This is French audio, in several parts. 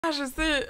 Ah, je sais.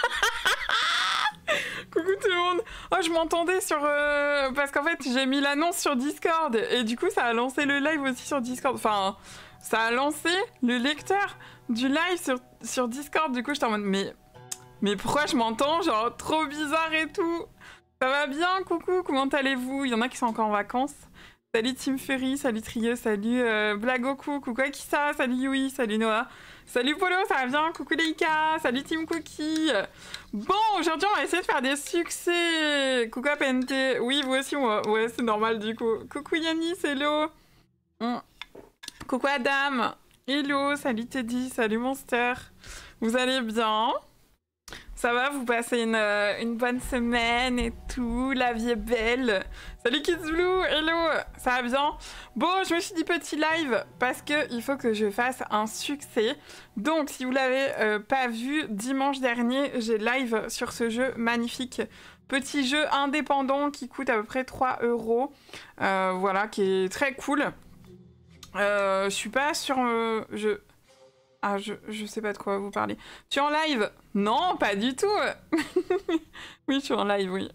Coucou tout le monde. Oh, je m'entendais sur... parce qu'en fait, j'ai mis l'annonce sur Discord. Et du coup, ça a lancé le live aussi sur Discord. Enfin, ça a lancé le lecteur du live sur Discord. Du coup, j'étais en mode, mais pourquoi je m'entends? Genre, trop bizarre et tout. Ça va bien? Coucou, comment allez-vous? Il y en a qui sont encore en vacances. Salut Team Fury, salut Trio, salut Blagoku, coucou Akissa, salut Yui, salut Noah. Salut Polo, ça va bien? Coucou Leika, salut Team Cookie. Bon, aujourd'hui on va essayer de faire des succès. Coucou PNT, oui vous aussi, ouais c'est normal du coup. Coucou Yanis, hello. Coucou Adam, hello, salut Teddy, salut Monster. Vous allez bien? Ça va, vous passez une bonne semaine et tout, la vie est belle. Salut Kids Blue, hello, ça va bien? Bon, je me suis dit petit live parce qu'il faut que je fasse un succès. Donc, si vous l'avez pas vu, dimanche dernier, j'ai live sur ce jeu magnifique. Petit jeu indépendant qui coûte à peu près 3 €. Voilà, qui est très cool. Je suis pas sur... Ah, je sais pas de quoi vous parlez. Tu es en live? Non, pas du tout. Oui, je suis en live, oui.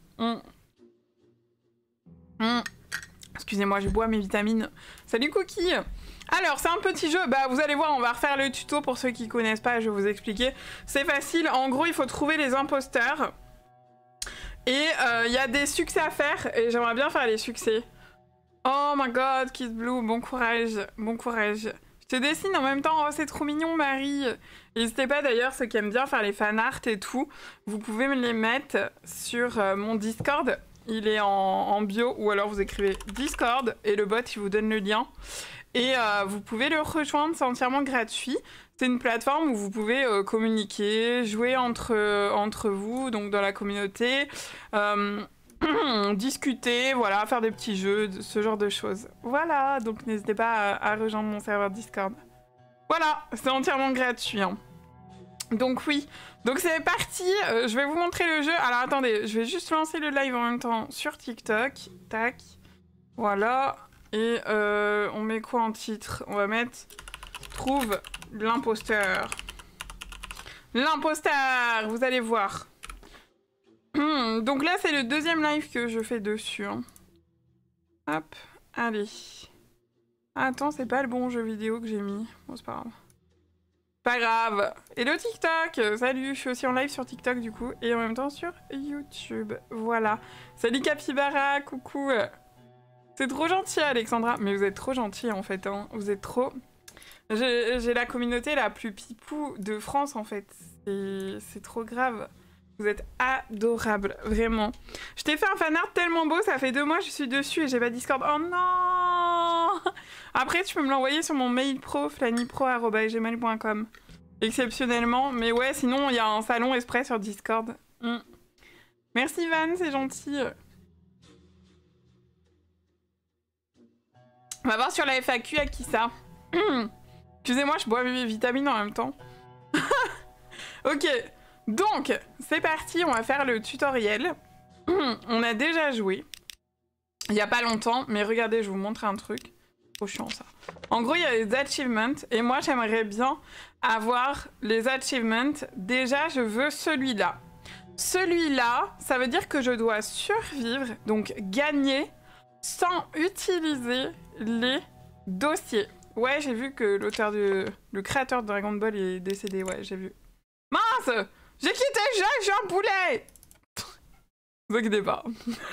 Excusez-moi, je bois mes vitamines. Salut Cookie. Alors, c'est un petit jeu. Bah, vous allez voir, on va refaire le tuto pour ceux qui connaissent pas. Je vais vous expliquer. C'est facile. En gros, il faut trouver les imposteurs. Et il y a des succès à faire. Et j'aimerais bien faire les succès. Oh my god, Kiss Blue, bon courage. Bon courage. Je te dessine en même temps, oh c'est trop mignon Marie. N'hésitez pas d'ailleurs, ceux qui aiment bien faire les fanarts et tout, vous pouvez me les mettre sur mon Discord, il est en bio, ou alors vous écrivez Discord et le bot il vous donne le lien. Et vous pouvez le rejoindre, c'est entièrement gratuit. C'est une plateforme où vous pouvez communiquer, jouer entre vous, donc dans la communauté, discuter, voilà, faire des petits jeux, ce genre de choses. Voilà, donc n'hésitez pas à rejoindre mon serveur Discord. Voilà, c'est entièrement gratuit. Hein. Donc oui, donc c'est parti, je vais vous montrer le jeu. Alors attendez, je vais juste lancer le live en même temps sur TikTok. Tac, voilà. Et on met quoi en titre? On va mettre « Trouve l'imposteur ». L'imposteur, vous allez voir. Donc là, c'est le deuxième live que je fais dessus. Hein. Hop, allez. Attends, c'est pas le bon jeu vidéo que j'ai mis. Bon, c'est pas grave. Pas grave. Hello TikTok, salut, je suis aussi en live sur TikTok du coup. Et en même temps sur YouTube. Voilà. Salut Capybara, coucou. C'est trop gentil Alexandra. Mais vous êtes trop gentil en fait. Hein. Vous êtes trop... J'ai la communauté la plus pipou de France en fait. C'est trop grave. Vous êtes adorable, vraiment. Je t'ai fait un fanart tellement beau, ça fait 2 mois que je suis dessus et j'ai pas Discord. Oh non! Après, tu peux me l'envoyer sur mon mail pro, flannypro@gmail.com. Exceptionnellement, mais ouais, sinon, il y a un salon exprès sur Discord. Merci Van, c'est gentil. On va voir sur la FAQ à qui ça. Excusez-moi, je bois mes vitamines en même temps. Ok. Donc, c'est parti, on va faire le tutoriel. On a déjà joué. Il n'y a pas longtemps, mais regardez, je vous montre un truc. Trop chiant ça. En gros, il y a les achievements, et moi, j'aimerais bien avoir les achievements. Déjà, je veux celui-là. Celui-là, ça veut dire que je dois survivre, donc gagner, sans utiliser les dossiers. Ouais, j'ai vu que le créateur de Dragon Ball est décédé, ouais, j'ai vu. Mince! J'ai quitté le jeu, je suis un poulet! Ne vous inquiétez pas.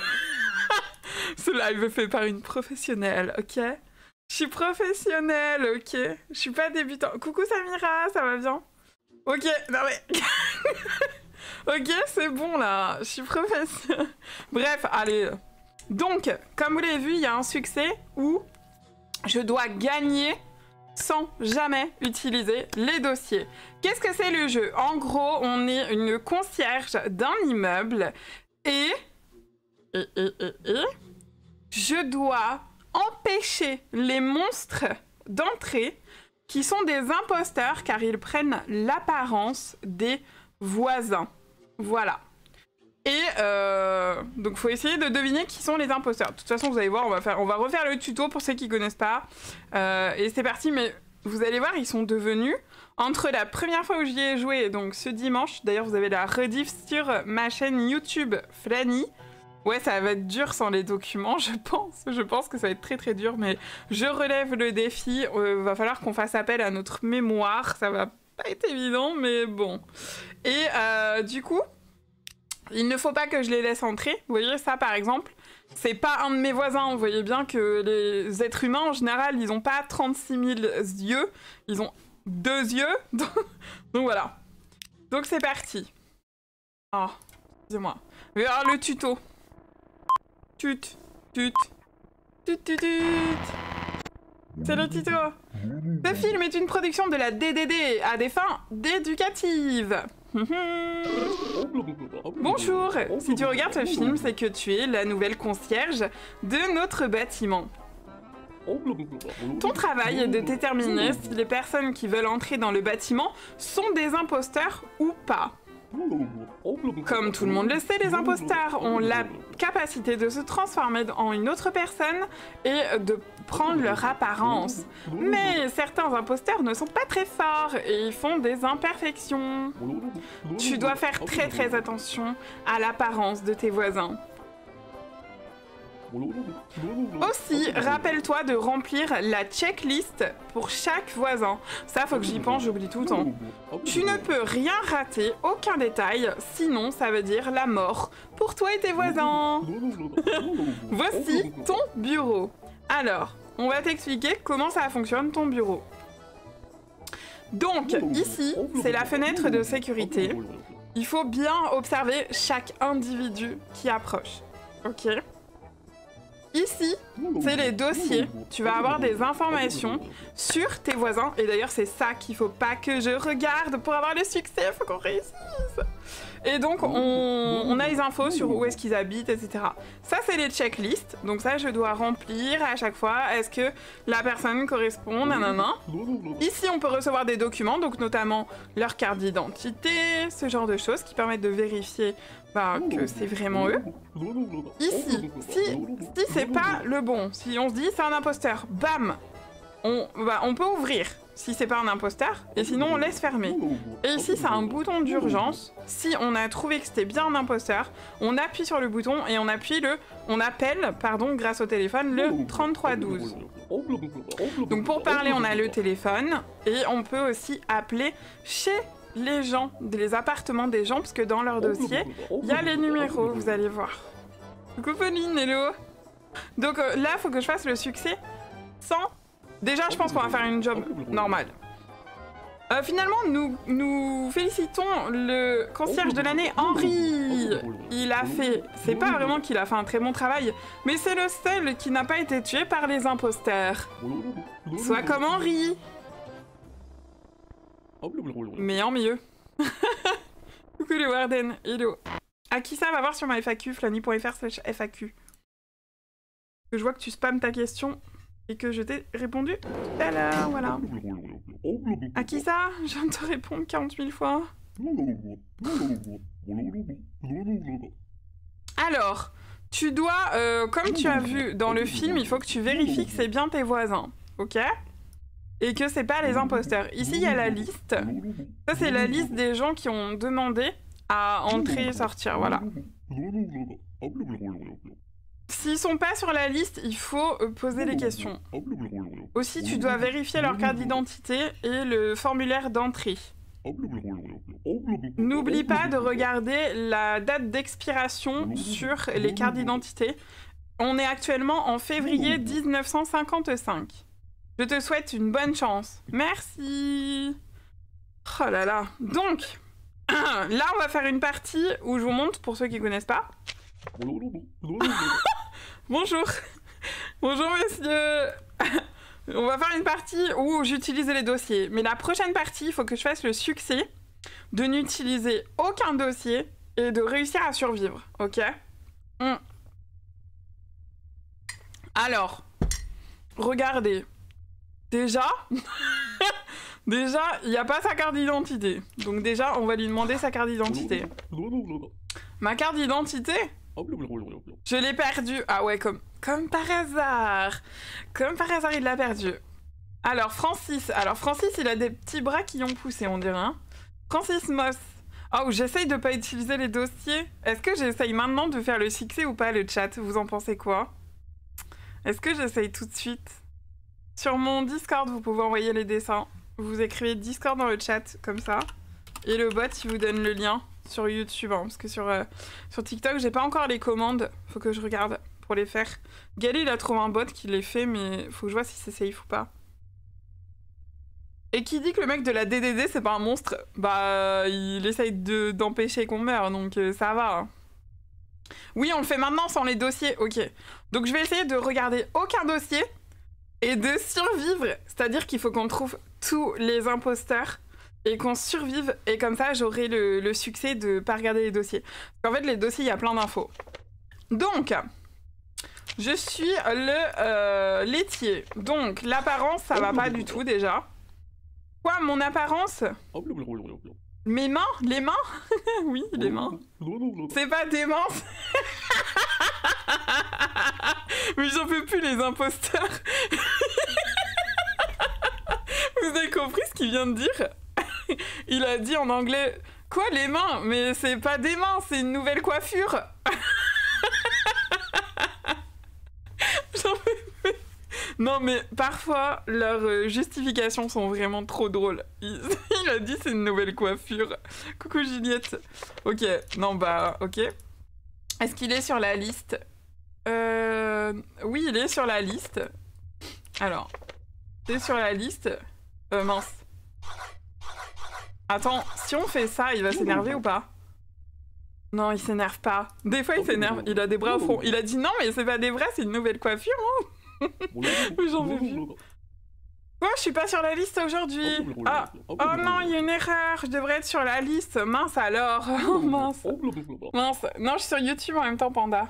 Ce live est fait par une professionnelle, ok? Je suis professionnelle, ok? Je suis pas débutant. Coucou Samira, ça va bien? Ok, non mais... Ok, c'est bon là, je suis professionnelle. Bref, allez. Donc, comme vous l'avez vu, il y a un succès où je dois gagner sans jamais utiliser les dossiers. Qu'est-ce que c'est le jeu? En gros, on est une concierge d'un immeuble et je dois empêcher les monstres d'entrer qui sont des imposteurs car ils prennent l'apparence des voisins. Voilà. Et donc, il faut essayer de deviner qui sont les imposteurs. De toute façon, vous allez voir, on va refaire le tuto pour ceux qui connaissent pas. Et c'est parti, mais vous allez voir, ils sont devenus Entre la première fois où j'y ai joué, donc ce dimanche, d'ailleurs vous avez la rediff sur ma chaîne YouTube Flanny. Ouais, ça va être dur sans les documents, je pense. Je pense que ça va être très très dur, mais je relève le défi. Va falloir qu'on fasse appel à notre mémoire. Ça va pas être évident, mais bon. Et du coup, il ne faut pas que je les laisse entrer. Vous voyez ça, par exemple, c'est pas un de mes voisins. Vous voyez bien que les êtres humains, en général, ils ont pas 36 000 yeux. Ils ont 2 yeux. Donc voilà. Donc c'est parti. Oh, excusez-moi. Je vais voir le tuto. Tut, tut, tut, tut, tut. C'est le tuto. Ce film est une production de la DDD à des fins d'éducatives. Bonjour. Si tu regardes ce film, c'est que tu es la nouvelle concierge de notre bâtiment. Ton travail est de déterminer si les personnes qui veulent entrer dans le bâtiment sont des imposteurs ou pas. Comme tout le monde le sait, les imposteurs ont la capacité de se transformer en une autre personne et de prendre leur apparence. Mais certains imposteurs ne sont pas très forts et ils font des imperfections. Tu dois faire très très attention à l'apparence de tes voisins. Aussi, rappelle-toi de remplir la checklist pour chaque voisin. Ça, faut que j'y pense, j'oublie tout le temps. Tu ne peux rien rater, aucun détail, sinon ça veut dire la mort pour toi et tes voisins. Voici ton bureau. Alors, on va t'expliquer comment ça fonctionne ton bureau. Donc, ici, c'est la fenêtre de sécurité. Il faut bien observer chaque individu qui approche. Ok ? Ici, c'est les dossiers. Tu vas avoir des informations sur tes voisins. Et d'ailleurs, c'est ça qu'il faut pas que je regarde pour avoir le succès. Il faut qu'on réussisse. Et donc, on a les infos sur où est-ce qu'ils habitent, etc. Ça, c'est les checklists. Donc ça, je dois remplir à chaque fois. Est-ce que la personne correspond, nanana. Ici, on peut recevoir des documents, donc notamment leur carte d'identité, ce genre de choses qui permettent de vérifier que c'est vraiment eux. Ici, si c'est pas le bon, si on se dit c'est un imposteur, bam, on peut ouvrir si c'est pas un imposteur, et sinon on laisse fermer. Et ici, c'est un bouton d'urgence. Si on a trouvé que c'était bien un imposteur, on appuie sur le bouton et on appelle, grâce au téléphone, le 3312. Donc pour parler, on a le téléphone, et on peut aussi appeler chez les gens, les appartements des gens, parce que dans leur dossier, il y a les numéros, vous allez voir. Coucou Pauline, hello. Donc là, il faut que je fasse le succès sans... Déjà, je pense qu'on va faire une job normale. Finalement, nous félicitons le concierge de l'année, Henri. Il a fait... C'est pas vraiment qu'il a fait un très bon travail, mais c'est le seul qui n'a pas été tué par les imposteurs. Sois comme Henri. Mais en mieux. Coucou les Warden, hello. À qui ça va voir sur ma FAQ, flanny.fr/FAQ. Que je vois que tu spammes ta question et que je t'ai répondu tout à l'heure, voilà. À qui ça? Je viens de te répondre 40 000 fois. Alors, tu dois, comme tu as vu dans le film, il faut que tu vérifies que c'est bien tes voisins, ok? Et que c'est pas les imposteurs. Ici, il y a la liste. Ça, c'est la liste des gens qui ont demandé à entrer et sortir, voilà. S'ils sont pas sur la liste, il faut poser des questions. Aussi, tu dois vérifier leur carte d'identité et le formulaire d'entrée. N'oublie pas de regarder la date d'expiration sur les cartes d'identité. On est actuellement en février 1955. Je te souhaite une bonne chance. Merci. Oh là là. Donc, là, on va faire une partie où je vous montre, pour ceux qui ne connaissent pas. Bonjour. Bonjour, monsieur. On va faire une partie où j'utilise les dossiers. Mais la prochaine partie, il faut que je fasse le succès de n'utiliser aucun dossier et de réussir à survivre. Ok? Alors, regardez. Déjà, il n'y a pas sa carte d'identité. Donc déjà, on va lui demander sa carte d'identité. Ma carte d'identité? Je l'ai perdue. Ah ouais, comme par hasard. Comme par hasard, il l'a perdue. Alors, Francis, il a des petits bras qui ont poussé, on dirait. Hein. Francis Moss. Oh, j'essaye de pas utiliser les dossiers. Est-ce que j'essaye maintenant de faire le succès ou pas, le chat? Vous en pensez quoi? Est-ce que j'essaye tout de suite? Sur mon Discord, vous pouvez envoyer les dessins. Vous écrivez Discord dans le chat, comme ça. Et le bot, il vous donne le lien sur YouTube. Hein, parce que sur TikTok, j'ai pas encore les commandes. Faut que je regarde pour les faire. Gali, il a trouvé un bot qui les fait, mais faut que je vois si c'est safe ou pas. Et qui dit que le mec de la DDD, c'est pas un monstre? Bah, il essaye d'empêcher qu'on meure, donc ça va. Hein. Oui, on le fait maintenant sans les dossiers, ok. Donc je vais essayer de regarder aucun dossier et de survivre. C'est-à-dire qu'il faut qu'on trouve tous les imposteurs et qu'on survive. Et comme ça, j'aurai le succès de pas regarder les dossiers. Parce qu'en fait, les dossiers, il y a plein d'infos. Donc, je suis le laitier. Donc, l'apparence, ça va pas du tout déjà. Quoi, mon apparence? Mes mains? Les mains? Oui, les mains. C'est pas des mains. Mais j'en peux plus, les imposteurs. Vous avez compris ce qu'il vient de dire? Il a dit en anglais, quoi, les mains? Mais c'est pas des mains, c'est une nouvelle coiffure. J'en peux plus. Non, mais parfois, leurs justifications sont vraiment trop drôles. Il a dit c'est une nouvelle coiffure. Coucou Juliette. Ok, non bah, ok. Est-ce qu'il est sur la liste? Oui, il est sur la liste. Alors, c'est sur la liste. Mince. Attends, si on fait ça, il va s'énerver ou pas? Non, il s'énerve pas. Des fois, il s'énerve. Il a des bras au fond. Il a dit non, mais c'est pas des vrais, c'est une nouvelle coiffure, hein. J'en veux plus. Quoi, je suis pas sur la liste aujourd'hui. Ah, oh non, il y a une erreur. Je devrais être sur la liste. Mince alors. Oh, mince. Mince. Non, je suis sur YouTube en même temps, Panda.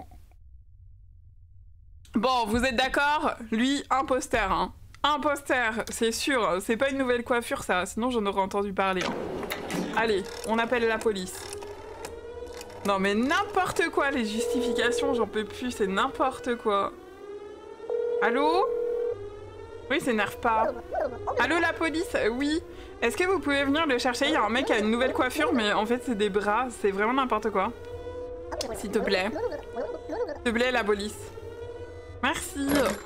Bon, vous êtes d'accord? Lui, imposteur, hein. Imposteur, c'est sûr. C'est pas une nouvelle coiffure, ça. Sinon, j'en aurais entendu parler. Hein. Allez, on appelle la police. Non, mais n'importe quoi, les justifications, j'en peux plus. C'est n'importe quoi. Allô? Oui, il s'énerve pas. Allô, la police? Oui. Est-ce que vous pouvez venir le chercher? Il y a un mec qui a une nouvelle coiffure, mais en fait, c'est des bras. C'est vraiment n'importe quoi. S'il te plaît. S'il te plaît, la police. Merci.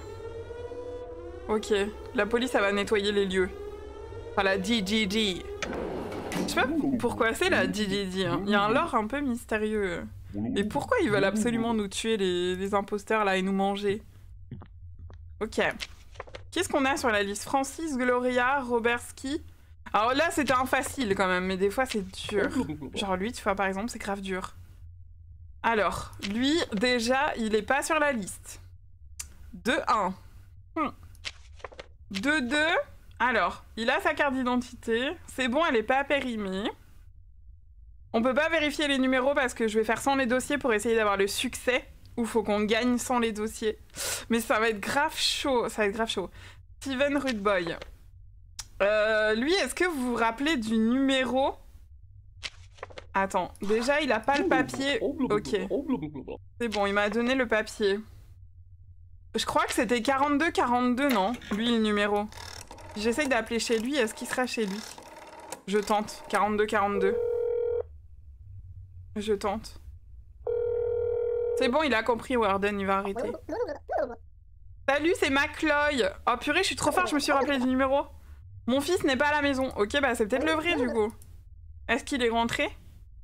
Ok. La police, elle va nettoyer les lieux. Enfin, la DGG. Je sais pas pourquoi c'est la DGG. Hein. Il y a un lore un peu mystérieux. Et pourquoi ils veulent absolument nous tuer, les imposteurs, là, et nous manger? Ok. Qu'est-ce qu'on a sur la liste? Francis, Gloria, Robertski. Alors là, c'était un facile quand même, mais des fois, c'est dur. Genre lui, tu vois, par exemple, c'est grave dur. Alors, lui, déjà, il est pas sur la liste. 2-1. 2-2. Alors, il a sa carte d'identité. C'est bon, elle est pas périmée. On peut pas vérifier les numéros parce que je vais faire sans les dossiers pour essayer d'avoir le succès. Ou faut qu'on gagne sans les dossiers. Mais ça va être grave chaud. Ça va être grave chaud. Steven Rudeboy. Lui, est-ce que vous vous rappelez du numéro? Attends. Déjà, il a pas le papier. Ok. C'est bon, il m'a donné le papier. Je crois que c'était 42-42, non? Lui, le numéro. J'essaye d'appeler chez lui. Est-ce qu'il sera chez lui? Je tente. 42-42. Je tente. C'est bon, il a compris, Warden, il va arrêter. Salut, c'est McLoy. Oh purée, je suis trop fort, je me suis rappelé du numéro. Mon fils n'est pas à la maison. Ok, bah c'est peut-être le vrai, du coup. Est-ce qu'il est rentré?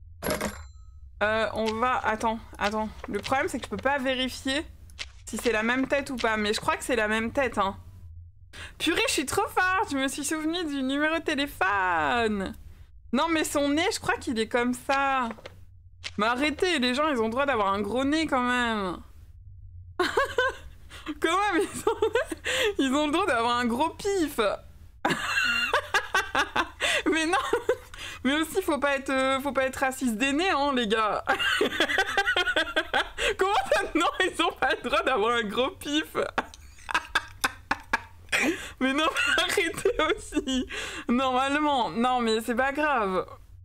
On va... Attends. Le problème, c'est que je peux pas vérifier si c'est la même tête ou pas. Mais je crois que c'est la même tête, hein. Purée, je suis trop forte. Je me suis souvenu du numéro de téléphone. Non, mais son nez, je crois qu'il est comme ça. Mais arrêtez, les gens, ils ont le droit d'avoir un gros nez quand même. Quand même, ils ont le droit d'avoir un gros pif. Mais non, mais aussi, faut pas être raciste des nez, hein, les gars. Comment ça? Non, ils ont pas le droit d'avoir un gros pif. Mais non, mais arrêtez aussi. Normalement, non, mais c'est pas grave.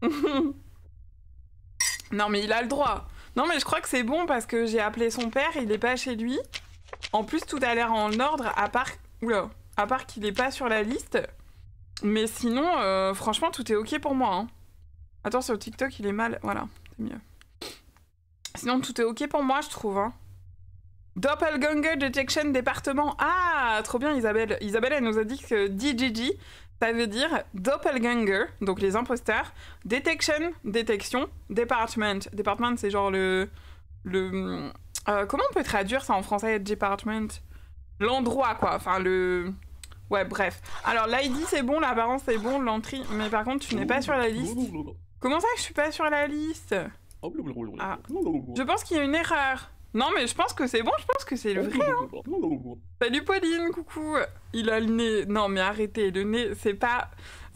Non, mais il a le droit. Non, mais je crois que c'est bon parce que j'ai appelé son père, il est pas chez lui. En plus, tout a l'air en ordre, à part... Oula. à part qu'il est pas sur la liste. Mais sinon, franchement, tout est ok pour moi. Hein. Attends, sur TikTok, il est mal. Voilà, c'est mieux. Sinon, tout est ok pour moi, je trouve. Hein. Doppelganger Detection département. Ah, trop bien, Isabelle. Isabelle, elle nous a dit que DGG, ça veut dire Doppelganger, donc les imposteurs. Detection, détection. Department. Department, c'est genre comment on peut traduire ça en français, department? L'endroit, quoi. Enfin, Ouais, bref. Alors, l'ID, c'est bon, l'apparence, c'est bon, l'entrée... Mais par contre, tu n'es pas sur la liste. Comment ça, je suis pas sur la liste? Ah. Je pense qu'il y a une erreur. Non, mais je pense que c'est bon, je pense que c'est le vrai. Hein. Salut Pauline, coucou. Il a le nez... Non, mais arrêtez, le nez, c'est pas...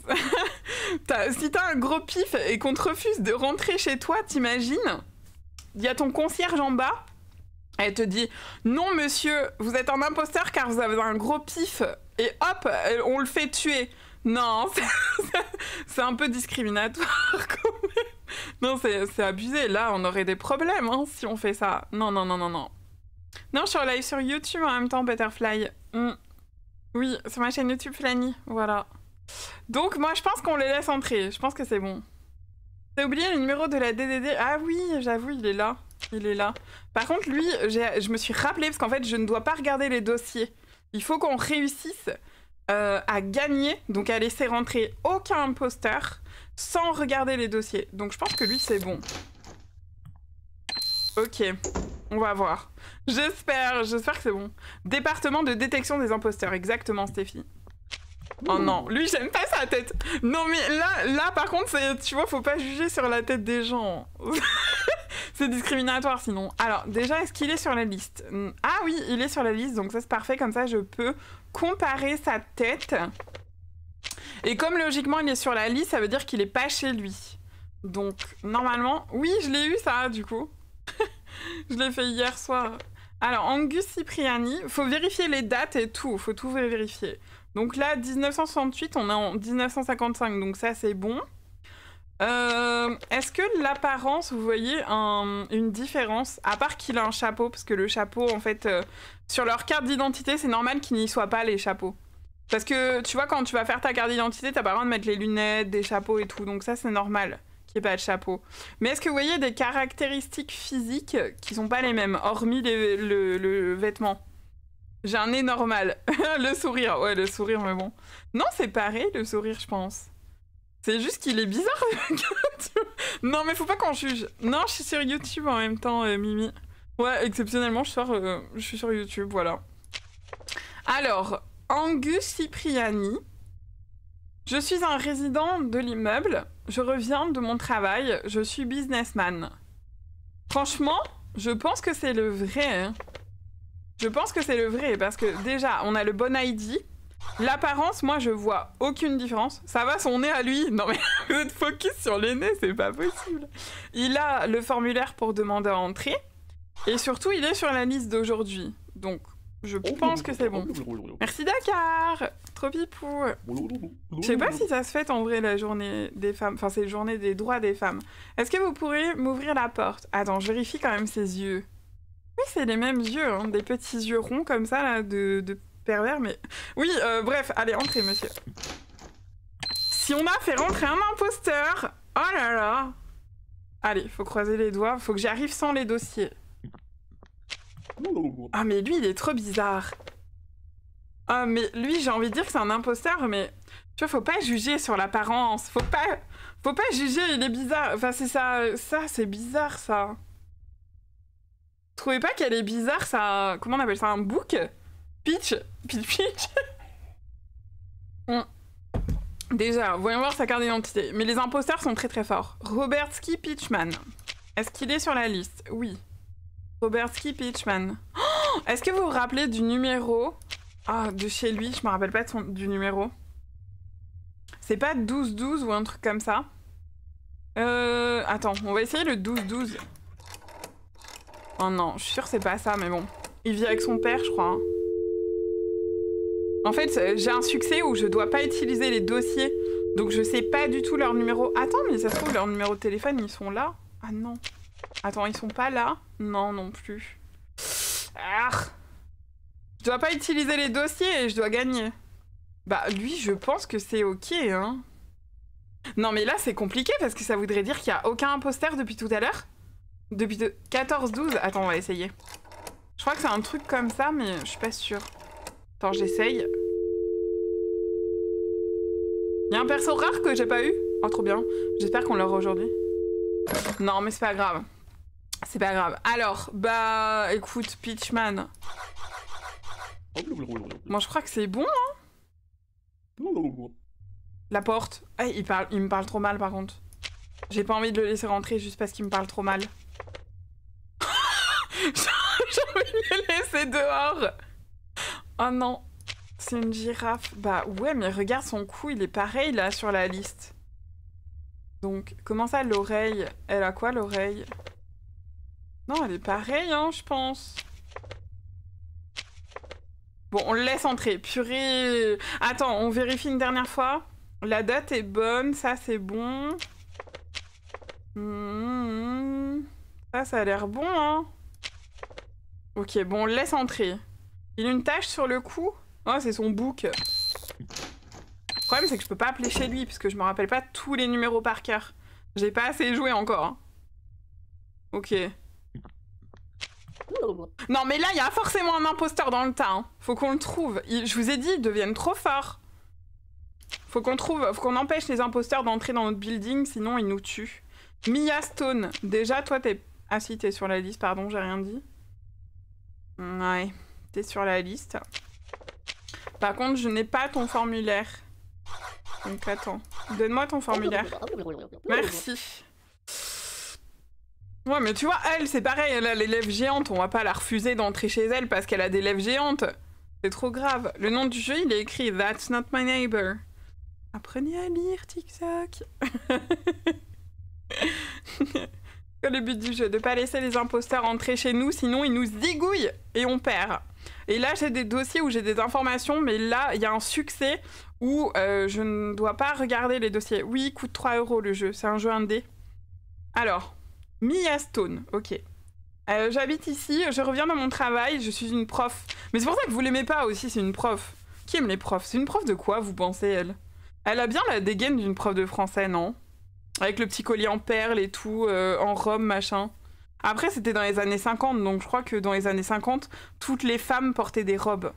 Si t'as un gros pif et qu'on te refuse de rentrer chez toi, t'imagines? Il y a ton concierge en bas. Elle te dit « Non, monsieur, vous êtes un imposteur car vous avez un gros pif. » Et hop, on le fait tuer. Non, c'est un peu discriminatoire quand même. Non, c'est abusé. Là, on aurait des problèmes hein, si on fait ça. Non, non, non, non, non. Non, je suis en live sur YouTube en même temps, Butterfly. Oui, sur ma chaîne YouTube Flanny, voilà. Donc, moi, je pense qu'on les laisse entrer. Je pense que c'est bon. T'as oublié le numéro de la DDD? Ah oui, j'avoue, il est là. Il est là. Par contre, lui, je me suis rappelé, parce qu'en fait, je ne dois pas regarder les dossiers. Il faut qu'on réussisse à gagner, donc à laisser rentrer aucun imposteur sans regarder les dossiers. Donc je pense que lui, c'est bon. Ok, on va voir. J'espère que c'est bon. Département de détection des imposteurs, exactement, Stéphie. Oh non, lui, j'aime pas sa tête. Non, mais là par contre, tu vois, faut pas juger sur la tête des gens. C'est discriminatoire sinon. Alors, déjà, est-ce qu'il est sur la liste? Ah oui, il est sur la liste, donc ça c'est parfait. Comme ça, je peux comparer sa tête. Et comme logiquement, il est sur la liste, ça veut dire qu'il est pas chez lui. Donc, normalement... Oui, je l'ai eu ça, du coup. Je l'ai fait hier soir. Alors, Angus Cipriani, faut vérifier les dates et tout. Faut tout vérifier. Donc là, 1968, on est en 1955, donc ça, c'est bon. Est-ce que l'apparence, vous voyez une différence? À part qu'il a un chapeau, parce que le chapeau, en fait, sur leur carte d'identité, c'est normal qu'il n'y soit pas les chapeaux. Parce que, tu vois, quand tu vas faire ta carte d'identité, t'as pas le droit de mettre les lunettes, des chapeaux et tout, donc ça, c'est normal qu'il n'y ait pas de chapeau. Mais est-ce que vous voyez des caractéristiques physiques qui sont pas les mêmes, hormis le vêtement? J'ai un nez normal. Le sourire, ouais, le sourire, mais bon. Non, c'est pareil, le sourire, je pense. C'est juste qu'il est bizarre. Non, mais faut pas qu'on juge. Non, je suis sur YouTube en même temps, Mimi. Ouais, exceptionnellement, je suis sur YouTube, voilà. Alors, Angus Cipriani. Je suis un résident de l'immeuble. Je reviens de mon travail. Je suis businessman. Franchement, je pense que c'est le vrai. Hein. Je pense que c'est le vrai, parce que déjà, on a le bon ID. L'apparence, moi, je vois aucune différence. Ça va, son nez à lui? Non, mais vous êtes focus sur les nez, c'est pas possible. Il a le formulaire pour demander à entrer. Et surtout, il est sur la liste d'aujourd'hui. Donc, je pense que c'est bon. Merci, Dakar. Trop pipou. Je sais pas si ça se fête en vrai, la journée des femmes. Enfin, c'est la journée des droits des femmes. Est-ce que vous pourrez m'ouvrir la porte? Attends, je vérifie quand même ses yeux. Oui, c'est les mêmes yeux, hein, des petits yeux ronds comme ça, là, de pervers, mais... Oui, bref, allez, entrez, monsieur. Si on a fait rentrer un imposteur... Oh là là. Allez, faut croiser les doigts, faut que j'arrive sans les dossiers. Ah, mais lui, il est trop bizarre. Ah, mais lui, j'ai envie de dire que c'est un imposteur, mais... Tu vois, faut pas juger sur l'apparence, faut pas juger, il est bizarre. Enfin, c'est ça, c'est bizarre, ça. Vous trouvez pas qu'elle est bizarre, ça... Comment on appelle ça? Un bouc? Peach. Déjà, voyons voir sa carte d'identité. Mais les imposteurs sont très très forts. Robertski Peachman. Est-ce qu'il est sur la liste? Oui. Robertski Peachman. Oh, est-ce que vous vous rappelez du numéro de chez lui? Je me rappelle pas du numéro. C'est pas 12-12 ou un truc comme ça? Attends, on va essayer le 12-12. Oh non, je suis sûre que c'est pas ça, mais bon. Il vit avec son père, je crois. Hein. En fait, j'ai un succès où je dois pas utiliser les dossiers. Donc je sais pas du tout leur numéro. Attends, mais ça se trouve, leur numéro de téléphone, ils sont là? Ah non. Attends, ils sont pas là? Non, non plus. Ah. Je dois pas utiliser les dossiers et je dois gagner. Bah lui, je pense que c'est ok, hein. Non mais là, c'est compliqué parce que ça voudrait dire qu'il y a aucun imposteur depuis tout à l'heure. Depuis 14-12. Attends, on va essayer. Je crois que c'est un truc comme ça, mais je suis pas sûre. Attends, j'essaye. Il y a un perso rare que j'ai pas eu. Oh, trop bien. J'espère qu'on l'aura aujourd'hui. Non, mais c'est pas grave. C'est pas grave. Alors, bah, écoute, Peachman. Moi, je crois que c'est bon, hein. La porte. Eh, il me parle trop mal, par contre. J'ai pas envie de le laisser rentrer juste parce qu'il me parle trop mal. J'ai envie de le laisser dehors. Oh non. C'est une girafe. Bah ouais, mais regarde son cou, il est pareil, là, sur la liste. Donc, comment ça, l'oreille? Elle a quoi, l'oreille? Non, elle est pareille, hein, je pense. Bon, on le laisse entrer. Purée. Attends, on vérifie une dernière fois. La date est bonne, ça, c'est bon. Ça a l'air bon, hein. Ok, bon, on le laisse entrer. Il a une tache sur le cou. Oh, c'est son bouc. Le problème, c'est que je peux pas appeler chez lui, parce que je me rappelle pas tous les numéros par cœur. J'ai pas assez joué encore. Hein. Ok. Non, mais là, il y a forcément un imposteur dans le tas. Hein. Faut qu'on le trouve. Je vous ai dit, ils deviennent trop forts. Faut qu'on empêche les imposteurs d'entrer dans notre building, sinon ils nous tuent. Mia Stone. Déjà, toi, t'es... Ah si, t'es sur la liste, pardon, j'ai rien dit. Ouais, t'es sur la liste. Par contre, je n'ai pas ton formulaire. Donc attends, donne-moi ton formulaire. Merci. Ouais, mais tu vois, elle, c'est pareil, elle a les lèvres géantes. On va pas la refuser d'entrer chez elle parce qu'elle a des lèvres géantes. C'est trop grave. Le nom du jeu, il est écrit « That's not my neighbor ». Apprenez à lire, tic-tac. Le but du jeu, de pas laisser les imposteurs entrer chez nous, sinon ils nous zigouillent et on perd. Et là, j'ai des dossiers où j'ai des informations, mais là, il y a un succès où je ne dois pas regarder les dossiers. Oui, coûte 3 € le jeu, c'est un jeu indé. Alors, Mia Stone, ok. J'habite ici, je reviens dans mon travail, je suis une prof. Mais c'est pour ça que vous l'aimez pas aussi, c'est une prof. Qui aime les profs? C'est une prof de quoi, vous pensez, elle? Elle a bien la dégaine d'une prof de français, non? Avec le petit collier en perles et tout, en robe, machin. Après, c'était dans les années 50, donc je crois que dans les années 50, toutes les femmes portaient des robes.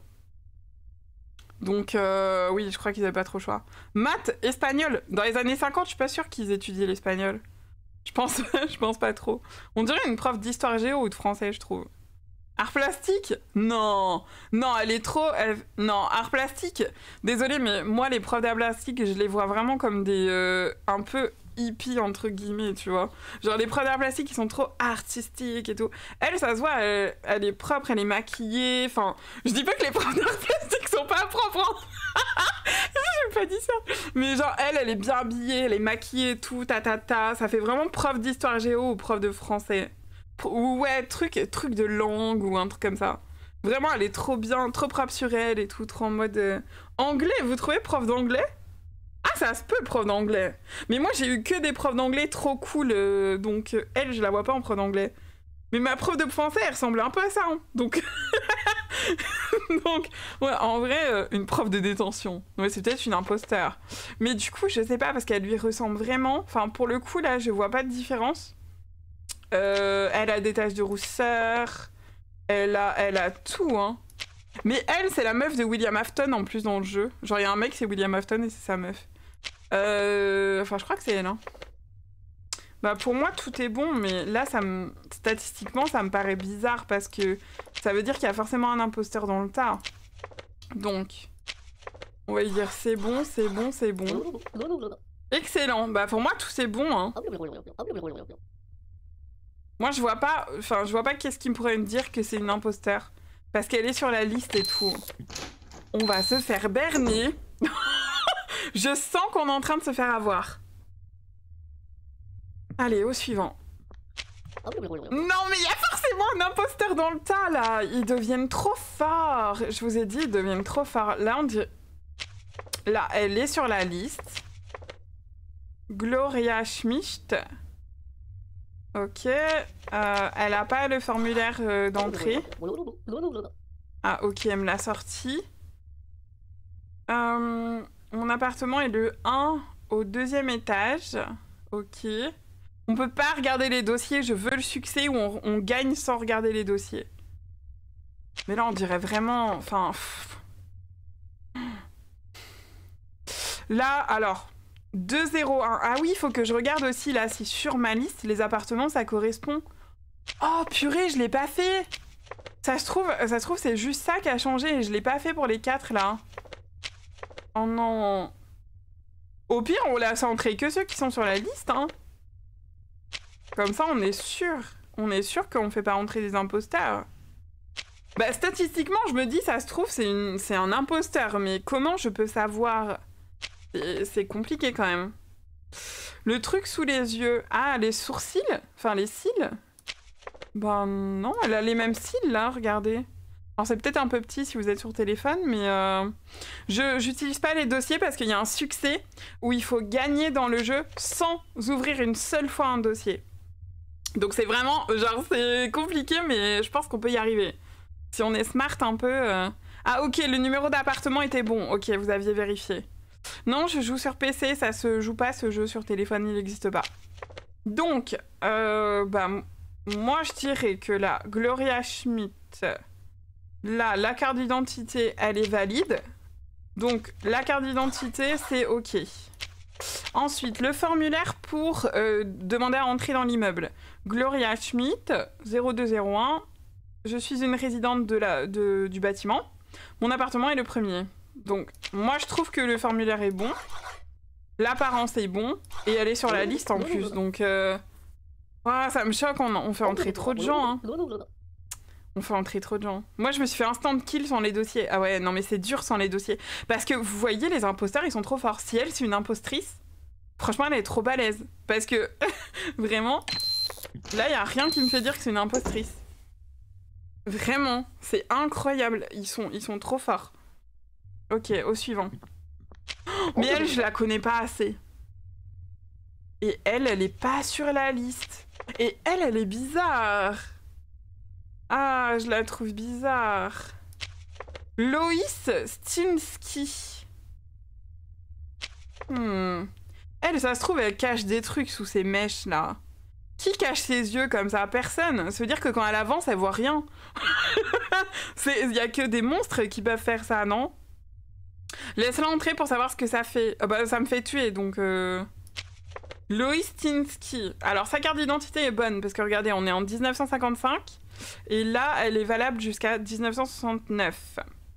Donc, oui, je crois qu'ils n'avaient pas trop le choix. Maths, espagnol. Dans les années 50, je suis pas sûre qu'ils étudiaient l'espagnol. Je pense pas trop. On dirait une prof d'histoire géo ou de français, je trouve. Art plastique? Non. Non, elle est trop... Non, art plastique. Désolée, mais moi, les profs d'art plastique, je les vois vraiment comme des... un peu hippies, entre guillemets, tu vois. Genre, les profs d'art plastique, ils sont trop artistiques et tout. Elle, ça se voit, elle est propre, elle est maquillée. Enfin, je dis pas que les profs d'art plastique sont pas propres, hein. J'ai pas dit ça. Mais genre, elle est bien habillée, elle est maquillée et tout, ta. Ça fait vraiment prof d'histoire géo ou prof de français. Ou ouais, truc de langue ou un truc comme ça. Vraiment, elle est trop bien, trop propre sur elle et tout, trop en mode... Anglais, vous trouvez prof d'anglais? Ah, ça se peut, prof d'anglais. Mais moi, j'ai eu que des profs d'anglais trop cool, donc elle, je la vois pas en prof d'anglais. Mais ma prof de français, elle ressemblait un peu à ça, hein. Donc... donc, ouais, en vrai, une prof de détention. Ouais, c'est peut-être une imposteur. Mais du coup, je sais pas, parce qu'elle lui ressemble vraiment... Enfin, pour le coup, là, je vois pas de différence. Elle a des taches de rousseur. Elle a tout, hein. Mais elle, c'est la meuf de William Afton, en plus, dans le jeu. Genre, il y a un mec, c'est William Afton, et c'est sa meuf. Enfin, je crois que c'est elle, hein. Bah, pour moi, tout est bon, mais là, statistiquement, ça me paraît bizarre, parce que ça veut dire qu'il y a forcément un imposteur dans le tas. Donc, on va lui dire c'est bon, c'est bon, c'est bon. Excellent. Bah, pour moi, tout c'est bon, hein. Moi, je vois pas qu'est-ce qui me pourrait me dire que c'est une imposteur. Parce qu'elle est sur la liste et tout. On va se faire berner. Je sens qu'on est en train de se faire avoir. Allez, au suivant. Non, mais il y a forcément un imposteur dans le tas, là. Ils deviennent trop forts. Je vous ai dit, ils deviennent trop forts. Là, on dit... Là, elle est sur la liste. Gloria Schmidt. Ok. Elle a pas le formulaire d'entrée. Ah, ok, elle me l'a sorti. Mon appartement est le 1 au 2e étage. Ok. On peut pas regarder les dossiers, je veux le succès ou on gagne sans regarder les dossiers. Mais là, on dirait vraiment... Enfin... Là, alors... 201. Ah oui, il faut que je regarde aussi, là, si sur ma liste, les appartements, ça correspond... Oh, purée, je l'ai pas fait. Ça se trouve, c'est juste ça qui a changé et je l'ai pas fait pour les 4, là. Oh non. Au pire, on laisse entrer que ceux qui sont sur la liste, hein. Comme ça, on est sûr. On est sûr qu'on fait pas entrer des imposteurs. Bah, statistiquement, je me dis, ça se trouve, c'est un imposteur. Mais comment je peux savoir? C'est compliqué, quand même. Le truc sous les yeux. Ah, les sourcils? Enfin, les cils? Ben non, elle a les mêmes cils, là, regardez. Alors, c'est peut-être un peu petit si vous êtes sur téléphone, mais... j'utilise pas les dossiers parce qu'il y a un succès où il faut gagner dans le jeu sans ouvrir une seule fois un dossier. Donc c'est vraiment, genre, c'est compliqué, mais je pense qu'on peut y arriver. Si on est smart un peu... Ah ok, le numéro d'appartement était bon. Ok, vous aviez vérifié. Non, je joue sur PC, ça se joue pas, ce jeu sur téléphone, il n'existe pas. Donc, bah, moi je dirais que là, Gloria Schmidt, là, la carte d'identité, elle est valide. Donc, la carte d'identité, c'est ok. Ensuite, le formulaire pour demander à entrer dans l'immeuble. Gloria Schmidt, 0201. Je suis une résidente du bâtiment. Mon appartement est le premier. Donc, moi, je trouve que le formulaire est bon. L'apparence est bon. Et elle est sur la liste en plus. Donc, ah, ça me choque. On fait entrer trop de gens. Hein. On fait entrer trop de gens. Moi, je me suis fait instant kill sans les dossiers. Ah ouais, non, mais c'est dur sans les dossiers. Parce que, vous voyez, les imposteurs, ils sont trop forts. Si elle, c'est une impostrice, franchement, elle est trop balèze. Parce que, vraiment, là, il n'y a rien qui me fait dire que c'est une impostrice. Vraiment, c'est incroyable. Ils sont trop forts. Ok, au suivant. Oh, mais elle, je la connais pas assez. Et elle est pas sur la liste. Et elle est bizarre. Ah, je la trouve bizarre. Loïs Stinsky. Elle, ça se trouve, elle cache des trucs sous ses mèches, là. Qui cache ses yeux comme ça? Personne. Ça veut dire que quand elle avance, elle voit rien. Il y a que des monstres qui peuvent faire ça, non? Laisse-la entrer pour savoir ce que ça fait. Bah, ça me fait tuer, donc... Loïs Stinsky. Alors, sa carte d'identité est bonne, parce que regardez, on est en 1955. Et là, elle est valable jusqu'à 1969.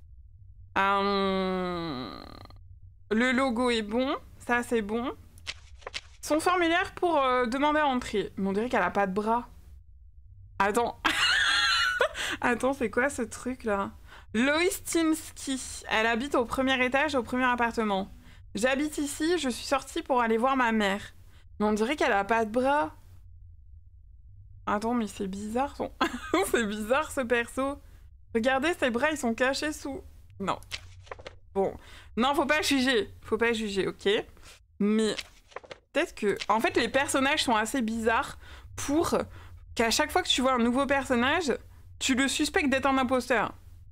Le logo est bon. Ça, c'est bon. Son formulaire pour demander à entrer. Mais on dirait qu'elle a pas de bras. Attends. Attends, c'est quoi ce truc-là? Loïs Tinsky. Elle habite au premier étage, au premier appartement. J'habite ici, je suis sortie pour aller voir ma mère. Mais on dirait qu'elle a pas de bras. Attends, mais c'est bizarre son... c'est bizarre ce perso. Regardez, ses bras, ils sont cachés sous... Non. Bon. Non, faut pas juger. Faut pas juger, ok? Mais peut-être que... En fait, les personnages sont assez bizarres pour qu'à chaque fois que tu vois un nouveau personnage, tu le suspectes d'être un imposteur.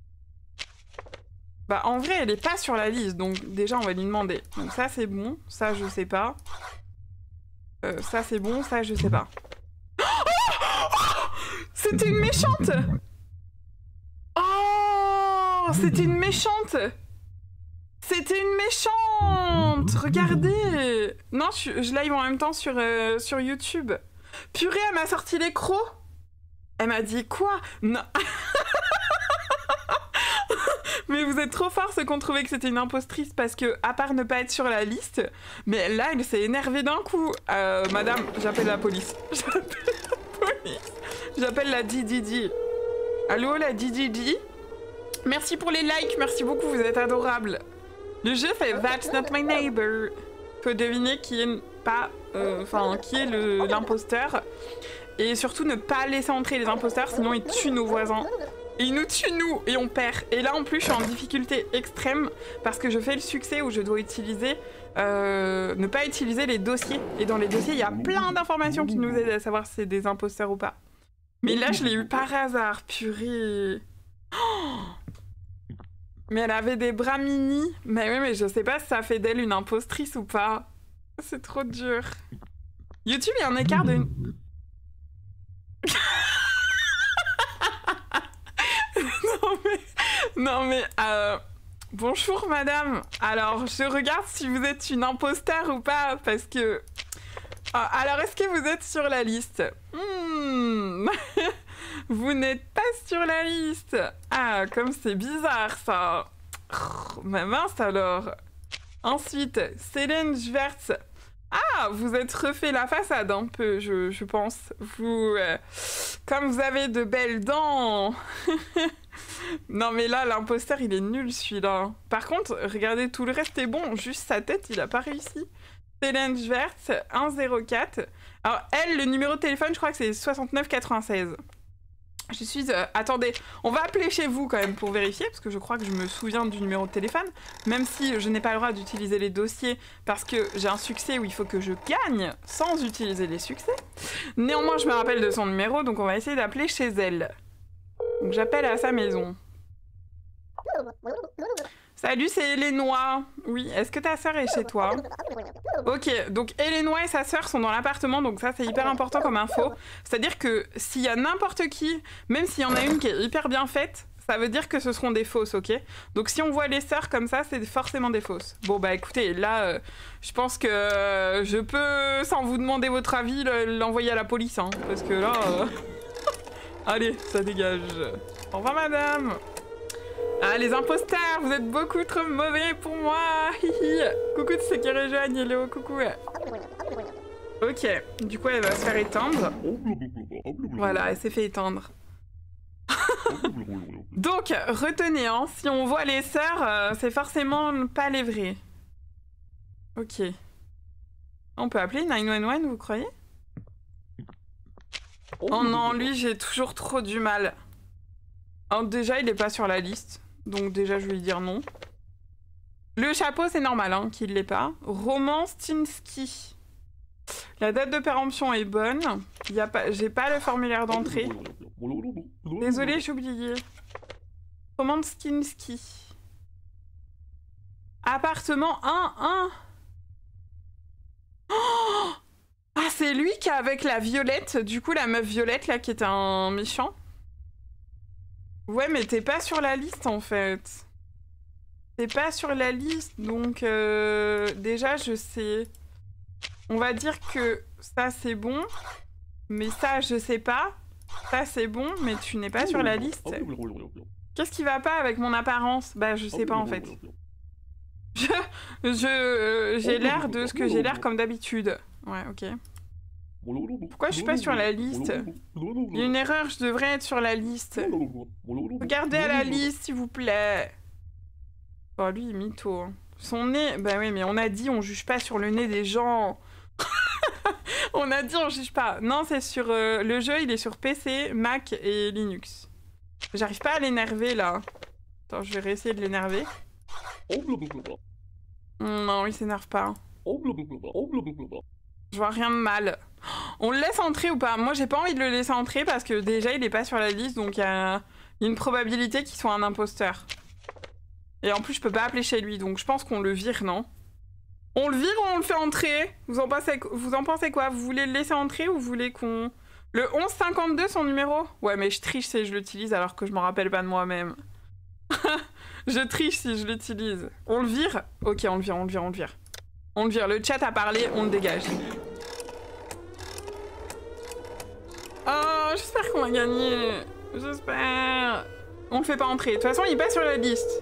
Bah, en vrai, elle est pas sur la liste, donc déjà, on va lui demander. Donc ça, c'est bon. Ça, je sais pas. Ça, c'est bon. Ça, je sais pas. C'était une méchante! Oh! C'était une méchante! C'était une méchante! Regardez! Non, je live en même temps sur YouTube. Purée, elle m'a sorti les crocs! Elle m'a dit quoi? Non! Mais vous êtes trop forts ceux qui ont trouvé que c'était une impostrice parce que, à part ne pas être sur la liste, mais là, elle s'est énervée d'un coup. Madame, j'appelle la police. J'appelle la police. J'appelle la DDD. Allô, la DDD? Merci pour les likes, merci beaucoup, vous êtes adorables. Le jeu fait That's Not My Neighbor. Faut deviner qui est pas... qui est l'imposteur. Et surtout ne pas laisser entrer les imposteurs, sinon ils tuent nos voisins. Et ils nous tuent nous, et on perd. Et là en plus je suis en difficulté extrême parce que je fais le succès où je dois utiliser... ne pas utiliser les dossiers. Et dans les dossiers, il y a plein d'informations qui nous aident à savoir si c'est des imposteurs ou pas. Mais là, je l'ai eu par hasard, purée. Oh, Mais elle avait des bras mini. Mais oui, mais je sais pas si ça fait d'elle une impostrice ou pas. C'est trop dur. YouTube, il y a un écart de... Non mais... Bonjour madame. Alors, je regarde si vous êtes une imposteur ou pas, parce que... alors, est-ce que vous êtes sur la liste? Vous n'êtes pas sur la liste. Ah, comme c'est bizarre, ça. Mais mince, alors. Ensuite, Célène Schwertz. Ah, vous êtes refait la façade un peu, je pense. Vous... comme vous avez de belles dents. Non, mais là, l'imposteur, il est nul, celui-là. Par contre, regardez, tout le reste est bon. Juste sa tête, il a pas réussi. Célène Schwertz, 104. Alors, elle, le numéro de téléphone, je crois que c'est 6996. Je suis... attendez, on va appeler chez vous quand même pour vérifier, parce que je crois que je me souviens du numéro de téléphone, même si je n'ai pas le droit d'utiliser les dossiers, parce que j'ai un succès où il faut que je gagne sans utiliser les succès. Néanmoins, je me rappelle de son numéro, donc on va essayer d'appeler chez elle. Donc j'appelle à sa maison. Salut, c'est Elénois. Oui, est-ce que ta sœur est chez toi? Ok, donc Elénois et sa sœur sont dans l'appartement, donc ça c'est hyper important comme info. C'est-à-dire que s'il y a n'importe qui, même s'il y en a une qui est hyper bien faite, ça veut dire que ce seront des fausses, ok? Donc si on voit les sœurs comme ça, c'est forcément des fausses. Bon bah écoutez, là, je pense que je peux, sans vous demander votre avis, l'envoyer à la police, hein, parce que là... Allez, ça dégage. Au revoir madame. Ah, les imposteurs, vous êtes beaucoup trop mauvais pour moi. Coucou de ceux qui rejoignent, hello, coucou. Ok, du coup elle va se faire étendre. Voilà, elle s'est fait étendre. Donc, retenez, hein, si on voit les sœurs, c'est forcément pas les vrais. Ok. On peut appeler 911, vous croyez? Oh non, lui, j'ai toujours trop du mal. Alors déjà, il est pas sur la liste. Donc déjà, je vais lui dire non. Le chapeau, c'est normal, hein, qu'il l'ait pas. Roman Stinsky. La date de péremption est bonne. J'ai pas le formulaire d'entrée. Désolée, j'ai oublié. Roman Stinsky. Appartement 1-1. Oh, ah, c'est lui qui est avec la Violette. Du coup, la meuf Violette, là, qui est un méchant. Ouais, mais t'es pas sur la liste, en fait. T'es pas sur la liste, donc... déjà, je sais... On va dire que ça, c'est bon. Mais ça, je sais pas. Ça, c'est bon, mais tu n'es pas sur la liste. Qu'est-ce qui va pas avec mon apparence? Bah, je sais pas, en fait. J'ai l'air de ce que j'ai l'air comme d'habitude. Ouais, ok. Pourquoi je suis pas sur la liste? Il y a une erreur, je devrais être sur la liste. Regardez à la liste, s'il vous plaît. Oh, lui, il est mytho. Hein. Son nez... Bah oui, mais on a dit on juge pas sur le nez des gens. On a dit on juge pas. Non, c'est sur... le jeu, il est sur PC, Mac et Linux. J'arrive pas à l'énerver, là. Attends, je vais réessayer de l'énerver. Non, il s'énerve pas. Je vois rien de mal. On le laisse entrer ou pas? Moi, j'ai pas envie de le laisser entrer parce que déjà, il est pas sur la liste, donc il y a une probabilité qu'il soit un imposteur. Et en plus, je peux pas appeler chez lui, donc je pense qu'on le vire, non? On le vire ou on le fait entrer? Vous en pensez quoi? Vous voulez le laisser entrer ou vous voulez qu'on... Le 1152, son numéro? Ouais, mais je triche si je l'utilise alors que je m'en rappelle pas de moi-même. Je triche si je l'utilise. On le vire? Ok, on le vire, on le vire, on le vire. On le vire, le chat a parlé, on le dégage. Oh, j'espère qu'on va gagner. J'espère. On le fait pas entrer. De toute façon, il passe sur la liste.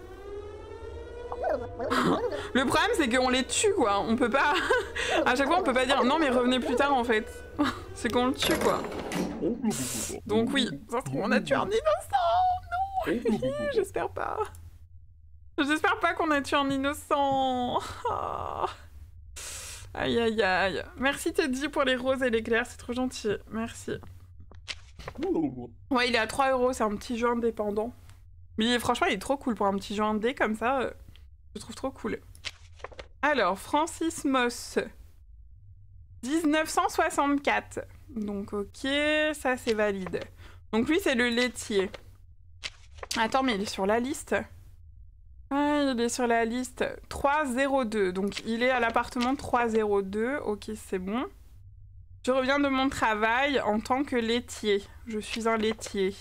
Le problème, c'est qu'on les tue, quoi. On peut pas... À chaque fois, on peut pas dire « Non, mais revenez plus tard, en fait. » C'est qu'on le tue, quoi. Donc oui, ça se trouve, on a tué un innocent. Non. J'espère pas. J'espère pas qu'on a tué un innocent. Oh. Aïe, aïe, aïe. Merci, Teddy, pour les roses et l'éclair. C'est trop gentil. Merci. Ouais, il est à 3 €. C'est un petit jeu indépendant. Mais franchement, il est trop cool pour un petit jeu indé comme ça. Je trouve trop cool. Alors, Francis Moss. 1964. Donc, ok, ça c'est valide. Donc lui, c'est le laitier. Attends, mais il est sur la liste. Ah, il est sur la liste 302. Donc, il est à l'appartement 302. Ok, c'est bon. Je reviens de mon travail en tant que laitier. Je suis un laitier.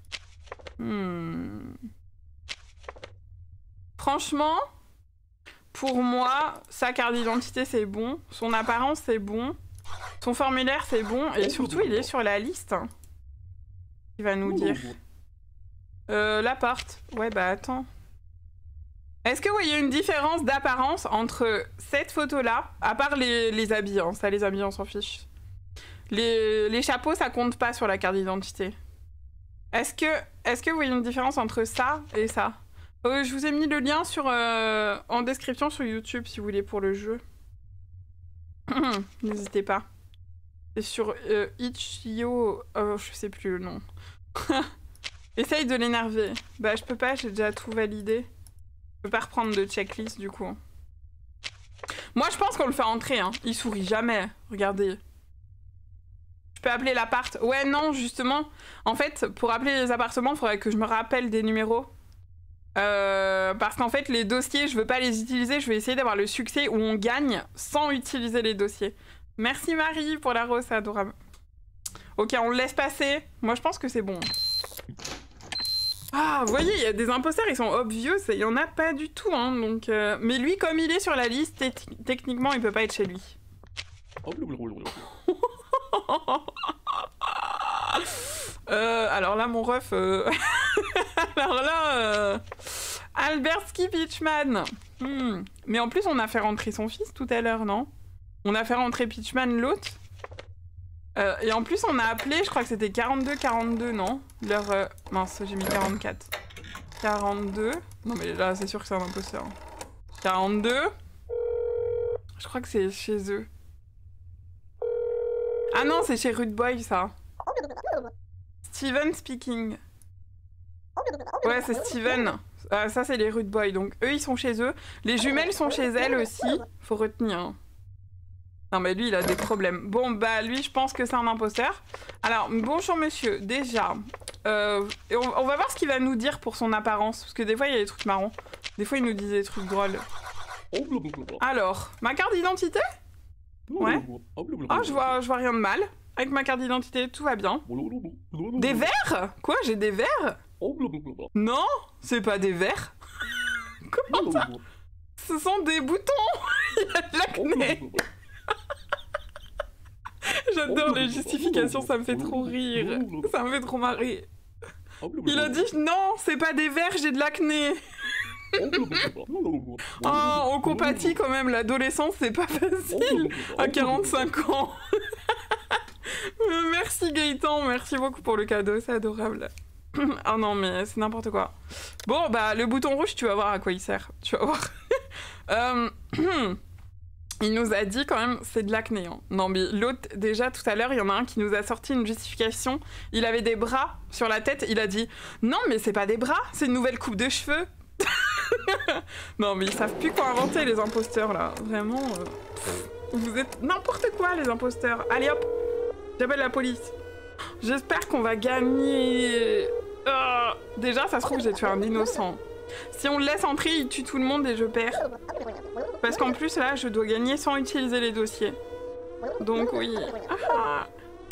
Franchement, pour moi, sa carte d'identité, c'est bon. Son apparence, c'est bon. Son formulaire, c'est bon. Et surtout, il est sur la liste. Il va nous dire. L'appart. Ouais, bah attends. Est-ce que vous voyez une différence d'apparence entre cette photo-là, à part les habits, hein, ça les habits on s'en fiche. Les chapeaux ça compte pas sur la carte d'identité. Est-ce que vous voyez une différence entre ça et ça? Je vous ai mis le lien en description sur YouTube si vous voulez pour le jeu. N'hésitez pas. C'est sur Itch.io, je sais plus le nom. Essaye de l'énerver. Bah je peux pas, j'ai déjà tout validé. Je peux pas reprendre de checklist du coup. Moi je pense qu'on le fait entrer, hein. Il sourit jamais, regardez. Je peux appeler l'appart. Ouais non justement, en fait pour appeler les appartements il faudrait que je me rappelle des numéros. Parce qu'en fait les dossiers je veux pas les utiliser, je vais essayer d'avoir le succès où on gagne sans utiliser les dossiers. Merci Marie pour la rose, c'est adorable. Ok on le laisse passer, moi je pense que c'est bon. Ah, vous voyez, il y a des imposteurs, ils sont obvious, il y en a pas du tout, hein, donc... Mais lui, comme il est sur la liste, techniquement, il peut pas être chez lui. Alors là, mon ref... Alors là... Alberski Pitchman. Mais en plus, on a fait rentrer son fils tout à l'heure, non? On a fait rentrer Pitchman l'autre. Et en plus, on a appelé, je crois que c'était 42-42, non? Leur... Mince, j'ai mis 44. 42... Non mais là, c'est sûr que c'est un imposteur. 42... Je crois que c'est chez eux. Ah non, c'est chez Rude Boy, ça. Steven speaking. Ouais, c'est Steven. Ça, c'est les Rude Boy. Donc, eux, ils sont chez eux. Les jumelles sont chez elles aussi. Faut retenir. Non mais lui il a des problèmes. Bon bah lui je pense que c'est un imposteur. Alors bonjour monsieur, déjà on va voir ce qu'il va nous dire pour son apparence. Parce que des fois il y a des trucs marrants. Des fois il nous dit des trucs drôles. Alors, ma carte d'identité? Ouais. Ah je vois rien de mal. Avec ma carte d'identité tout va bien. Des verres? Quoi, j'ai des verres? Non, c'est pas des verres. Comment ça? Ce sont des boutons. Il y a de l'acné. J'adore les justifications, ça me fait trop rire. Ça me fait trop marrer. Il a dit non, c'est pas des verres, j'ai de l'acné. Oh, on compatit quand même, l'adolescence c'est pas facile à 45 ans. Merci Gaëtan, merci beaucoup pour le cadeau, c'est adorable. Oh non mais c'est n'importe quoi. Bon bah le bouton rouge, tu vas voir à quoi il sert. Tu vas voir. Il nous a dit quand même, c'est de l'acné. Hein. Non mais l'autre, déjà tout à l'heure, il y en a un qui nous a sorti une justification. Il avait des bras sur la tête, il a dit « Non mais c'est pas des bras, c'est une nouvelle coupe de cheveux !» Non mais ils savent plus quoi inventer les imposteurs là. Vraiment, vous êtes n'importe quoi les imposteurs. Allez hop, j'appelle la police. J'espère qu'on va gagner. Déjà ça se trouve j'ai tué un innocent. Si on le laisse entrer, il tue tout le monde et je perds. Parce qu'en plus, là, je dois gagner sans utiliser les dossiers. Donc, oui. Ah.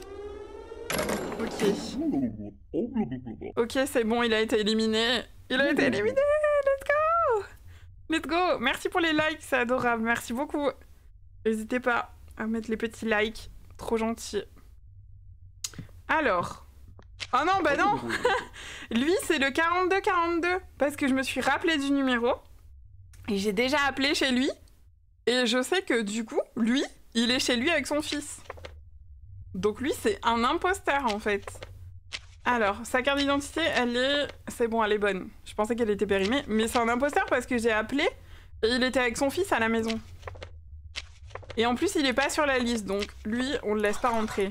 Ok. Ok, c'est bon, il a été éliminé. Il a été éliminé. Let's go. Let's go. Merci pour les likes, c'est adorable. Merci beaucoup. N'hésitez pas à mettre les petits likes. Trop gentil. Alors... Oh non, bah non. Lui, c'est le 42-42. Parce que je me suis rappelé du numéro. Et j'ai déjà appelé chez lui. Et je sais que du coup, lui, il est chez lui avec son fils. Donc lui, c'est un imposteur, en fait. Alors, sa carte d'identité, elle est... C'est bon, elle est bonne. Je pensais qu'elle était périmée. Mais c'est un imposteur parce que j'ai appelé et il était avec son fils à la maison. Et en plus, il est pas sur la liste. Donc lui, on le laisse pas rentrer.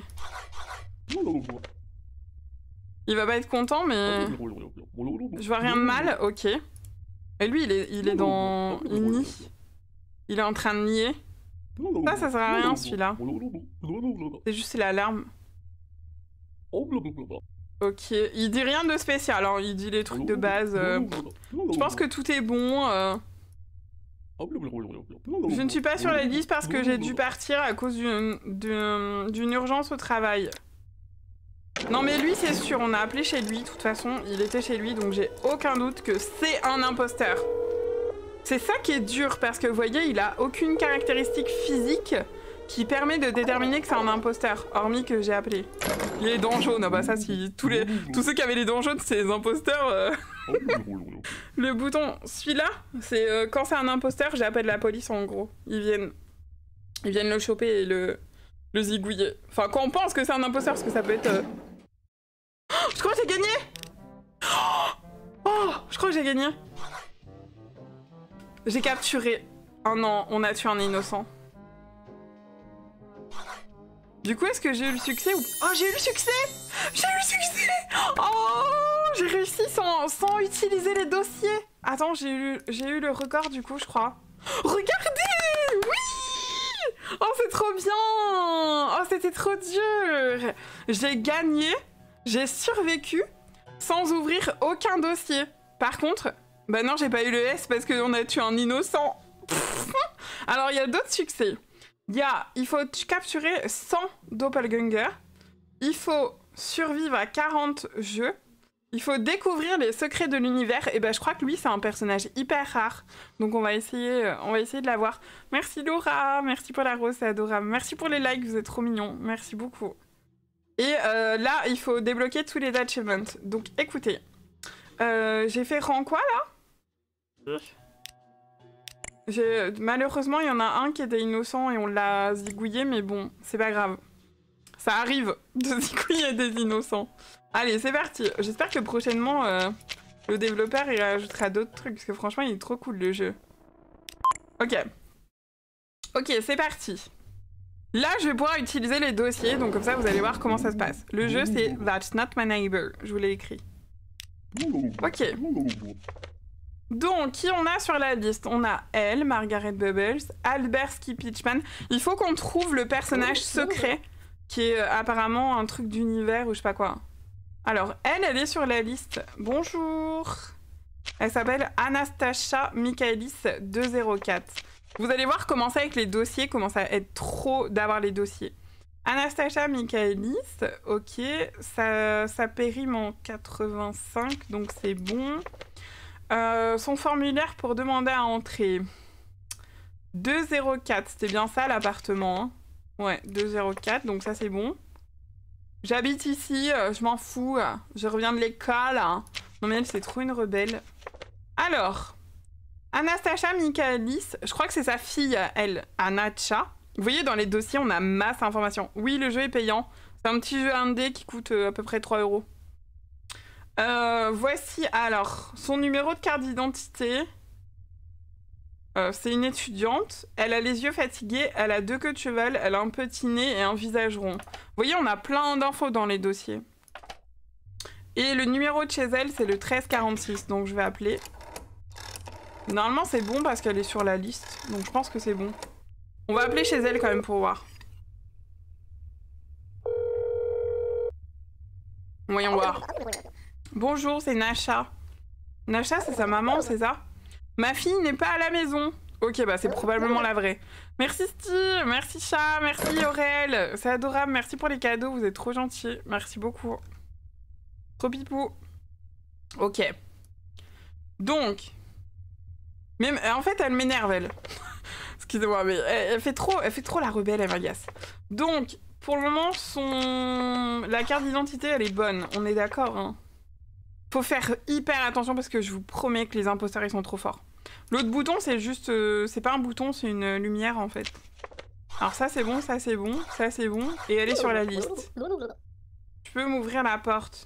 Il va pas être content, mais... Je vois rien de mal, ok. Et lui, il est dans... Il nie. Il est en train de nier. Ça sert à rien, celui-là. C'est juste l'alarme. Ok, il dit rien de spécial, hein. Il dit les trucs de base. Je pense que tout est bon. Je ne suis pas sur la liste parce que j'ai dû partir à cause d'une urgence au travail. Non mais lui c'est sûr, on a appelé chez lui, de toute façon, il était chez lui, donc j'ai aucun doute que c'est un imposteur. C'est ça qui est dur, parce que vous voyez, il a aucune caractéristique physique qui permet de déterminer que c'est un imposteur, hormis que j'ai appelé. Il est dents jaunes, ah bah ça, si tous ceux qui avaient les dents jaunes, c'est les imposteurs. Le bouton, celui-là, c'est quand c'est un imposteur, j'appelle la police en gros. Ils viennent le choper et le zigouiller. Enfin, quand on pense que c'est un imposteur, parce que ça peut être... Oh, je crois que j'ai gagné. Oh, je crois que j'ai gagné. J'ai capturé. Oh non, on a tué un innocent. Du coup, est-ce que j'ai eu le succès ou... Oh, j'ai eu le succès. J'ai eu le succès. Oh, j'ai réussi sans utiliser les dossiers. Attends, j'ai eu le record du coup, je crois. Regardez. Oui. Oh, c'est trop bien. Oh, c'était trop dur. J'ai gagné. J'ai survécu sans ouvrir aucun dossier. Par contre, bah non, j'ai pas eu le S parce qu'on a tué un innocent. Alors, il y a d'autres succès. Il faut capturer 100 doppelgangers. Il faut survivre à 40 jeux. Il faut découvrir les secrets de l'univers. Et ben, je crois que lui, c'est un personnage hyper rare. Donc, on va essayer de l'avoir. Merci Laura, merci pour la rose, c'est adorable. Merci pour les likes, vous êtes trop mignons. Merci beaucoup. Et là, il faut débloquer tous les achievements. Donc, écoutez. J'ai fait rang quoi, là? Malheureusement, il y en a un qui était innocent et on l'a zigouillé, mais bon, c'est pas grave. Ça arrive de zigouiller des innocents. Allez, c'est parti. J'espère que prochainement, le développeur, il rajoutera d'autres trucs, parce que franchement, il est trop cool, le jeu. Ok. Ok, c'est parti. Là, je vais pouvoir utiliser les dossiers, donc comme ça, vous allez voir comment ça se passe. Le jeu, c'est That's Not My Neighbor. Je vous l'ai écrit. Ok. Donc, qui on a sur la liste? On a elle, Margaret Bubbles, Alberski Pitchman. Il faut qu'on trouve le personnage secret, qui est apparemment un truc d'univers ou je sais pas quoi. Alors, elle est sur la liste. Bonjour. Elle s'appelle Anastasia Michaelis 204. Vous allez voir comment ça avec les dossiers, comment ça aide trop d'avoir les dossiers. Anastasia Michaelis, ok. Ça périme en 85, donc c'est bon. Son formulaire pour demander à entrer. 204, c'était bien ça l'appartement. Hein. Ouais, 204, donc ça c'est bon. J'habite ici, je m'en fous. Je reviens de l'école. Non mais elle, c'est trop une rebelle. Alors, Anastasia Michaelis, je crois que c'est sa fille, elle, Anacha. Vous voyez, dans les dossiers, on a masse d'informations. Oui, le jeu est payant. C'est un petit jeu indé qui coûte à peu près 3 €. Voici alors son numéro de carte d'identité. C'est une étudiante. Elle a les yeux fatigués, elle a 2 queues de cheval, elle a un petit nez et un visage rond. Vous voyez, on a plein d'infos dans les dossiers. Et le numéro de chez elle, c'est le 1346, donc je vais appeler. Normalement, c'est bon parce qu'elle est sur la liste, donc je pense que c'est bon. On va appeler chez elle quand même pour voir. Voyons voir. Bonjour, c'est Nasha. Nasha, c'est sa maman, c'est ça? Ma fille n'est pas à la maison. Ok, bah c'est probablement la vraie. Merci Steve, merci Chat, merci Aurel. C'est adorable, merci pour les cadeaux, vous êtes trop gentils. Merci beaucoup. Trop pipou. Ok. Donc. Même, en fait, elle m'énerve, elle. Excusez-moi, mais elle fait trop la rebelle, elle m'agace. Donc, pour le moment, la carte d'identité, elle est bonne. On est d'accord, hein. Faut faire hyper attention parce que je vous promets que les imposteurs, ils sont trop forts. L'autre bouton, c'est juste... c'est pas un bouton, c'est une lumière, en fait. Alors ça, c'est bon, ça, c'est bon, ça, c'est bon. Et elle est sur la liste. Je peux m'ouvrir la porte.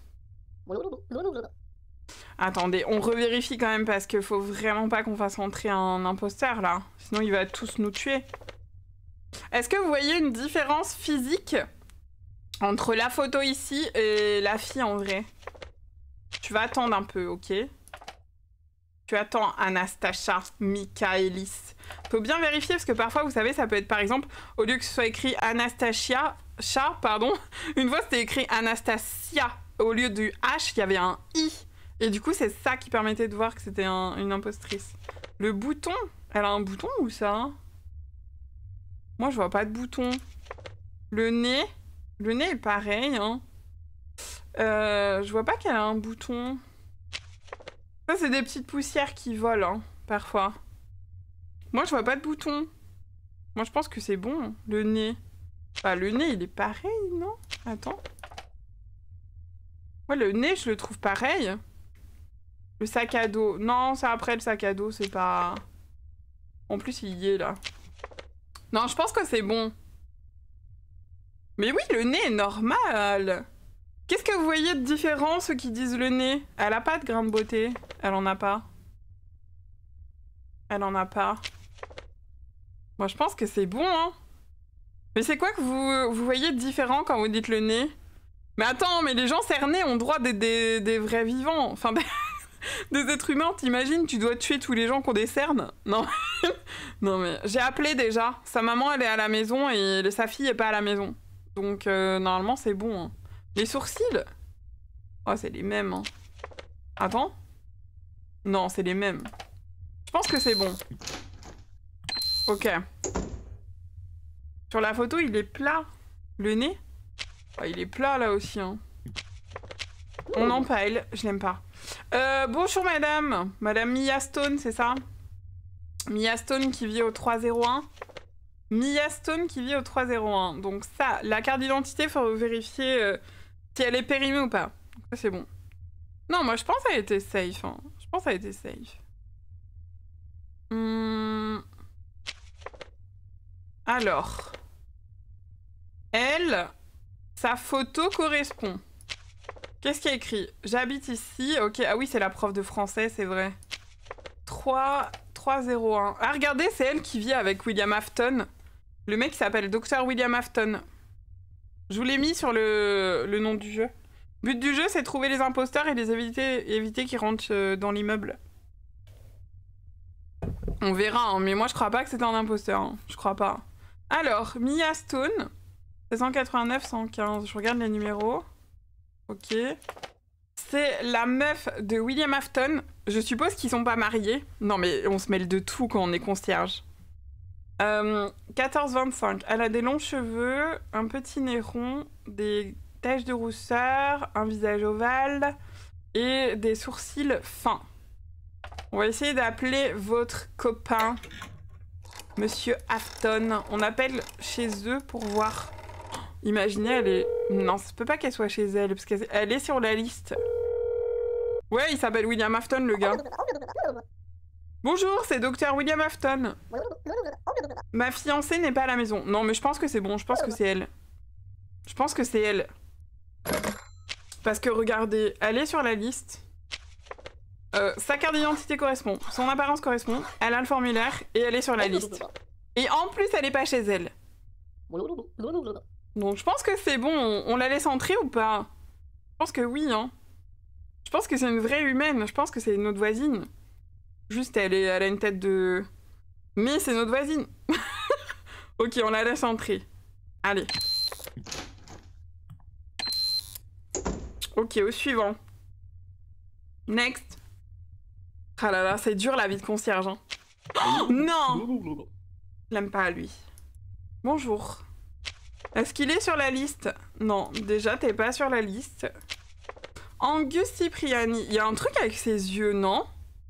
Attendez, on revérifie quand même parce qu'il faut vraiment pas qu'on fasse entrer un imposteur, là. Sinon, il va tous nous tuer. Est-ce que vous voyez une différence physique entre la photo ici et la fille en vrai? Tu vas attendre un peu, ok? Tu attends Anastasia Michaelis. Faut bien vérifier parce que parfois, vous savez, ça peut être par exemple, au lieu que ce soit écrit Anastasia, pardon, une fois c'était écrit Anastasia au lieu du H, il y avait un I. Et du coup, c'est ça qui permettait de voir que c'était une impostrice. Le bouton, elle a un bouton ou ça? Moi, je vois pas de bouton. Le nez est pareil, hein. Je vois pas qu'elle a un bouton. Ça, c'est des petites poussières qui volent, hein, parfois. Moi, je vois pas de bouton. Moi, je pense que c'est bon, le nez. Bah, le nez, il est pareil, non? Attends. Ouais, le nez, je le trouve pareil. Le sac à dos. Non, ça, après, le sac à dos, c'est pas... En plus, il y est, là. Non, je pense que c'est bon. Mais oui, le nez est normal. Qu'est-ce que vous voyez de différent, ceux qui disent le nez? Elle a pas de grain de beauté. Elle en a pas. Elle en a pas. Moi, je pense que c'est bon, hein. Mais c'est quoi que vous voyez de différent quand vous dites le nez? Mais attends, mais les gens cernés ont droit des vrais vivants. Enfin, des êtres humains, t'imagines? Tu dois tuer tous les gens qui ont des cernes? Non. Non, mais j'ai appelé déjà. Sa maman, elle est à la maison et sa fille est pas à la maison. Donc, normalement, c'est bon, hein. Les sourcils? Oh, c'est les mêmes, hein. Attends. Non, c'est les mêmes. Je pense que c'est bon. Ok. Sur la photo, il est plat. Le nez? Oh, il est plat, là aussi, hein. On empile. Je l'aime pas. Bonjour, madame. Madame Mia Stone, c'est ça? Mia Stone qui vit au 301. Mia Stone qui vit au 301. Donc ça, la carte d'identité, faut vérifier si elle est périmée ou pas. Ça, c'est bon. Non, moi, je pense qu'elle était safe, hein. Je pense qu'elle était safe. Alors. Elle, sa photo correspond. Qu'est-ce qu'il y a écrit? J'habite ici. Ok, ah oui, c'est la prof de français, c'est vrai. 301. Ah, regardez, c'est elle qui vit avec William Afton. Le mec qui s'appelle Dr. William Afton. Je vous l'ai mis sur le nom du jeu. But du jeu, c'est trouver les imposteurs et les éviter qu'ils rentrent dans l'immeuble. On verra, hein, mais moi je crois pas que c'était un imposteur. Hein. Je crois pas. Alors, Mia Stone. 189, 115. Je regarde les numéros. Ok. C'est la meuf de William Afton. Je suppose qu'ils sont pas mariés. Non, mais on se mêle de tout quand on est concierge. 14-25. Elle a des longs cheveux, un petit nez rond, des taches de rousseur, un visage ovale et des sourcils fins. On va essayer d'appeler votre copain, Monsieur Afton. On appelle chez eux pour voir. Imaginez, elle est... Non, ça se peut pas qu'elle soit chez elle, parce qu'elle est sur la liste. Ouais, il s'appelle William Afton, le gars. Bonjour, c'est Dr. William Afton. Ma fiancée n'est pas à la maison. Non, mais je pense que c'est bon, je pense que c'est elle. Je pense que c'est elle. Parce que regardez, elle est sur la liste. Sa carte d'identité correspond, son apparence correspond, elle a le formulaire et elle est sur la liste. Et en plus, elle est pas chez elle. Donc je pense que c'est bon, on la laisse entrer ou pas? Je pense que oui, hein. Je pense que c'est une vraie humaine, je pense que c'est notre voisine. Juste, elle a une tête de... Mais c'est notre voisine. Ok, on la laisse entrer. Allez. Ok, au suivant. Next. Ah là là, c'est dur la vie de concierge. Hein. Oh, non! Je l'aime pas, lui. Bonjour. Est-ce qu'il est sur la liste? Non, déjà, t'es pas sur la liste. Angus Cipriani. Il y a un truc avec ses yeux, non?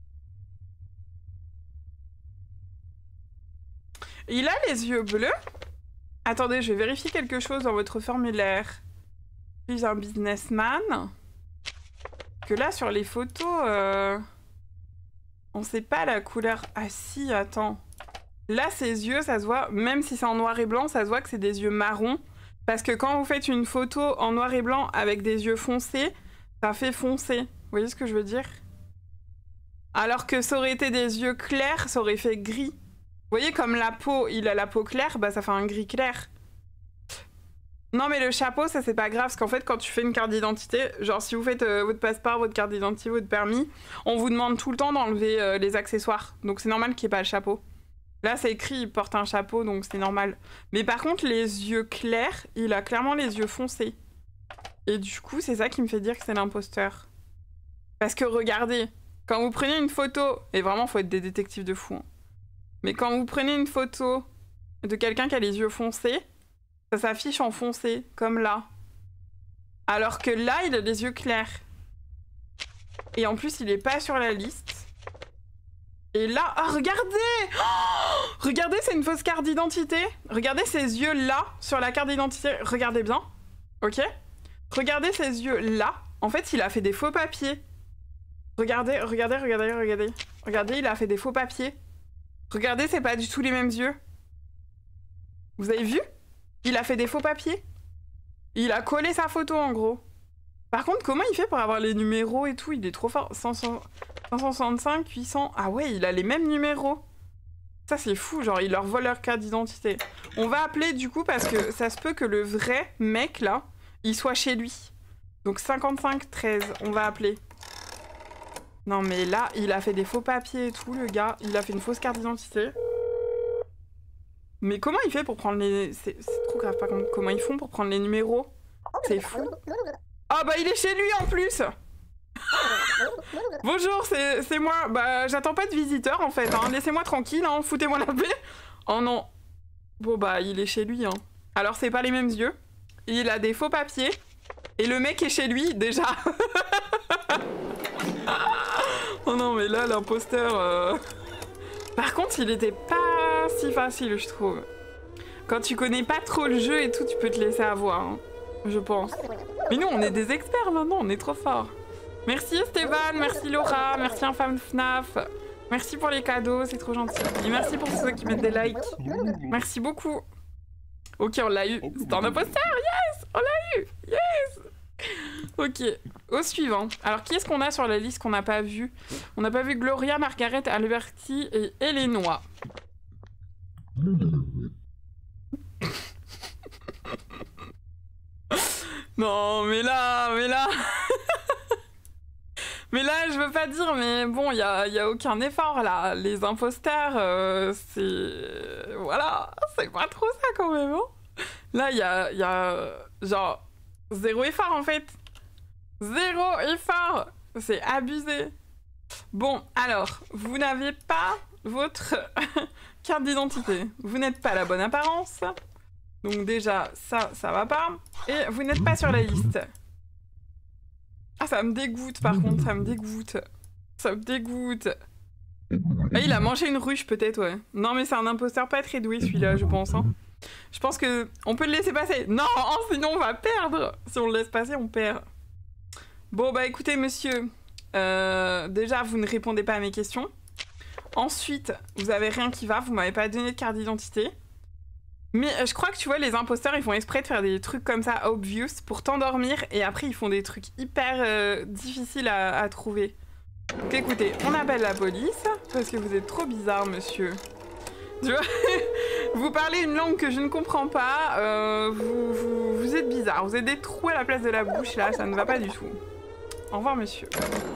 Il a les yeux bleus? Attendez, je vais vérifier quelque chose dans votre formulaire. Je suis un businessman. Que là, sur les photos, on sait pas la couleur. Ah si, attends. Là, ses yeux, ça se voit, même si c'est en noir et blanc, ça se voit que c'est des yeux marrons. Parce que quand vous faites une photo en noir et blanc avec des yeux foncés, ça fait foncer. Vous voyez ce que je veux dire? Alors que ça aurait été des yeux clairs, ça aurait fait gris. Vous voyez comme la peau, il a la peau claire, bah ça fait un gris clair. Non mais le chapeau, ça c'est pas grave, parce qu'en fait quand tu fais une carte d'identité, genre si vous faites votre passeport, votre carte d'identité, votre permis, on vous demande tout le temps d'enlever les accessoires. Donc c'est normal qu'il n'y ait pas le chapeau. Là c'est écrit, il porte un chapeau, donc c'est normal. Mais par contre les yeux clairs, il a clairement les yeux foncés. Et du coup, c'est ça qui me fait dire que c'est l'imposteur. Parce que regardez, quand vous prenez une photo, et vraiment, faut être des détectives de fou, hein, mais quand vous prenez une photo de quelqu'un qui a les yeux foncés, ça s'affiche en foncé, comme là. Alors que là, il a les yeux clairs. Et en plus, il est pas sur la liste. Et là, ah, regardez! Oh, regardez, c'est une fausse carte d'identité. Regardez ses yeux là, sur la carte d'identité. Regardez bien, ok? Regardez ses yeux là. En fait, il a fait des faux papiers. Regardez, regardez, regardez, regardez. Regardez, il a fait des faux papiers. Regardez, c'est pas du tout les mêmes yeux. Vous avez vu? Il a fait des faux papiers. Il a collé sa photo, en gros. Par contre, comment il fait pour avoir les numéros et tout? Il est trop fort. 565, 800... Ah ouais, il a les mêmes numéros. Ça, c'est fou. Genre, il leur vole leur carte d'identité. On va appeler, du coup, parce que ça se peut que le vrai mec, là, il soit chez lui. Donc, 55, 13. On va appeler. Non, mais là, il a fait des faux papiers et tout, le gars. Il a fait une fausse carte d'identité. Mais comment il fait pour prendre les... C'est trop grave, par contre. Comment ils font pour prendre les numéros? C'est fou. Ah bah il est chez lui en plus. Bonjour, c'est moi. Bah j'attends pas de visiteurs en fait, hein. Laissez-moi tranquille, hein. Foutez-moi la paix. Oh non. Bon bah il est chez lui, hein. Alors c'est pas les mêmes yeux. Il a des faux papiers. Et le mec est chez lui déjà. Oh non mais là l'imposteur... Par contre il était pas si facile je trouve. Quand tu connais pas trop le jeu et tout, tu peux te laisser avoir, hein. Je pense. Mais nous, on est des experts maintenant, on est trop forts. Merci Esteban, merci Laura, merci Infâme FNAF. Merci pour les cadeaux, c'est trop gentil. Et merci pour ceux qui mettent des likes. Merci beaucoup. Ok, on l'a eu. C'est un imposteur, yes! On l'a eu, yes! Ok, au suivant. Alors, qui est-ce qu'on a sur la liste qu'on n'a pas vu? On n'a pas vu Gloria, Margaret, Alberti et Elenois. Non, mais là... Mais là, je veux pas dire, mais bon, y a aucun effort, là. Les imposteurs, c'est... Voilà, c'est pas trop ça, quand même, hein. Là, y a... Genre, zéro effort, en fait. Zéro effort. C'est abusé. Bon, alors, vous n'avez pas votre carte d'identité. Vous n'êtes pas la bonne apparence. Donc déjà, ça va pas. Et vous n'êtes pas sur la liste. Ah, ça me dégoûte, par contre, ça me dégoûte. Ça me dégoûte. Ah, il a mangé une ruche, peut-être, ouais. Non, mais c'est un imposteur pas très doué, celui-là, je pense, hein. Je pense que on peut le laisser passer. Non, sinon on va perdre. Si on le laisse passer, on perd. Bon, bah écoutez, monsieur. Déjà, vous ne répondez pas à mes questions. Ensuite, vous avez rien qui va, vous m'avez pas donné de carte d'identité. Mais je crois que tu vois, les imposteurs, ils font exprès de faire des trucs comme ça, obvious, pour t'endormir, et après ils font des trucs hyper difficiles à trouver. Donc écoutez, on appelle la police, parce que vous êtes trop bizarre, monsieur. Tu vois, vous parlez une langue que je ne comprends pas, vous êtes bizarre, vous avez des trous à la place de la bouche, là, ça ne va pas du tout. Au revoir, monsieur.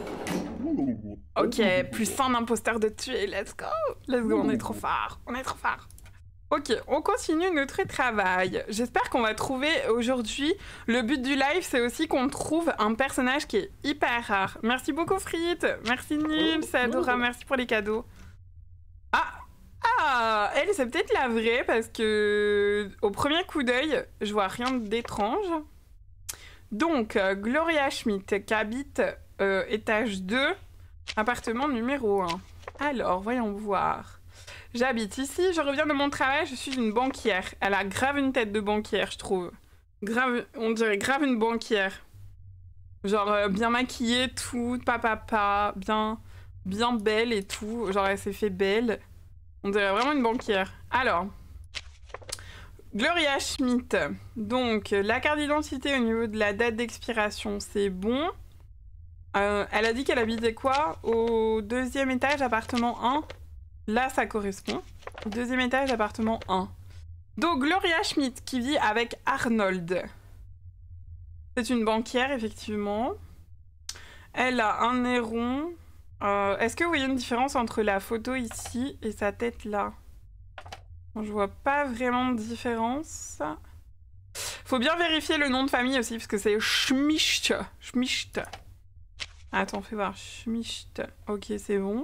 Ok, plus 100 imposteurs de tuer, let's go, on est trop fort, on est trop fort. Ok, on continue notre travail. J'espère qu'on va trouver aujourd'hui... Le but du live, c'est aussi qu'on trouve un personnage qui est hyper rare. Merci beaucoup, Frites. Merci, Nils. C'est Adora. Merci pour les cadeaux. Ah, elle, c'est peut-être la vraie, parce que... Au premier coup d'œil, je vois rien d'étrange. Donc, Gloria Schmidt, qui habite étage 2, appartement numéro 1. Alors, voyons voir... J'habite ici, je reviens de mon travail, je suis une banquière. Elle a grave une tête de banquière, je trouve. Grave, on dirait grave une banquière. Genre bien maquillée, tout, papa, bien belle et tout. Genre elle s'est fait belle. On dirait vraiment une banquière. Alors, Gloria Schmidt. Donc, la carte d'identité au niveau de la date d'expiration, c'est bon. Elle a dit qu'elle habitait quoi? Au 2e étage, appartement 1. Là, ça correspond. Deuxième étage, appartement 1. Donc, Gloria Schmidt, qui vit avec Arnold. C'est une banquière, effectivement. Elle a un nez rond. Est-ce que vous voyez une différence entre la photo ici et sa tête là? Bon, je vois pas vraiment de différence. Faut bien vérifier le nom de famille aussi, parce que c'est Schmicht. Schmicht. Attends, fais voir. Schmicht. Ok, c'est bon.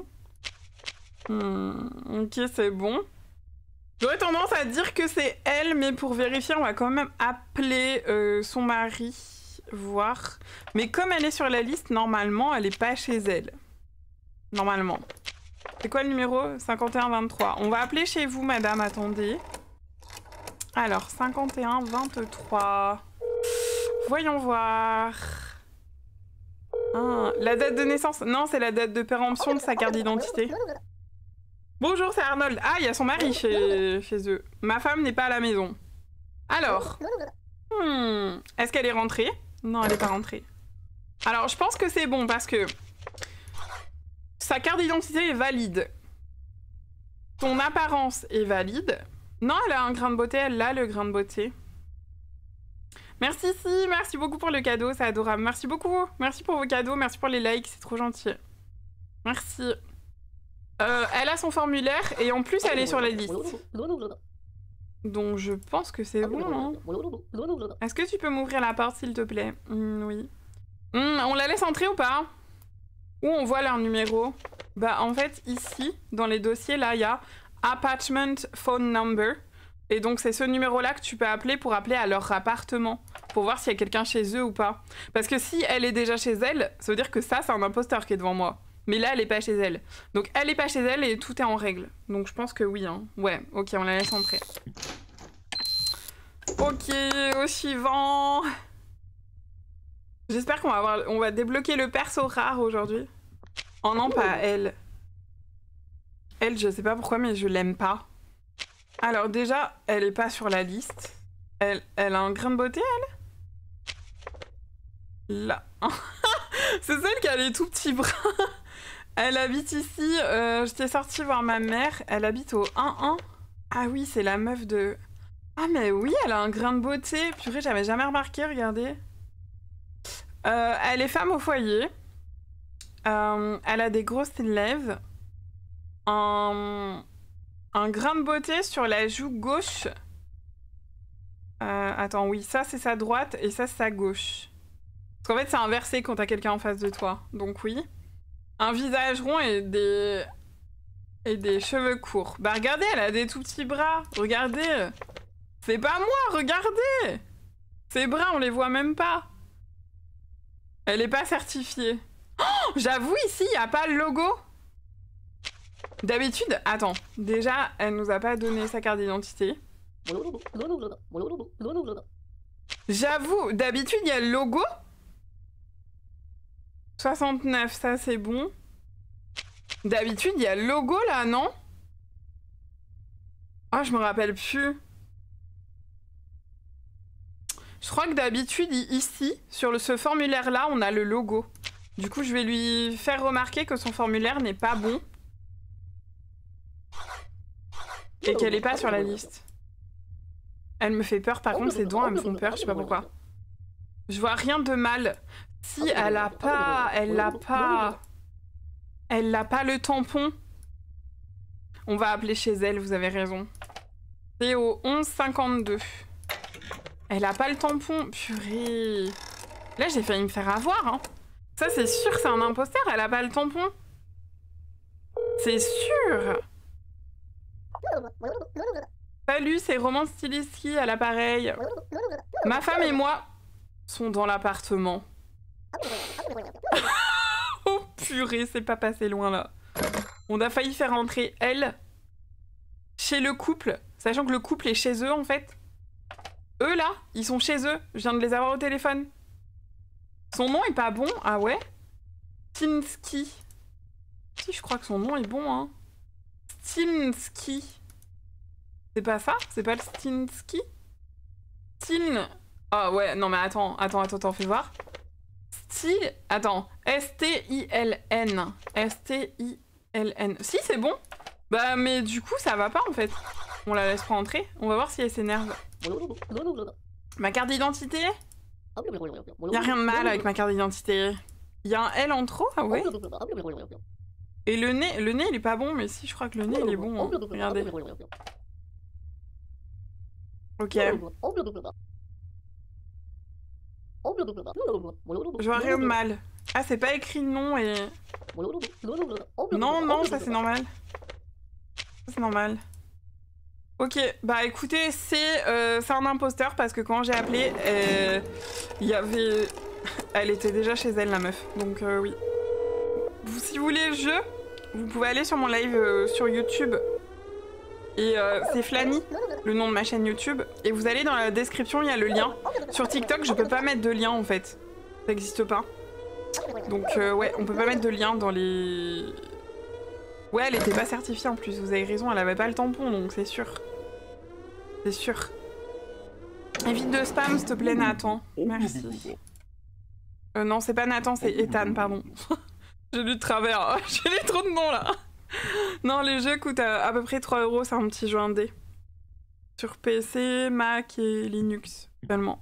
Ok, c'est bon. J'aurais tendance à dire que c'est elle, mais pour vérifier, on va quand même appeler son mari, voir. Mais comme elle est sur la liste, normalement, elle est pas chez elle. Normalement. C'est quoi le numéro? 5123. On va appeler chez vous, madame, attendez. Alors, 5123. Voyons voir. Ah, la date de naissance? Non, c'est la date de péremption de sa carte d'identité. Bonjour, c'est Arnold. Ah, il y a son mari chez eux. Ma femme n'est pas à la maison. Alors, est-ce qu'elle est rentrée? Non, elle n'est pas rentrée. Alors, je pense que c'est bon parce que sa carte d'identité est valide. Son apparence est valide. Non, elle a un grain de beauté, elle a le grain de beauté. Merci, si, merci beaucoup pour le cadeau, c'est adorable. Merci beaucoup, merci pour vos cadeaux, merci pour les likes, c'est trop gentil. Merci. Elle a son formulaire et en plus elle est sur la liste. Donc je pense que c'est bon, non? Est-ce que tu peux m'ouvrir la porte s'il te plaît? Oui. On la laisse entrer ou pas? Où on voit leur numéro? Bah en fait ici, dans les dossiers là, il y a Apartment Phone Number. Et donc c'est ce numéro-là que tu peux appeler pour appeler à leur appartement. Pour voir s'il y a quelqu'un chez eux ou pas. Parce que si elle est déjà chez elle, ça veut dire que ça c'est un imposteur qui est devant moi. Mais là, elle est pas chez elle. Donc, elle est pas chez elle et tout est en règle. Donc, je pense que oui. Hein. Ouais, ok, on la laisse entrer. Ok, au suivant. J'espère on va débloquer le perso rare aujourd'hui. Oh non, pas elle. Elle, je sais pas pourquoi, mais je l'aime pas. Alors, déjà, elle est pas sur la liste. Elle a un grain de beauté, elle? Là. C'est celle qui a les tout petits bras. Elle habite ici, j'étais sortie voir ma mère, elle habite au 1-1. Ah oui, c'est la meuf de... Ah mais oui, elle a un grain de beauté, purée, j'avais jamais remarqué, regardez. Elle est femme au foyer. Elle a des grosses lèvres. Un grain de beauté sur la joue gauche. Attends, oui, ça c'est sa droite et ça c'est sa gauche. Parce qu'en fait c'est inversé quand t'as quelqu'un en face de toi, donc oui. Un visage rond et des cheveux courts. Bah regardez, elle a des tout petits bras. Regardez. C'est pas moi, regardez. Ses bras, on les voit même pas. Elle est pas certifiée. Oh, j'avoue, ici, il n'y a pas le logo. D'habitude, attends. Déjà, elle nous a pas donné sa carte d'identité. J'avoue, d'habitude, il y a le logo. 69, ça c'est bon. D'habitude, il y a le logo là, non? Ah, je me rappelle plus. Je crois que d'habitude, ici, sur ce formulaire-là, on a le logo. Du coup, je vais lui faire remarquer que son formulaire n'est pas bon. Et qu'elle n'est pas sur la liste. Elle me fait peur, par contre, ses dents, elles me font peur, je sais pas pourquoi. Je vois rien de mal. Si, elle l'a pas le tampon. On va appeler chez elle, vous avez raison. C'est au 1152. Elle a pas le tampon, purée. Là, j'ai failli me faire avoir, hein. Ça, c'est sûr, c'est un imposteur, elle a pas le tampon. C'est sûr. Salut, c'est Roman Styliski à l'appareil. Ma femme et moi sont dans l'appartement. Oh purée, c'est pas passé loin là. On a failli faire entrer elle chez le couple, sachant que le couple est chez eux en fait. Eux là, ils sont chez eux, je viens de les avoir au téléphone. Son nom est pas bon, ah ouais? Stinski. Si, je crois que son nom est bon, hein. Stinski. C'est pas ça? C'est pas le Stinski? Stin... Ah ouais, non mais attends, fais voir. Stil... Attends, S-T-I-L-N. S-T-I-L-N. Si, c'est bon. Bah, mais du coup, ça va pas, en fait. On la laisse pas entrer. On va voir si elle s'énerve. Ma carte d'identité? Y'a rien de mal avec ma carte d'identité. Y'a un L en trop? Ah ouais? Et le nez, il est pas bon, mais si, je crois que le nez, il est bon. Hein. Regardez. Ok. Je vois rien de mal. Ah, c'est pas écrit nom et... Non, non, ça c'est normal. Ça c'est normal. Ok, bah écoutez, c'est un imposteur parce que quand j'ai appelé, il y avait... Elle était déjà chez elle, la meuf. Donc oui. Si vous voulez le jeu, vous pouvez aller sur mon live sur YouTube. Et c'est Flanny, le nom de ma chaîne YouTube. Et vous allez dans la description, il y a le lien. Sur TikTok, je peux pas mettre de lien en fait. Ça n'existe pas. Donc ouais, on peut pas mettre de lien dans les... Ouais, elle était pas certifiée en plus, vous avez raison, elle avait pas le tampon, donc c'est sûr. C'est sûr. Évite de spam, s'il te plaît, Nathan. Merci. Non, c'est pas Nathan, c'est Ethan, pardon. J'ai lu de travers, j'ai lu trop de noms là. Non, les jeux coûtent à peu près 3 €, c'est un petit jeu indé. Sur PC, Mac et Linux, seulement.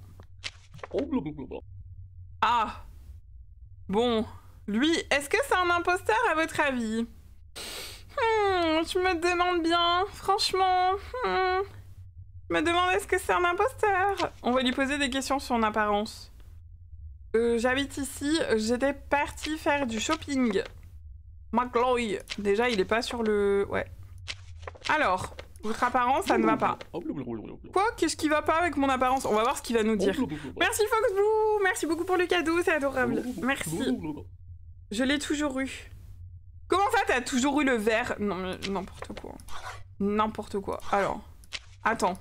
Ah. Bon, lui, est-ce que c'est un imposteur à votre avis? Je me demande bien, franchement. Je me demande est-ce que c'est un imposteur? On va lui poser des questions sur son apparence. J'habite ici, j'étais partie faire du shopping. McLoy. Déjà, il est pas sur le... Ouais. Alors, votre apparence, ça ne va pas. Quoi? Qu'est-ce qui va pas avec mon apparence? On va voir ce qu'il va nous dire. Merci Foxblue, merci beaucoup pour le cadeau, c'est adorable. Merci. Je l'ai toujours eu. Comment ça, t'as toujours eu le vert? Non, mais n'importe quoi. N'importe quoi. Alors, attends.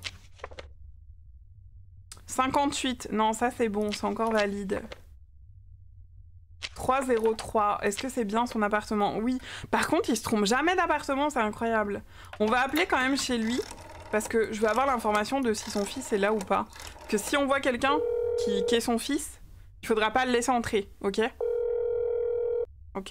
58. Non, ça c'est bon, c'est encore valide. 303. Est-ce que c'est bien son appartement? Oui. Par contre, il se trompe jamais d'appartement, c'est incroyable. On va appeler quand même chez lui, parce que je veux avoir l'information de si son fils est là ou pas. Parce que si on voit quelqu'un qui est son fils, il faudra pas le laisser entrer, ok? Ok.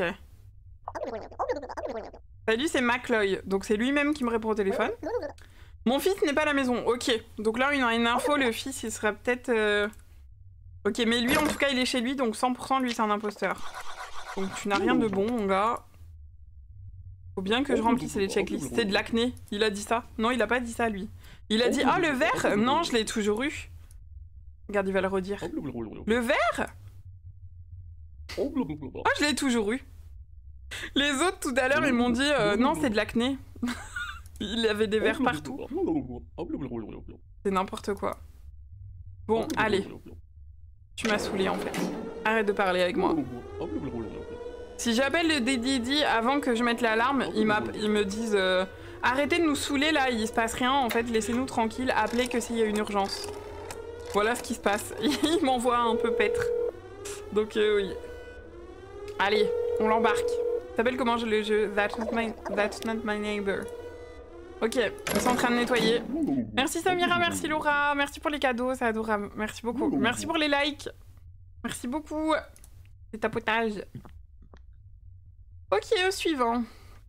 Salut, c'est McLoy. Donc c'est lui-même qui me répond au téléphone. Mon fils n'est pas à la maison. Ok. Donc là, on a une info. Le fils, il sera peut-être... Ok, mais lui, en tout cas, il est chez lui. Donc 100%, lui, c'est un imposteur. Donc tu n'as rien de bon, mon gars. Faut bien que je remplisse les checklists. C'est de l'acné. Il a dit ça. Non, il a pas dit ça, lui. Il a dit « Ah, le vert !» Non, je l'ai toujours eu. Regarde, il va le redire. Le vert? Oh, je l'ai toujours eu. Les autres, tout à l'heure, ils m'ont dit non, c'est de l'acné. Il y avait des verres partout. C'est n'importe quoi. Bon, allez. Tu m'as saoulé, en fait. Arrête de parler avec moi. Si j'appelle le DDD avant que je mette l'alarme, ils me disent arrêtez de nous saouler, là, il se passe rien, en fait, laissez-nous tranquilles, appelez que s'il y a une urgence. Voilà ce qui se passe. Il m'envoie un peu paître. Donc, oui. Allez, on l'embarque. Ça s'appelle comment le jeu? That's not my neighbor. Ok, ils sont en train de nettoyer. Merci Samira, merci Laura, merci pour les cadeaux, c'est adorable. Merci beaucoup. Merci pour les likes. Merci beaucoup. C'est tapotage. Ok, au suivant.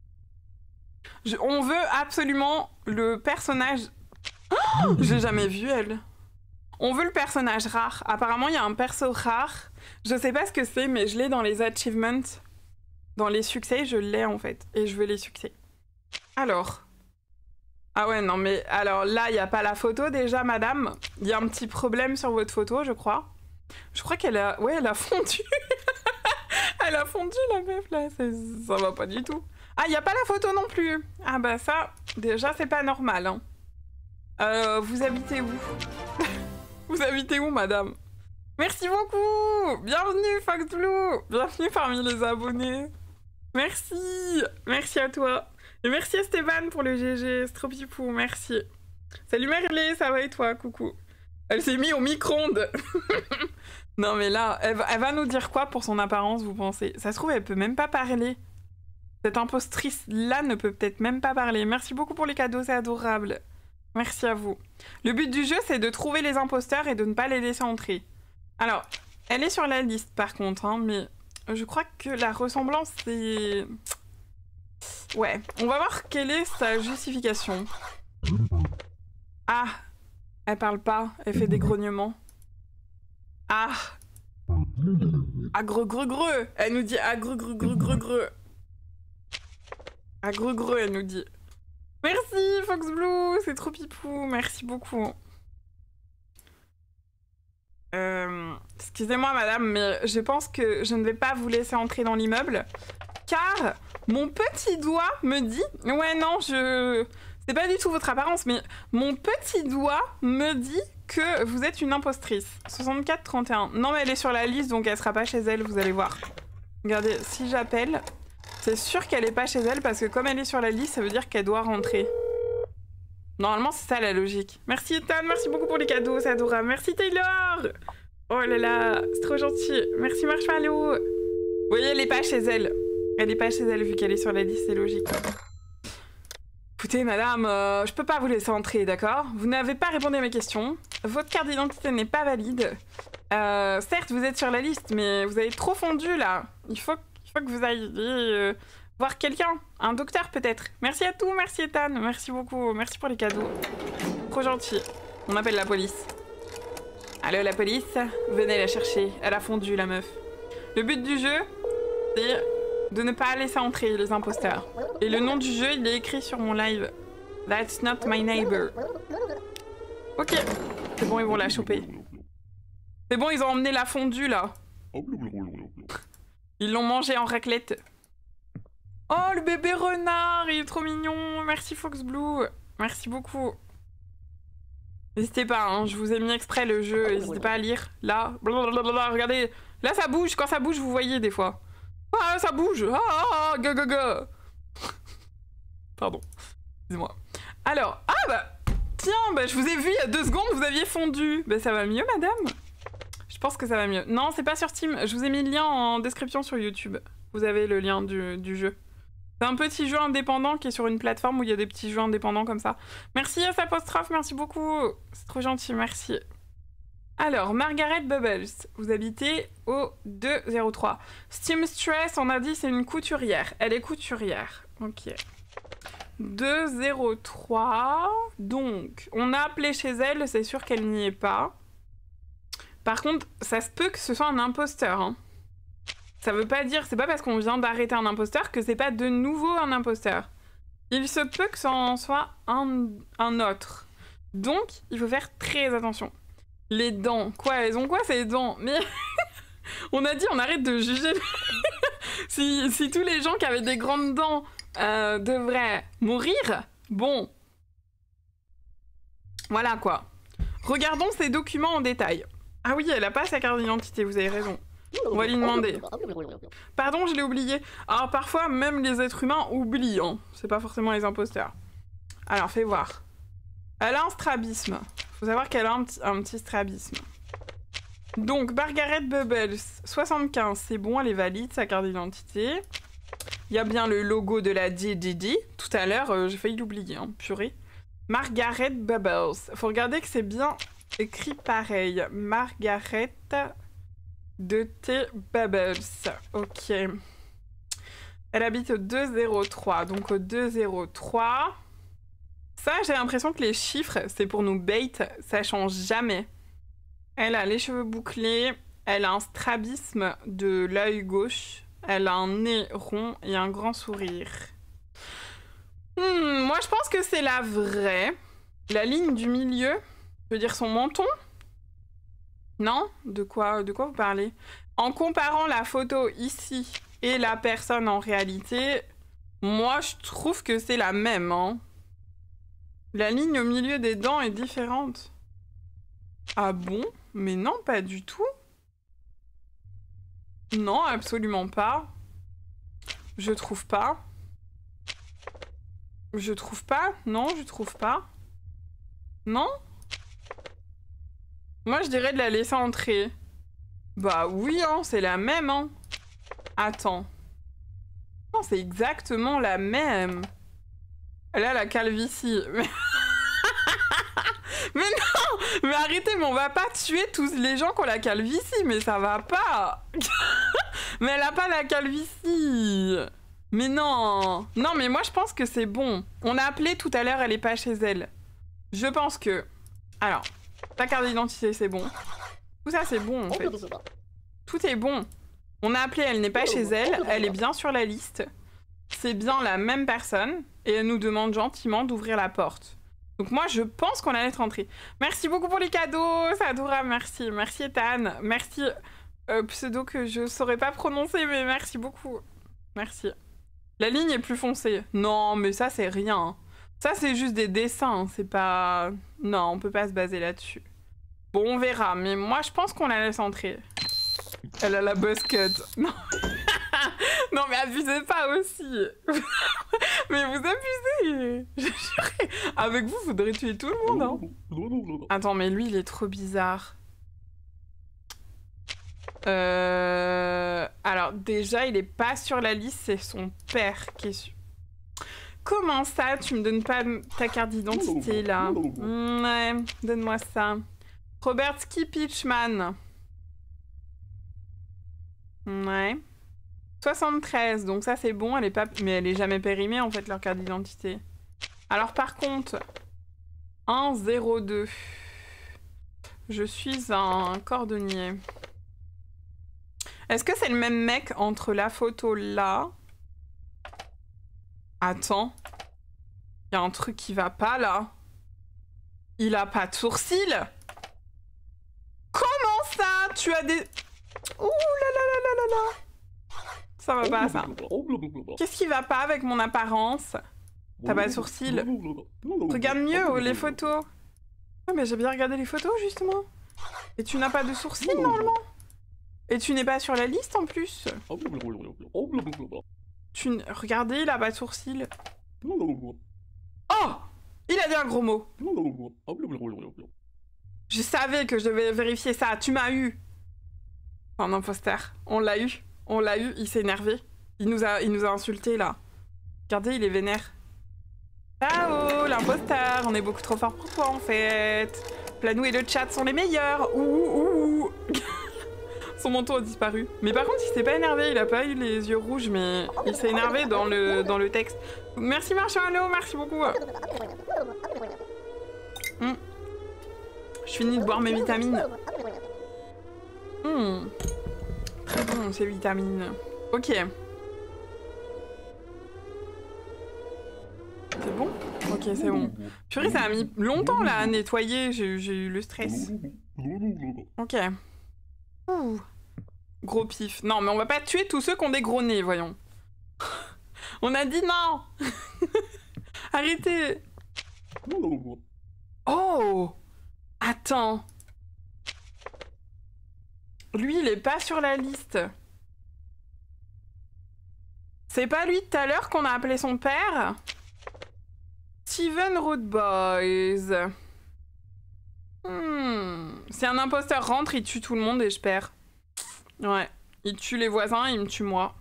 On veut absolument le personnage... Oh, j'ai jamais vu elle. On veut le personnage rare. Apparemment, il y a un perso rare. Je sais pas ce que c'est, mais je l'ai dans les achievements. Dans les succès, je l'ai en fait. Et je veux les succès. Alors. Ah ouais, non mais... Alors là, il n'y a pas la photo déjà, madame. Il y a un petit problème sur votre photo, je crois. Je crois qu'elle a... Ouais, elle a fondu. Elle a fondu, la meuf, là. Ça va pas du tout. Ah, il n'y a pas la photo non plus. Ah bah ça, déjà, c'est pas normal. Hein. Vous habitez où? Vous habitez où, madame? Merci beaucoup. Bienvenue, Foxblue. Bienvenue parmi les abonnés. Merci. Merci à toi. Et merci Esteban pour le GG. C'est trop pipou, merci. Salut Merlé, ça va et toi? Coucou. Elle s'est mise au micro-ondes. Non mais là, elle va nous dire quoi pour son apparence, vous pensez? Ça se trouve, elle peut même pas parler. Cette impostrice-là ne peut peut-être même pas parler. Merci beaucoup pour les cadeaux, c'est adorable. Merci à vous. Le but du jeu, c'est de trouver les imposteurs et de ne pas les laisser entrer. Alors, elle est sur la liste par contre, hein, mais je crois que la ressemblance, c'est... Ouais, on va voir quelle est sa justification. Ah, elle parle pas, elle fait des grognements. Ah, agreux, elle nous dit agreux. Agreux, elle nous dit. Merci Foxblue, c'est trop pipou, merci beaucoup. Excusez-moi madame, mais je pense que je ne vais pas vous laisser entrer dans l'immeuble, car mon petit doigt me dit... Ouais non, c'est pas du tout votre apparence, mais mon petit doigt me dit que vous êtes une impostrice. 64-31. Non mais elle est sur la liste, donc elle sera pas chez elle, vous allez voir. Regardez, si j'appelle, c'est sûr qu'elle est pas chez elle, parce que comme elle est sur la liste, ça veut dire qu'elle doit rentrer. Normalement, c'est ça la logique. Merci Ethan, merci beaucoup pour les cadeaux, c'est adorable. Merci Taylor. Oh là là, c'est trop gentil. Merci Marshmallow. Vous voyez, elle est pas chez elle. Elle est pas chez elle vu qu'elle est sur la liste, c'est logique. Écoutez madame, je peux pas vous laisser entrer, d'accord? Vous n'avez pas répondu à mes questions. Votre carte d'identité n'est pas valide. Certes, vous êtes sur la liste, mais vous avez trop fondu là. Il faut que vous ayez... voir quelqu'un, un docteur peut-être. Merci à tous, merci Ethan, merci beaucoup, merci pour les cadeaux. Trop gentil. On appelle la police. Allô la police, venez la chercher, elle a fondu la meuf. Le but du jeu, c'est de ne pas laisser entrer les imposteurs. Et le nom du jeu, il est écrit sur mon live. That's not my neighbor. Ok, c'est bon, ils vont la choper. C'est bon, ils ont emmené la fondue là. Ils l'ont mangée en raclette. Oh, le bébé renard, il est trop mignon. Merci Foxblue. Merci beaucoup. N'hésitez pas, hein, je vous ai mis exprès le jeu. N'hésitez pas à lire. Là, blablabla, regardez. Là, ça bouge. Quand ça bouge, vous voyez des fois. Ah, ça bouge. Ah, ga, ga, ga. Pardon. Excusez-moi. Alors, ah bah, tiens, bah, je vous ai vu il y a 2 secondes, vous aviez fondu. Bah, ça va mieux, madame? Je pense que ça va mieux. Non, c'est pas sur Steam. Je vous ai mis le lien en description sur YouTube. Vous avez le lien du jeu. C'est un petit jeu indépendant qui est sur une plateforme où il y a des petits jeux indépendants comme ça. Merci à Apostrophe, merci beaucoup. C'est trop gentil, merci. Alors, Margaret Bubbles, vous habitez au 203. Steam Stress, on a dit c'est une couturière. Elle est couturière. Ok. 203. Donc, on a appelé chez elle, c'est sûr qu'elle n'y est pas. Par contre, ça se peut que ce soit un imposteur, hein. Ça veut pas dire, c'est pas parce qu'on vient d'arrêter un imposteur que c'est pas de nouveau un imposteur. Il se peut que ça en soit un autre. Donc, il faut faire très attention. Les dents. Quoi, elles ont quoi ces dents? Mais on a dit, on arrête de juger. si tous les gens qui avaient des grandes dents devraient mourir, bon. Voilà quoi. Regardons ces documents en détail. Ah oui, elle a pas sa carte d'identité, vous avez raison. On va lui demander. Pardon, je l'ai oublié. Alors parfois, même les êtres humains oublient. Hein. C'est pas forcément les imposteurs. Alors, fais voir. Elle a un strabisme. Faut savoir qu'elle a un petit strabisme. Donc, Margaret Bubbles, 75, c'est bon, elle est valide, sa carte d'identité. Il y a bien le logo de la DDD. Tout à l'heure, j'ai failli l'oublier, hein, purée. Margaret Bubbles. Faut regarder que c'est bien écrit pareil. Margaret... de T. Bubbles. Ok. Elle habite au 203. Donc au 203. Ça, j'ai l'impression que les chiffres, c'est pour nous bait. Ça change jamais. Elle a les cheveux bouclés. Elle a un strabisme de l'œil gauche. Elle a un nez rond et un grand sourire. Moi, je pense que c'est la vraie. La ligne du milieu, je veux dire son menton. Non? De quoi vous parlez? En comparant la photo ici et la personne en réalité, moi je trouve que c'est la même. Hein. La ligne au milieu des dents est différente. Ah bon? Mais non, pas du tout. Non, absolument pas. Je trouve pas. Je trouve pas. Non, je trouve pas. Non? Moi, je dirais de la laisser entrer. Bah oui, hein, c'est la même, hein. Attends. Non, c'est exactement la même. Elle a la calvitie. Mais non! Mais arrêtez, mais on va pas tuer tous les gens qui ont la calvitie, mais ça va pas. Mais elle a pas la calvitie. Mais non. Non, mais moi, je pense que c'est bon. On a appelé tout à l'heure, elle est pas chez elle. Je pense que... Alors... Ta carte d'identité, c'est bon. Tout ça, c'est bon, en fait. Tout est bon. On a appelé, elle n'est pas chez elle. Elle est bien sur la liste. C'est bien la même personne. Et elle nous demande gentiment d'ouvrir la porte. Donc moi, je pense qu'on allait être rentré. Merci beaucoup pour les cadeaux, c'est adorable, merci. Merci Ethan, merci pseudo que je saurais pas prononcer, mais merci beaucoup. Merci. La ligne est plus foncée. Non, mais ça, c'est rien. Ça, c'est juste des dessins, c'est pas... Non, on peut pas se baser là-dessus. Bon, on verra, mais moi, je pense qu'on la laisse entrer. Elle a la buzz cut. Non, non mais abusez pas aussi. Mais vous abusez. Je jurais. Avec vous, faudrait tuer tout le monde, hein. Attends, mais lui, il est trop bizarre. Alors, déjà, il est pas sur la liste, c'est son père qui est sur... Comment ça, tu me donnes pas ta carte d'identité, là? Ouais, donne-moi ça. Robert Skipitchman. Ouais. 73, donc ça c'est bon, elle est pas... Mais elle est jamais périmée, en fait, leur carte d'identité. Alors, par contre... 102. Je suis un cordonnier. Est-ce que c'est le même mec entre la photo là? Attends. Il y a un truc qui va pas là. Il a pas de sourcils. Comment ça? Tu as des... Ouh là là là là là là. Ça va pas ça. Qu'est-ce qui va pas avec mon apparence? T'as pas de sourcils. Regarde mieux les photos. Ouais, mais j'ai bien regardé les photos justement. Et tu n'as pas de sourcils normalement. Et tu n'es pas sur la liste en plus. Regardez, il a pas de sourcils. Oh! Il a dit un gros mot. Je savais que je devais vérifier ça. Tu m'as eu. Un imposteur. On l'a eu. On l'a eu. Il s'est énervé. Il nous a insultés là. Regardez, il est vénère. Ciao, l'imposteur. On est beaucoup trop fort pour toi en fait. Planou et le chat sont les meilleurs. Ouh. Son manteau a disparu. Mais par contre, il s'est pas énervé, il a pas eu les yeux rouges, mais il s'est énervé dans le texte. Merci Marshmallow, merci beaucoup. Je finis de boire mes vitamines. Très bon ces vitamines. Ok. C'est bon? Ok, c'est bon. Purée, ça a mis longtemps là à nettoyer, j'ai eu le stress. Ok. Ouh. Gros pif. Non, mais on va pas tuer tous ceux qui ont des gros nez, voyons. On a dit non. Arrêtez. Oh. Attends. Lui, il est pas sur la liste. C'est pas lui tout à l'heure qu'on a appelé son père? Steven Rootboys. Si un imposteur rentre, il tue tout le monde et je perds. Ouais. Il tue les voisins et il me tue moi.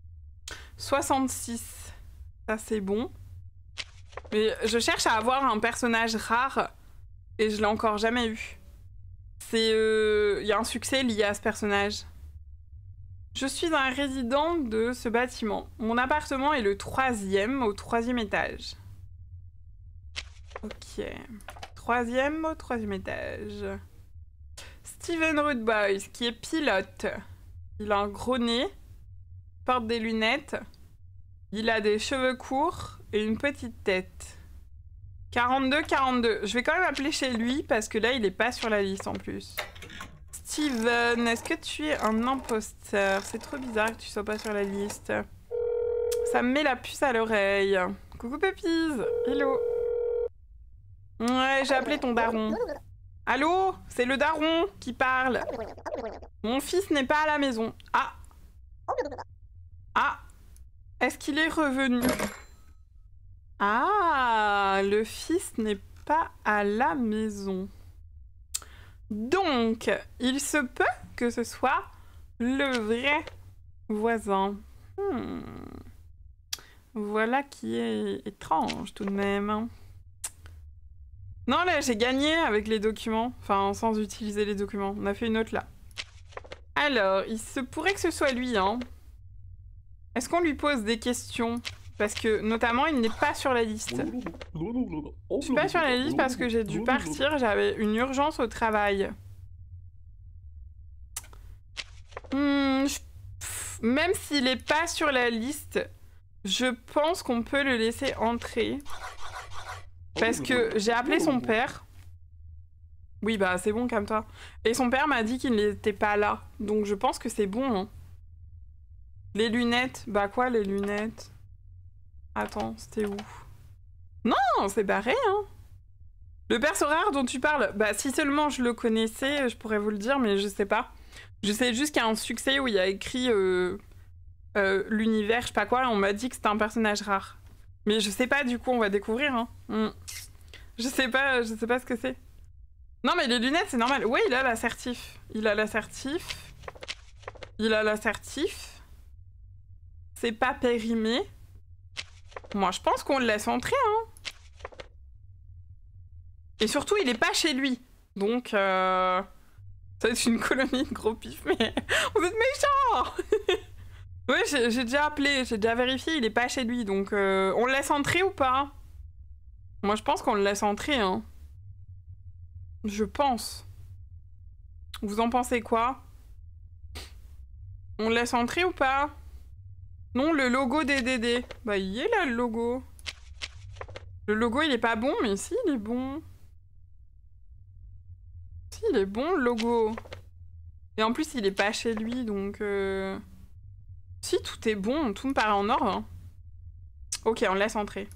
66. Ça, c'est bon. Mais je cherche à avoir un personnage rare et je l'ai encore jamais eu. C'est... Il y a un succès lié à ce personnage. Je suis un résident de ce bâtiment. Mon appartement est le 3e au 3e étage. Ok. 3e au 3e étage. Steven Rootboys, qui est pilote. Il a un gros nez, porte des lunettes, il a des cheveux courts et une petite tête. 42. Je vais quand même appeler chez lui parce que là, il est pas sur la liste en plus. Steven, est-ce que tu es un imposteur? C'est trop bizarre que tu sois pas sur la liste. Ça me met la puce à l'oreille. Coucou Pépise, hello. Ouais, j'ai appelé ton daron. Allô? C'est le daron qui parle. Mon fils n'est pas à la maison. Ah. Ah. Est-ce qu'il est revenu? Ah, le fils n'est pas à la maison. Donc, il se peut que ce soit le vrai voisin. Voilà qui est étrange tout de même. Non, là, j'ai gagné avec les documents. Enfin, sans utiliser les documents. On a fait une autre, là. Alors, il se pourrait que ce soit lui, hein. Est-ce qu'on lui pose des questions? Parce que, notamment, il n'est pas sur la liste. Je suis pas sur la liste parce que j'ai dû partir. J'avais une urgence au travail. Même s'il n'est pas sur la liste, je pense qu'on peut le laisser entrer. Parce que j'ai appelé son père. Oui, bah c'est bon, calme-toi. Et son père m'a dit qu'il n'était pas là. Donc je pense que c'est bon. Hein. Les lunettes. Bah quoi, les lunettes? Attends, c'était où? Non, c'est barré, hein. Le perso rare dont tu parles, bah si seulement je le connaissais, je pourrais vous le dire, mais je sais pas. Je sais juste qu'il y a un succès où il y a écrit l'univers, je sais pas quoi, on m'a dit que c'était un personnage rare. Mais je sais pas, du coup, on va découvrir, hein. Je sais pas ce que c'est. Non, mais les lunettes, c'est normal. Ouais, il a l'assertif. Il a l'assertif. Il a l'assertif. C'est pas périmé. Moi, je pense qu'on le laisse entrer, hein. Et surtout, il est pas chez lui. Donc, ça va être une colonie de gros pifs, mais vous êtes méchants. Ouais, j'ai déjà appelé, j'ai déjà vérifié, il est pas chez lui. Donc, on le laisse entrer ou pas? Moi, je pense qu'on le laisse entrer, hein. Je pense. Vous en pensez quoi? On le laisse entrer ou pas? Non, le logo des DD. Bah, il y est là, le logo. Le logo, il est pas bon, mais si, il est bon. Si, il est bon, le logo. Et en plus, il est pas chez lui, donc... Si, tout est bon, tout me paraît en ordre. Hein. Ok, on le laisse entrer.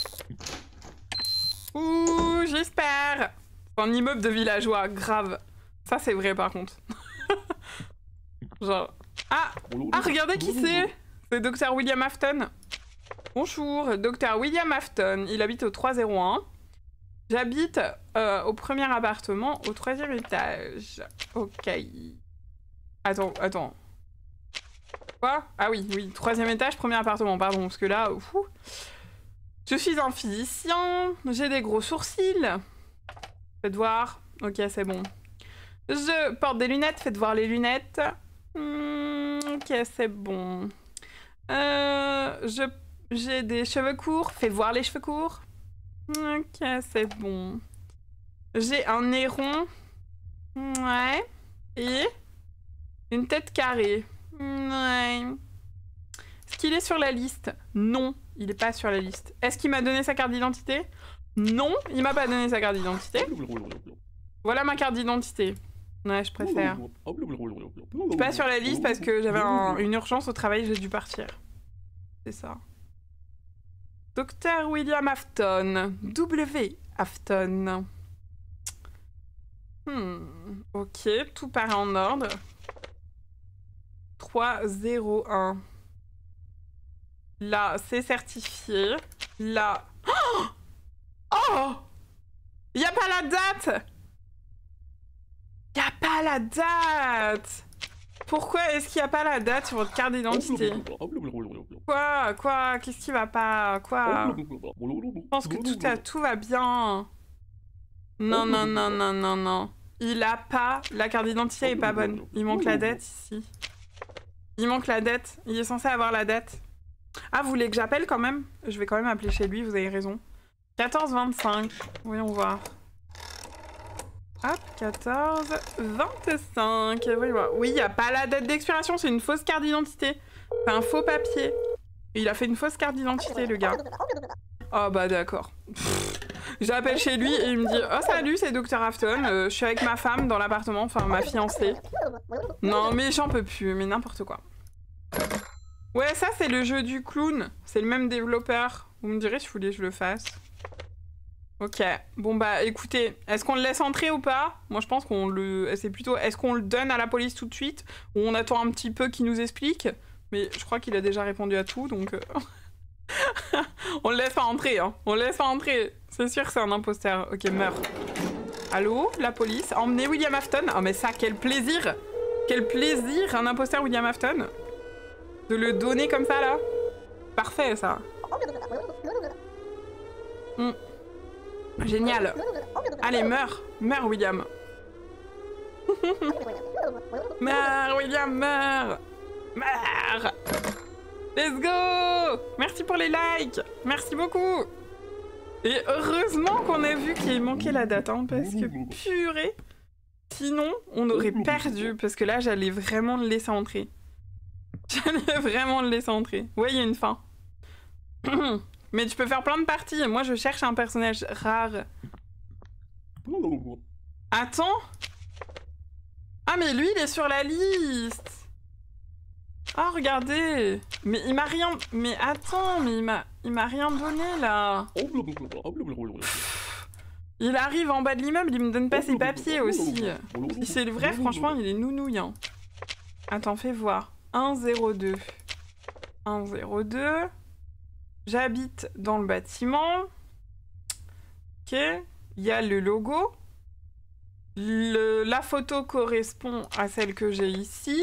Ouh, j'espère. C'est un immeuble de villageois, grave. Ça, c'est vrai, par contre. Genre... Ah, regardez qui c'est. C'est Dr. William Afton. Bonjour, Dr. William Afton. Il habite au 301. J'habite au premier appartement, au 3e étage. Ok. Attends. Quoi? Ah oui, 3e étage, premier appartement, pardon, parce que là... Fou. Je suis un physicien, j'ai des gros sourcils. Faites voir. Ok, c'est bon. Je porte des lunettes, faites voir les lunettes. Ok, c'est bon. J'ai des cheveux courts, fais voir les cheveux courts. Ok, c'est bon. J'ai un nez rond. Ouais. Et une tête carrée. Ouais. Est-ce qu'il est sur la liste? Non, il est pas sur la liste. Est-ce qu'il m'a donné sa carte d'identité? Non, il m'a pas donné sa carte d'identité. Voilà ma carte d'identité. Ouais, je préfère. Je suis pas sur la liste parce que j'avais une urgence au travail, j'ai dû partir. C'est ça. Dr. William Afton. W. Afton. Ok, tout paraît en ordre. 301. Là, c'est certifié. Là... Oh! Il n'y a pas la date! Il n'y a pas la date! Pourquoi est-ce qu'il n'y a pas la date sur votre carte d'identité? Quoi? Qu'est-ce qui va pas? Quoi? Je pense que tout va bien. Non. Il a pas... La carte d'identité est pas bonne. Il manque la date ici. Il manque la date. Il est censé avoir la date. Ah, vous voulez que j'appelle quand même? Je vais quand même appeler chez lui, vous avez raison. 14-25. Voyons voir. Hop, 14-25. Voyons voir. Oui, il n'y a pas la date d'expiration, c'est une fausse carte d'identité. C'est un faux papier. Il a fait une fausse carte d'identité, le gars. Oh, bah d'accord. J'appelle chez lui et il me dit « Oh, salut, c'est Dr. Afton. Je suis avec ma femme dans l'appartement, enfin ma fiancée. » Non, mais j'en peux plus, mais n'importe quoi. Ouais, ça, c'est le jeu du clown. C'est le même développeur. Vous me direz si vous voulez que je le fasse. Ok. Bon, bah, écoutez, est-ce qu'on le laisse entrer ou pas? Moi, je pense qu'on le... C'est plutôt... Est-ce qu'on le donne à la police tout de suite? Ou on attend un petit peu qu'il nous explique? Mais je crois qu'il a déjà répondu à tout, donc... On le laisse pas entrer, hein. On le laisse pas entrer. C'est sûr que c'est un imposteur. Ok, meurs. Allô? La police? Emmenez William Afton? Oh, mais ça, quel plaisir! Quel plaisir, un imposteur William Afton! De le donner comme ça, là. Parfait, ça. Génial. Allez, meurs. Meurs, William. Meurs, William, meurs. Meurs. Let's go. Merci pour les likes. Merci beaucoup. Et heureusement qu'on a vu qu'il manquait la date, hein, parce que purée. Sinon, on aurait perdu, parce que là, j'allais vraiment le laisser entrer. J'allais vraiment le laisser entrer. Ouais, il y a une fin. Mais tu peux faire plein de parties. Moi, je cherche un personnage rare. Attends. Ah, mais lui, il est sur la liste. Ah, regardez. Mais il m'a rien... Mais attends, mais il m'a rien donné, là. Il arrive en bas de l'immeuble, il me donne pas ses papiers aussi. Si c'est le vrai, franchement, il est nounouillant. Attends, fais voir. 102. 102. J'habite dans le bâtiment. Ok. Il y a le logo. La photo correspond à celle que j'ai ici.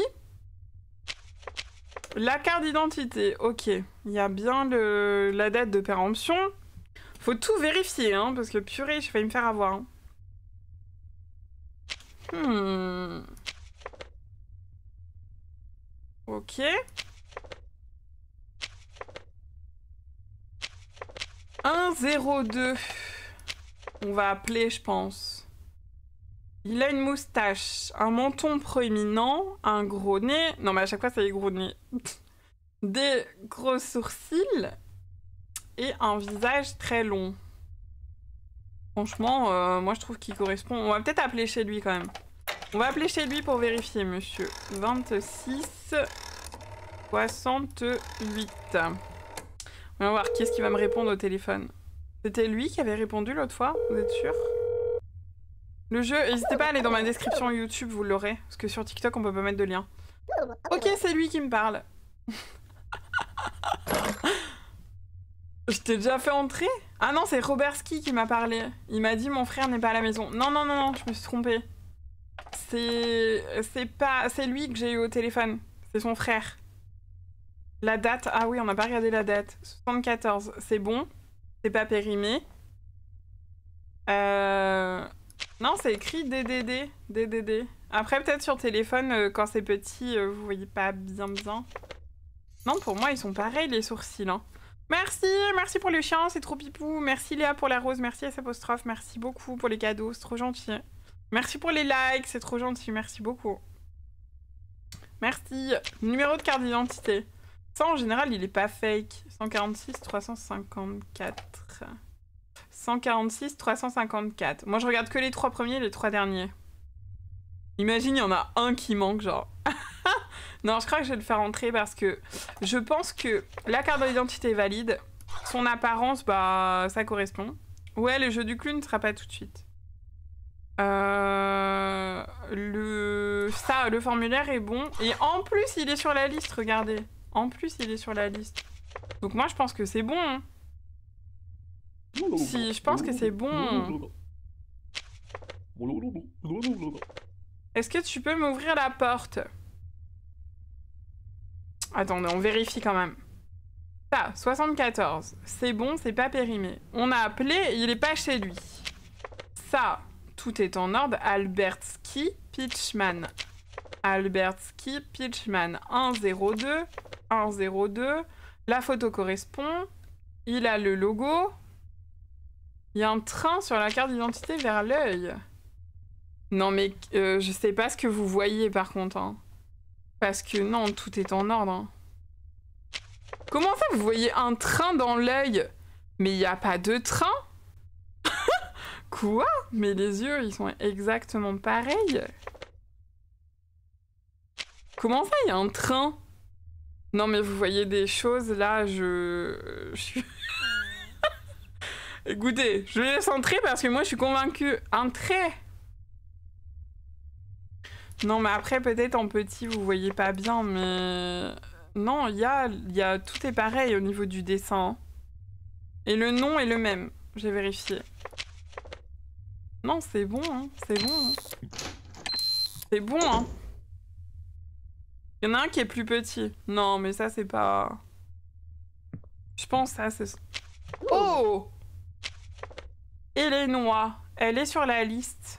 La carte d'identité, ok. Il y a bien la date de péremption. Faut tout vérifier, hein, parce que purée, j'ai failli me faire avoir. Hein. Ok. « 102. On va appeler, je pense. Il a une moustache, un menton proéminent, un gros nez. Non, mais à chaque fois, c'est les gros nez. Des gros sourcils et un visage très long. Franchement, moi, je trouve qu'il correspond. On va peut-être appeler chez lui, quand même. On va appeler chez lui pour vérifier, monsieur. 26 68. On va voir qui est-ce qui va me répondre au téléphone. C'était lui qui avait répondu l'autre fois, vous êtes sûr? Le jeu, n'hésitez pas à aller dans ma description YouTube, vous l'aurez. Parce que sur TikTok, on peut pas mettre de lien. Ok, c'est lui qui me parle. Je t'ai déjà fait entrer? Ah non, c'est Roberski qui m'a parlé. Il m'a dit mon frère n'est pas à la maison. Non, non, non, non, je me suis trompée. C'est lui que j'ai eu au téléphone. C'est son frère. La date, ah oui, on n'a pas regardé la date. 74, c'est bon. C'est pas périmé. Non, c'est écrit DDD. DDD. Après, peut-être sur téléphone, quand c'est petit, vous voyez pas bien. Non, pour moi, ils sont pareils, les sourcils. Hein. Merci pour le chien, c'est trop pipou. Merci Léa pour la rose, merci S', merci beaucoup pour les cadeaux, c'est trop gentil. Merci pour les likes, c'est trop gentil, merci beaucoup. Merci. Numéro de carte d'identité. Ça, en général, il est pas fake. 146 354. 146 354. Moi, je regarde que les 3 premiers et les 3 derniers. Imagine, il y en a un qui manque, genre. Non, je crois que je vais le faire entrer parce que je pense que la carte d'identité est valide. Son apparence, bah, ça correspond. Ouais, le jeu du clown ne sera pas tout de suite. Le formulaire est bon. Et en plus, il est sur la liste, regardez. En plus, il est sur la liste. Donc moi, je pense que c'est bon. Hein. Si, je pense que c'est bon. Est-ce que tu peux m'ouvrir la porte? Attendez, on vérifie quand même. Ça, 74. C'est bon, c'est pas périmé. On a appelé, il est pas chez lui. Ça, tout est en ordre. Albertski Pitchman. Albertski Pitchman. 102. 102. La photo correspond. Il a le logo. Il y a un train sur la carte d'identité vers l'œil. Non mais je sais pas ce que vous voyez par contre. Hein. Parce que non, tout est en ordre. Hein. Comment ça vous voyez un train dans l'œil? Mais il n'y a pas de train? Quoi? Mais les yeux, ils sont exactement pareils. Comment ça, il y a un train? Non mais vous voyez des choses là, je suis... Écoutez, je laisse entrer parce que moi je suis convaincue. Un trait. Non mais après peut-être en petit vous voyez pas bien mais... Non, il y a... Tout est pareil au niveau du dessin. Et le nom est le même. J'ai vérifié. Non, c'est bon, hein. C'est bon. Hein. C'est bon, hein. Il y en a un qui est plus petit. Non, mais ça, c'est pas... Je pense ça, c'est... Oh! Elenois. Elle est sur la liste.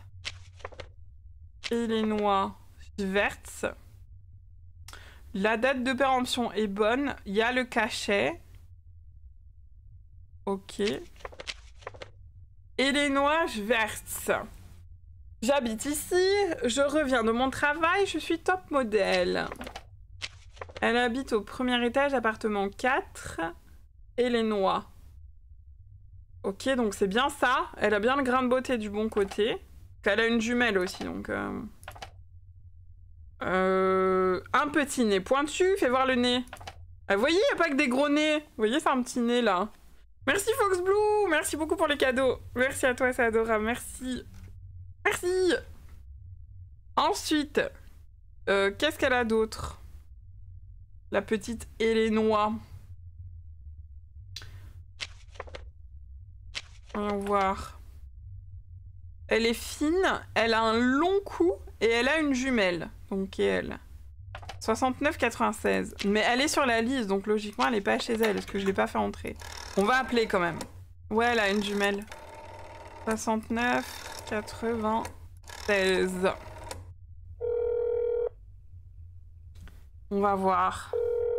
Elenois Schwertz. La date de péremption est bonne. Il y a le cachet. Ok. Elenois Schwertz. J'habite ici. Je reviens de mon travail. Je suis top modèle. Elle habite au premier étage, appartement 4. Elenois. Ok, donc c'est bien ça. Elle a bien le grain de beauté du bon côté. Elle a une jumelle aussi, donc... un petit nez pointu, fais voir le nez. Ah, vous voyez, il n'y a pas que des gros nez. Vous voyez, c'est un petit nez, là. Merci, Foxblue. Merci beaucoup pour les cadeaux. Merci à toi, c'est adorable. Merci. Merci. Ensuite, qu'est-ce qu'elle a d'autre? La petite Élénois. Voyons voir. Elle est fine, elle a un long cou et elle a une jumelle. Donc, elle. 69,96. Mais elle est sur la liste, donc logiquement, elle n'est pas chez elle, parce que je ne l'ai pas fait entrer. On va appeler quand même. Ouais, elle a une jumelle. 69,96. On va voir.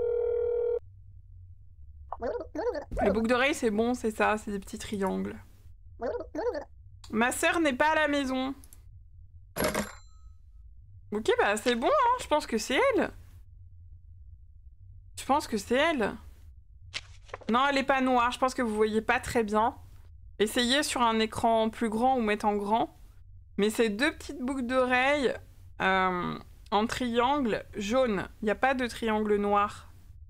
Les boucles d'oreilles, c'est bon, c'est ça, c'est des petits triangles. Ma sœur n'est pas à la maison. Ok, bah c'est bon, hein. Je pense que c'est elle. Je pense que c'est elle. Non, elle est pas noire, je pense que vous voyez pas très bien. Essayez sur un écran plus grand ou mettre en grand. Mais c'est deux petites boucles d'oreilles en triangle jaune. Il n'y a pas de triangle noir.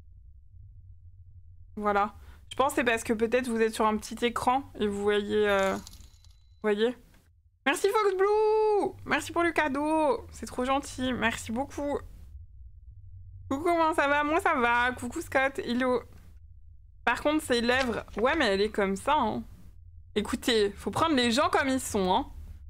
Voilà. Je pense que c'est parce que peut-être vous êtes sur un petit écran et vous voyez... voyez? Merci Foxblue! Merci pour le cadeau! C'est trop gentil, merci beaucoup. Coucou, comment ça va? Moi ça va. Coucou Scott, hello. Par contre, ses lèvres... Ouais, mais elle est comme ça, hein. Écoutez, faut prendre les gens comme ils sont, hein.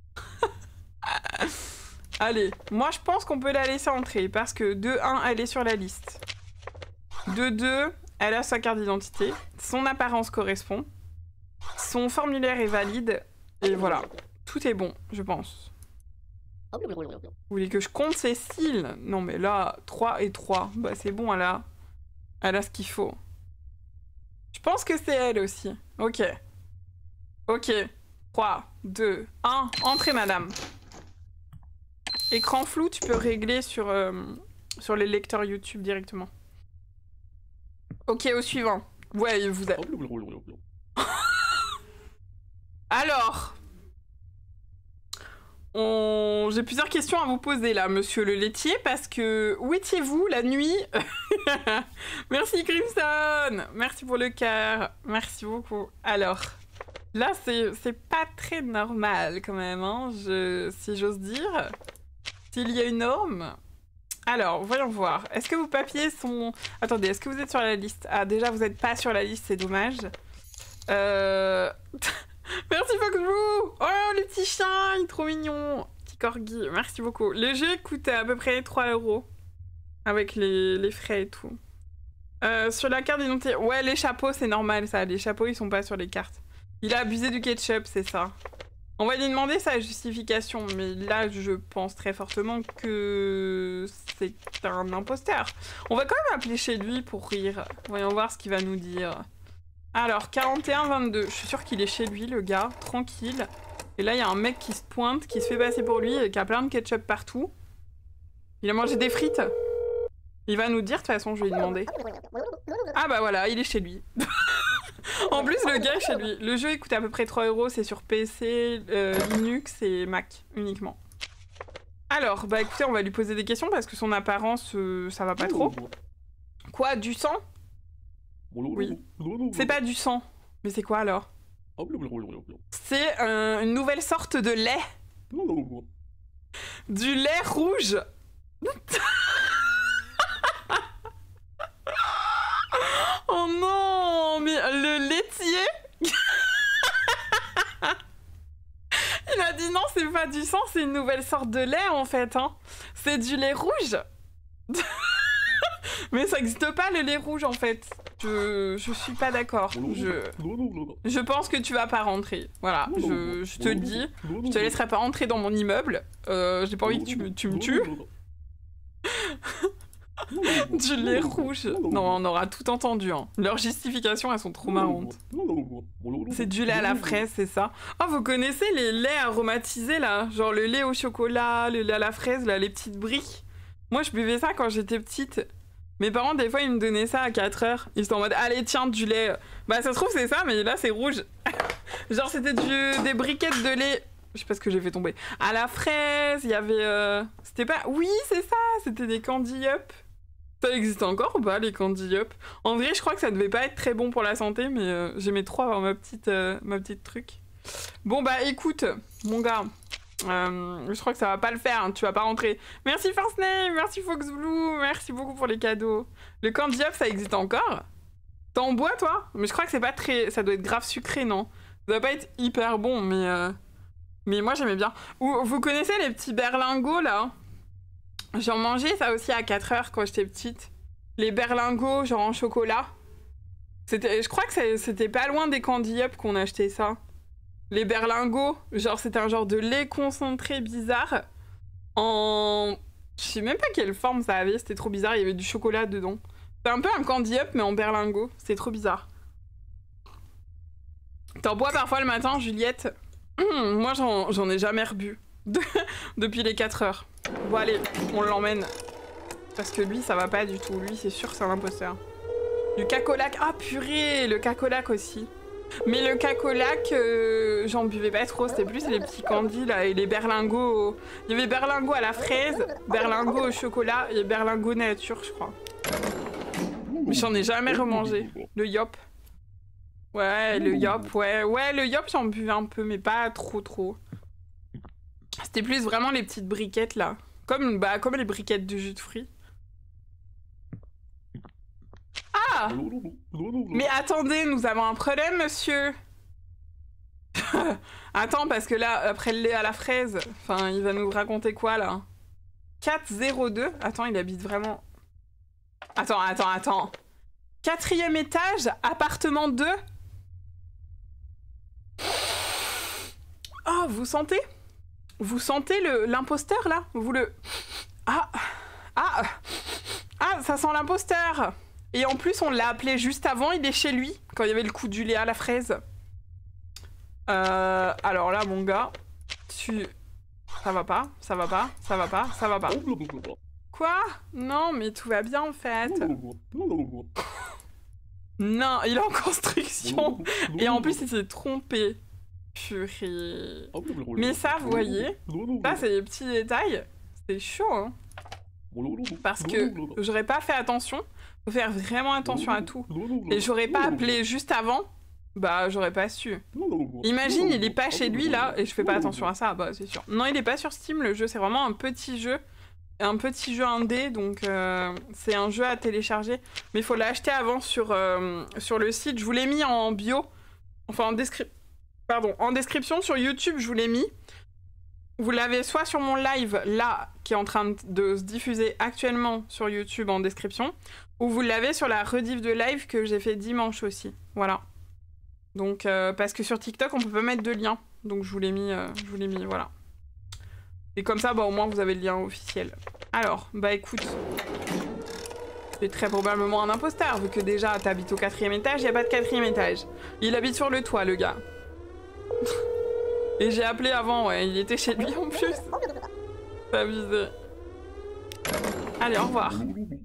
Allez, moi je pense qu'on peut la laisser entrer parce que de 1, elle est sur la liste. De 2, elle a sa carte d'identité. Son apparence correspond. Son formulaire est valide. Et voilà. Tout est bon, je pense. Vous voulez que je compte ses cils? Non mais là, 3 et 3. Bah c'est bon, elle a ce qu'il faut. Je pense que c'est elle aussi. Ok. Ok. 3, 2, 1. Entrez, madame. Écran flou, tu peux régler sur les lecteurs YouTube directement. Ok, au suivant. Ouais, vous avez... Alors... J'ai plusieurs questions à vous poser là, monsieur le laitier, parce que où étiez-vous la nuit? Merci Crimson. Merci pour le cœur. Merci beaucoup. Alors, là, c'est pas très normal quand même, hein, si j'ose dire. S'il y a une norme. Alors, voyons voir. Est-ce que vos papiers sont... Attendez, est-ce que vous êtes sur la liste? Ah, déjà, vous n'êtes pas sur la liste, c'est dommage. Merci Foxblue. Oh, le petit chien, il est trop mignon. Petit corgi, merci beaucoup. Le jeu coûte à peu près 3 € avec les frais et tout. Sur la carte d'identité... Ouais, les chapeaux, c'est normal, ça. Les chapeaux, ils sont pas sur les cartes. Il a abusé du ketchup, c'est ça. On va lui demander sa justification, mais là, je pense très fortement que c'est un imposteur. On va quand même appeler chez lui pour rire. Voyons voir ce qu'il va nous dire. Alors, 41-22. Je suis sûre qu'il est chez lui, le gars. Tranquille. Et là, il y a un mec qui se pointe, qui se fait passer pour lui, et qui a plein de ketchup partout. Il a mangé des frites. Il va nous dire, de toute façon, je vais lui demander. Ah bah voilà, il est chez lui. En plus, le gars est chez lui. Le jeu, il coûte à peu près 3 €. C'est sur PC, Linux et Mac, uniquement. Alors, bah écoutez, on va lui poser des questions, parce que son apparence, ça va pas trop. Quoi, du sang? Oui. C'est pas du sang. Mais c'est quoi alors? C'est une nouvelle sorte de lait. Du lait rouge. Oh non, mais le laitier. Il a dit non, c'est pas du sang, c'est une nouvelle sorte de lait en fait. Hein. C'est du lait rouge. Mais ça n'existe pas le lait rouge en fait. Je suis pas d'accord. Je pense que tu vas pas rentrer. Voilà, je te le dis. Je te laisserai pas rentrer dans mon immeuble. J'ai pas envie que tu me tues. Du lait rouge. Non, on aura tout entendu. Hein. Leurs justifications, elles sont trop marrantes. C'est du lait à la fraise, c'est ça. Oh, vous connaissez les laits aromatisés là? Genre le lait au chocolat, le lait à la fraise, là, les petites briques. Moi, je buvais ça quand j'étais petite. Mes parents, des fois, ils me donnaient ça à 4 heures. Ils étaient en mode, allez, tiens, du lait. Bah, ça se trouve, c'est ça, mais là, c'est rouge. Genre c'était des briquettes de lait. Je sais pas ce que j'ai fait tomber. À la fraise, il y avait... C'était pas... Oui, c'est ça. C'était des Candy Up. Ça existe encore ou pas, les Candy Up? En vrai, je crois que ça devait pas être très bon pour la santé, mais j'aimais trop avoir ma petite truc. Bon, bah écoute, mon gars, je crois que ça va pas le faire, hein, tu vas pas rentrer. Merci Firstname, merci FoxBlue, merci beaucoup pour les cadeaux. Le Candy Up, ça existe encore? T'en bois, toi? Mais je crois que c'est pas très... Ça doit être grave sucré, non? Ça doit pas être hyper bon, mais moi, j'aimais bien. Vous connaissez les petits berlingots, là? J'en mangeais ça aussi à 4 heures quand j'étais petite. Les berlingots, genre en chocolat. Je crois que c'était pas loin des Candy Up qu'on achetait ça. Les berlingots, genre c'était un genre de lait concentré bizarre. Je sais même pas quelle forme ça avait, c'était trop bizarre, il y avait du chocolat dedans. C'est un peu un Candy Up mais en berlingot, c'est trop bizarre. T'en bois parfois le matin, Juliette? Moi j'en ai jamais rebu. Depuis les 4 heures. Bon allez, on l'emmène. Parce que lui, ça va pas du tout. Lui, c'est sûr que c'est un imposteur. Du cacolac. Ah purée, le cacolac aussi. Mais le cacolac, j'en buvais pas trop. C'était plus les petits candies là et les berlingots. Il y avait berlingots à la fraise, berlingots au chocolat et berlingots nature, je crois. Mais j'en ai jamais remangé. Le yop. Ouais, le yop, ouais. Ouais, le yop, j'en buvais un peu, mais pas trop. C'était plus vraiment les petites briquettes là. Comme les briquettes de jus de fruits. Ah! Mais attendez, nous avons un problème, monsieur. Attends, parce que là, après le lait à la fraise, enfin, il va nous raconter quoi là? 402? Attends, il habite vraiment... Attends. 4e étage, appartement 2? Oh, vous sentez? Vous sentez l'imposteur là? Vous le... Ah, ça sent l'imposteur. Et en plus on l'a appelé juste avant, il est chez lui, quand il y avait le coup du lait à la fraise. Alors là mon gars, ça va pas. Quoi? Non mais tout va bien en fait. Non, il est en construction. Et en plus il s'est trompé. Purée. Mais ça, vous voyez, ça c'est des petits détails. C'est chaud, hein. Parce que j'aurais pas fait attention. Faut faire vraiment attention à tout. Et j'aurais pas appelé juste avant. Bah, j'aurais pas su. Imagine, il est pas chez lui là, et je fais pas attention à ça. Bah, c'est sûr. Non, il est pas sur Steam le jeu. C'est vraiment un petit jeu. Un petit jeu indé, donc c'est un jeu à télécharger. Mais il faut l'acheter avant sur le site. Je vous l'ai mis en bio. Enfin, en description sur YouTube, je vous l'ai mis. Vous l'avez soit sur mon live, là, qui est en train de se diffuser actuellement sur YouTube en description, ou vous l'avez sur la rediff de live que j'ai fait dimanche aussi. Voilà. Donc, parce que sur TikTok, on peut pas mettre de lien. Donc, je vous l'ai mis, voilà. Et comme ça, bah, au moins, vous avez le lien officiel. Alors, bah, écoute. C'est très probablement un imposteur, vu que déjà, t'habites au 4e étage, il n'y a pas de 4e étage. Il habite sur le toit, le gars. Et j'ai appelé avant, ouais, il était chez lui en plus. C'est abusé. Allez, au revoir.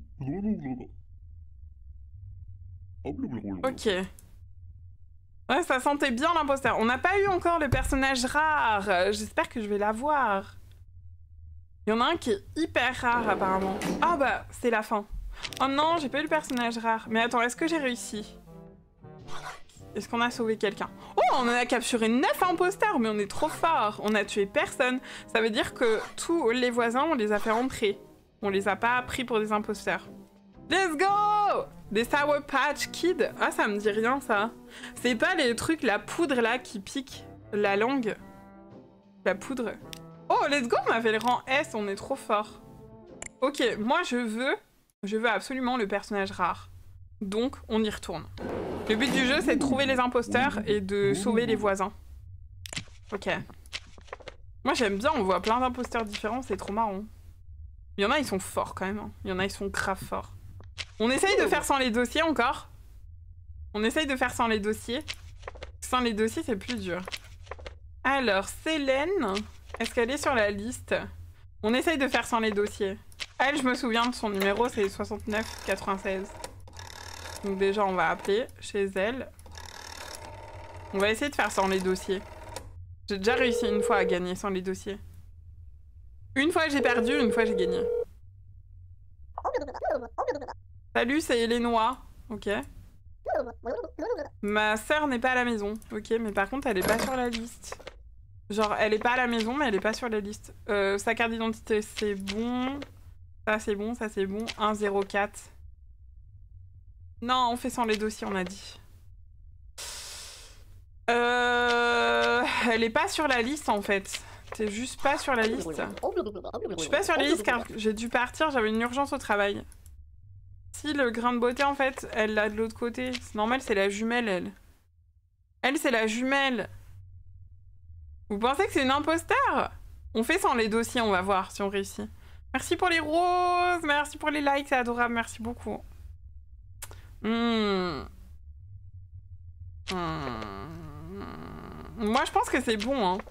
Ok. Ouais, ça sentait bien l'imposteur. On n'a pas eu encore le personnage rare. J'espère que je vais l'avoir. Il y en a un qui est hyper rare apparemment. Ah bah, c'est la fin. Oh non, j'ai pas eu le personnage rare. Mais attends, est-ce que j'ai réussi? Est-ce qu'on a sauvé quelqu'un? Oh, on en a capturé 9 imposteurs, mais on est trop fort. On a tué personne. Ça veut dire que tous les voisins, on les a fait rentrer. On les a pas pris pour des imposteurs. Let's go! Des Sour Patch Kids. Ah, ça me dit rien, ça. C'est pas les trucs, la poudre, là, qui pique la langue. La poudre. Oh, let's go! On a fait le rang S, on est trop fort. Ok, moi, je veux absolument le personnage rare. Donc, on y retourne. Le but du jeu, c'est de trouver les imposteurs et de sauver les voisins. Ok. Moi, j'aime bien, on voit plein d'imposteurs différents, c'est trop marrant. Il y en a, ils sont forts quand même. Hein. Il y en a, ils sont grave forts. On essaye de faire sans les dossiers encore. On essaye de faire sans les dossiers. Sans les dossiers, c'est plus dur. Alors, Célène, est-ce qu'elle est sur la liste? On essaye de faire sans les dossiers. Elle, je me souviens de son numéro, c'est 6996. Donc déjà, on va appeler chez elle. On va essayer de faire sans les dossiers. J'ai déjà réussi une fois à gagner sans les dossiers. Une fois j'ai perdu, une fois j'ai gagné. Salut, c'est Elénois. Ok. Ma sœur n'est pas à la maison. Ok, mais par contre, elle est pas sur la liste. Genre, elle est pas à la maison, mais elle est pas sur la liste. Sa carte d'identité, c'est bon. Ça, c'est bon, ça, c'est bon. 104. Non, on fait sans les dossiers, on a dit. Elle est pas sur la liste, en fait. T'es juste pas sur la liste. Je suis pas sur la liste car j'ai dû partir, j'avais une urgence au travail. Si, le grain de beauté, en fait, elle l'a de l'autre côté. C'est normal, c'est la jumelle, elle. Elle, c'est la jumelle. Vous pensez que c'est une imposteur? On fait sans les dossiers, on va voir si on réussit. Merci pour les roses, merci pour les likes, c'est adorable, merci beaucoup. Moi, je pense que c'est bon, hein.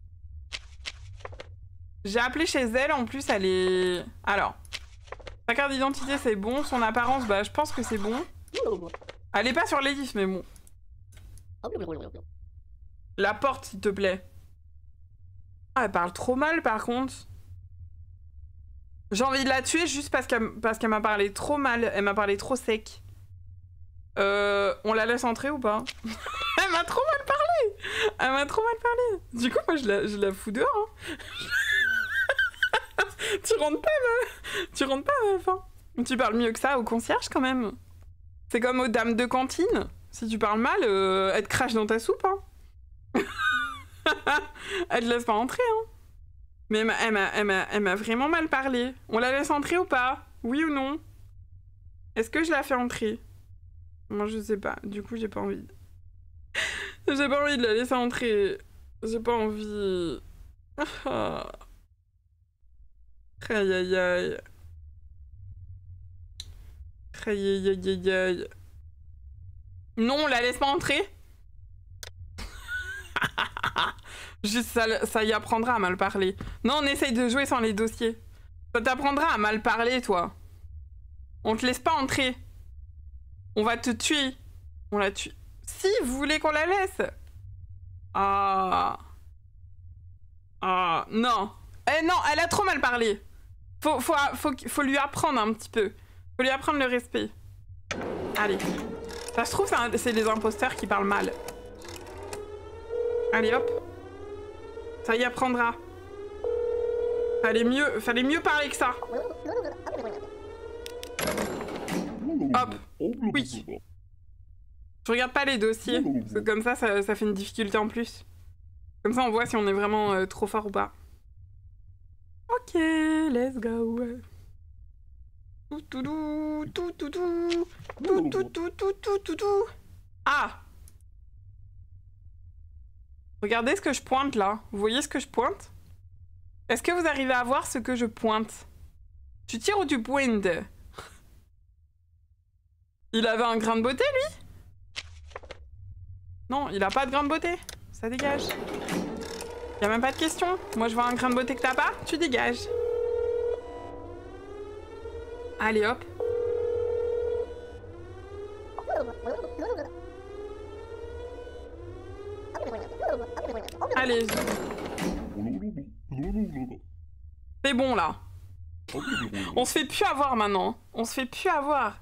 J'ai appelé chez elle, en plus, elle est... Alors, sa carte d'identité, c'est bon. Son apparence, bah, je pense que c'est bon. Elle est pas sur les listes, mais bon. La porte, s'il te plaît. Ah, elle parle trop mal, par contre. J'ai envie de la tuer juste parce qu'elle m'a parlé trop mal. Elle m'a parlé trop sec. On la laisse entrer ou pas? Elle m'a trop mal parlé. Elle m'a trop mal parlé. Du coup, moi, je la fous dehors, hein. Tu rentres pas, meuf. Tu rentres pas, meuf, hein. Tu parles mieux que ça au concierge, quand même. C'est comme aux dames de cantine. Si tu parles mal, elle te crache dans ta soupe, hein. Elle te laisse pas entrer, hein. Mais elle m'a vraiment mal parlé. On la laisse entrer ou pas? Oui ou non? Est-ce que je la fais entrer? Moi, je sais pas. Du coup, j'ai pas envie. J'ai pas envie de la laisser entrer. J'ai pas envie. Aïe aïe aïe. Aïe aïe aïe aïe aïe. Non, on la laisse pas entrer. Juste ça y apprendra à mal parler. Non, on essaye de jouer sans les dossiers. Ça t'apprendra à mal parler, toi. On te laisse pas entrer. On va te tuer. On la tue. Si, vous voulez qu'on la laisse? Ah. Ah, non. Eh non, elle a trop mal parlé. Faut lui apprendre un petit peu. Faut lui apprendre le respect. Allez. Ça se trouve, c'est les imposteurs qui parlent mal. Allez, hop. Ça y apprendra. Fallait mieux parler que ça. Hop. Oui. Je regarde pas les dossiers. Parce que comme ça fait une difficulté en plus. Comme ça, on voit si on est vraiment trop fort ou pas. Ok, let's go. Ah! Regardez ce que je pointe là. Vous voyez ce que je pointe? Est-ce que vous arrivez à voir ce que je pointe? Tu tires ou tu pointes? Il avait un grain de beauté, lui? Non, il a pas de grain de beauté. Ça dégage. Y'a même pas de question. Moi, je vois un grain de beauté que t'as pas, tu dégages. Allez, hop. Allez. C'est bon, là. On se fait plus avoir, maintenant. On se fait plus avoir.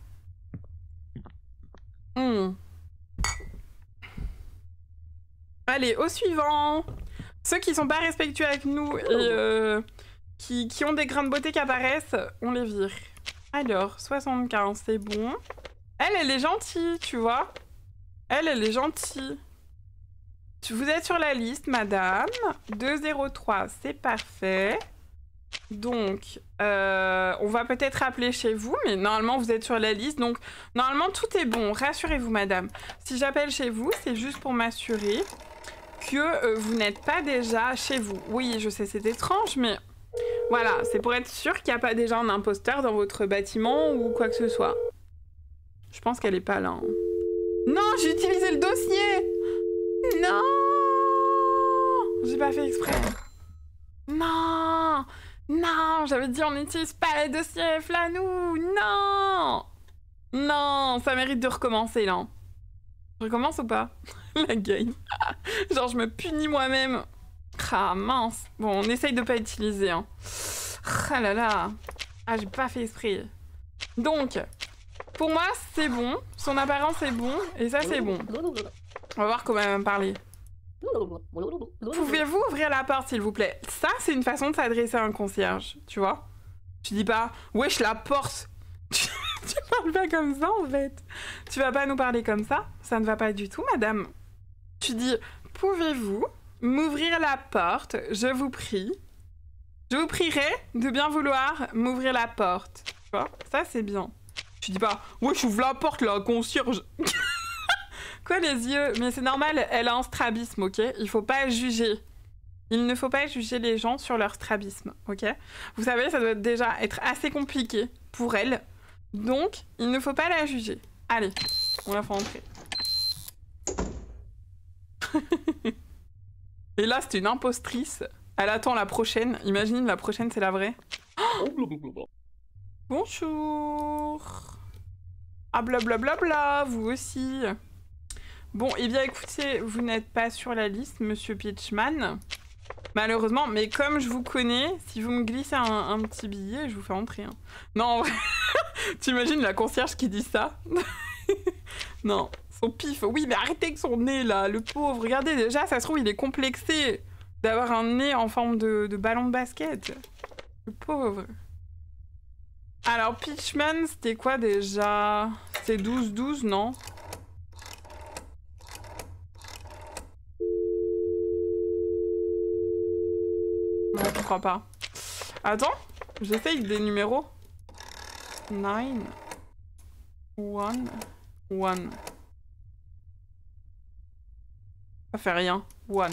Allez, au suivant. Ceux qui sont pas respectueux avec nous et qui ont des grains de beauté qui apparaissent, on les vire. Alors, 75, c'est bon. Elle est gentille, tu vois. Elle est gentille. Vous êtes sur la liste, madame. 203, c'est parfait. Donc, on va peut-être appeler chez vous, mais normalement, vous êtes sur la liste. Donc, normalement, tout est bon. Rassurez-vous, madame. Si j'appelle chez vous, c'est juste pour m'assurer que vous n'êtes pas déjà chez vous. Oui, je sais, c'est étrange, mais voilà, c'est pour être sûr qu'il n'y a pas déjà un imposteur dans votre bâtiment ou quoi que ce soit. Je pense qu'elle est pas là. Hein. Non, j'ai utilisé le dossier. Non, j'ai pas fait exprès. Non, non, j'avais dit on n'utilise pas les dossiers, Flanou. Non, non, ça mérite de recommencer là. Je recommence ou pas? La game. Genre, je me punis moi-même. Ah, mince. Bon, on essaye de pas utiliser, hein. Ah là là. Ah, j'ai pas fait esprit. Donc, pour moi, c'est bon. Son apparence est bon. Et ça, c'est bon. On va voir comment elle va me parler. Pouvez-vous ouvrir la porte, s'il vous plaît? Ça, c'est une façon de s'adresser à un concierge, tu vois? Tu dis pas, wesh, la porte. Tu parles pas comme ça, en fait. Tu vas pas nous parler comme ça? Ça ne va pas du tout, madame. Tu dis, pouvez-vous m'ouvrir la porte, je vous prie? Je vous prierai de bien vouloir m'ouvrir la porte. Tu vois? Ça, c'est bien. Tu dis pas, wesh, ouvre la porte, là, concierge. Quoi les yeux? Mais c'est normal, elle a un strabisme, ok? Il faut pas juger. Il ne faut pas juger les gens sur leur strabisme, ok? Vous savez, ça doit déjà être assez compliqué pour elle. Donc, il ne faut pas la juger. Allez, on la fait entrer. Et là, c'est une impostrice. Elle attend la prochaine. Imagine, la prochaine, c'est la vraie. Oh, bonjour. Ah, blablabla, vous aussi. Bon, eh bien écoutez, vous n'êtes pas sur la liste, monsieur Peachman. Malheureusement, mais comme je vous connais, si vous me glissez un petit billet, je vous fais entrer. Hein. Non, en vrai, t'imagines la concierge qui dit ça? Non, son pif. Oui, mais arrêtez avec son nez, là, le pauvre. Regardez, déjà, ça se trouve, il est complexé d'avoir un nez en forme de ballon de basket. Le pauvre. Alors, Peachman, c'était quoi déjà? C'était 12-12, non? Non, je crois pas. Attends, j'essaye des numéros. 9, 1, 1. Ça fait rien. 1.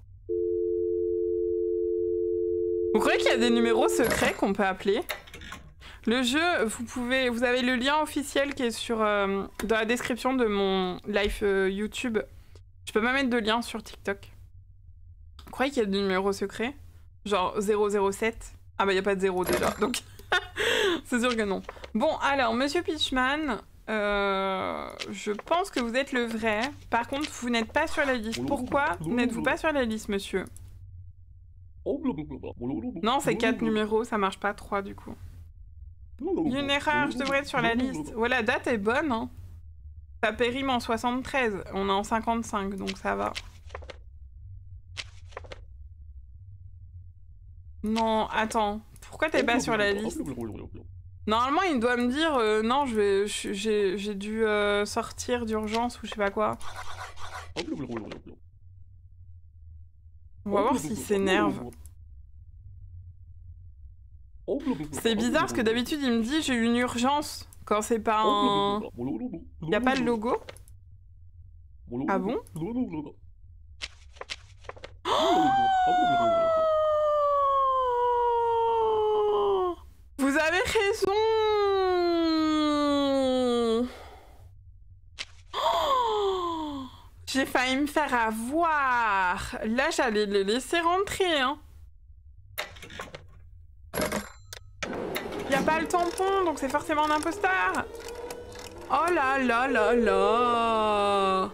Vous croyez qu'il y a des numéros secrets qu'on peut appeler? Le jeu, vous avez le lien officiel qui est sur dans la description de mon live YouTube. Je peux pas mettre de lien sur TikTok. Vous croyez qu'il y a des numéros secrets? Genre 007? Ah bah y a pas de 0 déjà, donc c'est sûr que non. Bon, alors, monsieur Peachman, je pense que vous êtes le vrai. Par contre, vous n'êtes pas sur la liste. Pourquoi n'êtes-vous pas sur la liste, monsieur? Non, c'est 4 numéros, ça marche pas 3 du coup. Il y a une erreur, je devrais être sur la liste. Ouais, la date est bonne, hein. Ça périme en 73, on est en 55, donc ça va. Non, attends. Pourquoi t'es pas sur la liste? Normalement, il doit me dire non, j'ai dû sortir d'urgence ou je sais pas quoi. On va voir s'il s'énerve. C'est bizarre parce que d'habitude, il me dit j'ai eu une urgence quand c'est pas un... Y a pas le logo? Ah bon? Vous avez raison. J'ai failli me faire avoir. Là, j'allais le laisser rentrer. Hein. Y a pas le tampon, donc c'est forcément un imposteur. Oh là là là là.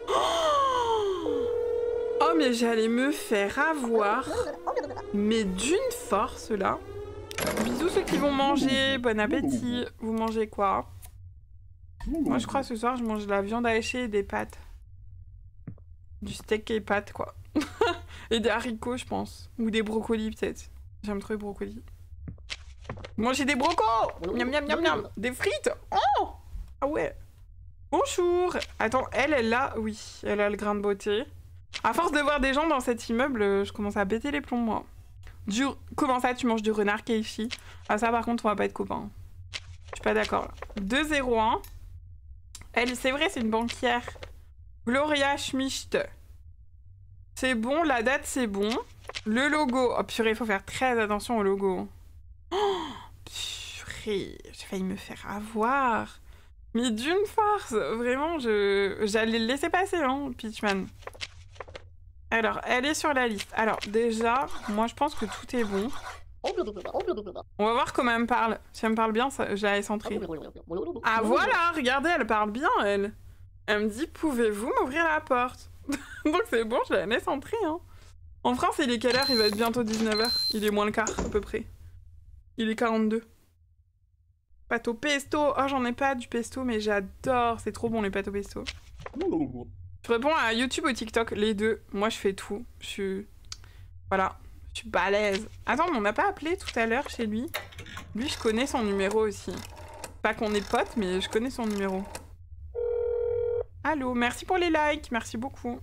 Oh, mais j'allais me faire avoir. Mais d'une force, là. Bisous ceux qui vont manger, bon appétit. Vous mangez quoi? Moi je crois ce soir je mange de la viande hachée et des pâtes. Du steak et pâtes quoi. Et des haricots je pense. Ou des brocolis peut-être. J'aime trop les brocolis. Manger des brocos. Miam miam miam miam. Des frites. Oh. Ah ouais. Bonjour. Attends, elle a... Oui, elle a le grain de beauté. À force de voir des gens dans cet immeuble, je commence à péter les plombs moi. Comment ça, tu manges du renard Keishi? Ah ça par contre, on va pas être copains. Je suis pas d'accord là. 201. Elle, c'est vrai, c'est une banquière. Gloria Schmicht. C'est bon, la date c'est bon. Le logo. Oh purée, il faut faire très attention au logo. Oh, purée, j'ai failli me faire avoir. Mais d'une force, vraiment, j'allais le laisser passer, hein, Peachman. Alors, elle est sur la liste. Alors, déjà, moi, je pense que tout est bon. On va voir comment elle me parle. Si elle me parle bien, ça, je la laisse entrer. Ah, voilà, regardez, elle parle bien, elle. Elle me dit, pouvez-vous m'ouvrir la porte? Donc c'est bon, je la laisse entrer. Hein. En France, il est quelle heure? Il va être bientôt 19h. Il est moins le quart, à peu près. Il est 42. Pâte au pesto. Oh, j'en ai pas du pesto, mais j'adore. C'est trop bon, les pâtes au pesto. Je réponds à YouTube ou TikTok, les deux. Moi, je fais tout. Je suis... Voilà. Je suis balèze. Attends, mais on n'a pas appelé tout à l'heure chez lui. Lui, je connais son numéro aussi. Pas qu'on est potes, mais je connais son numéro. Allô, merci pour les likes. Merci beaucoup.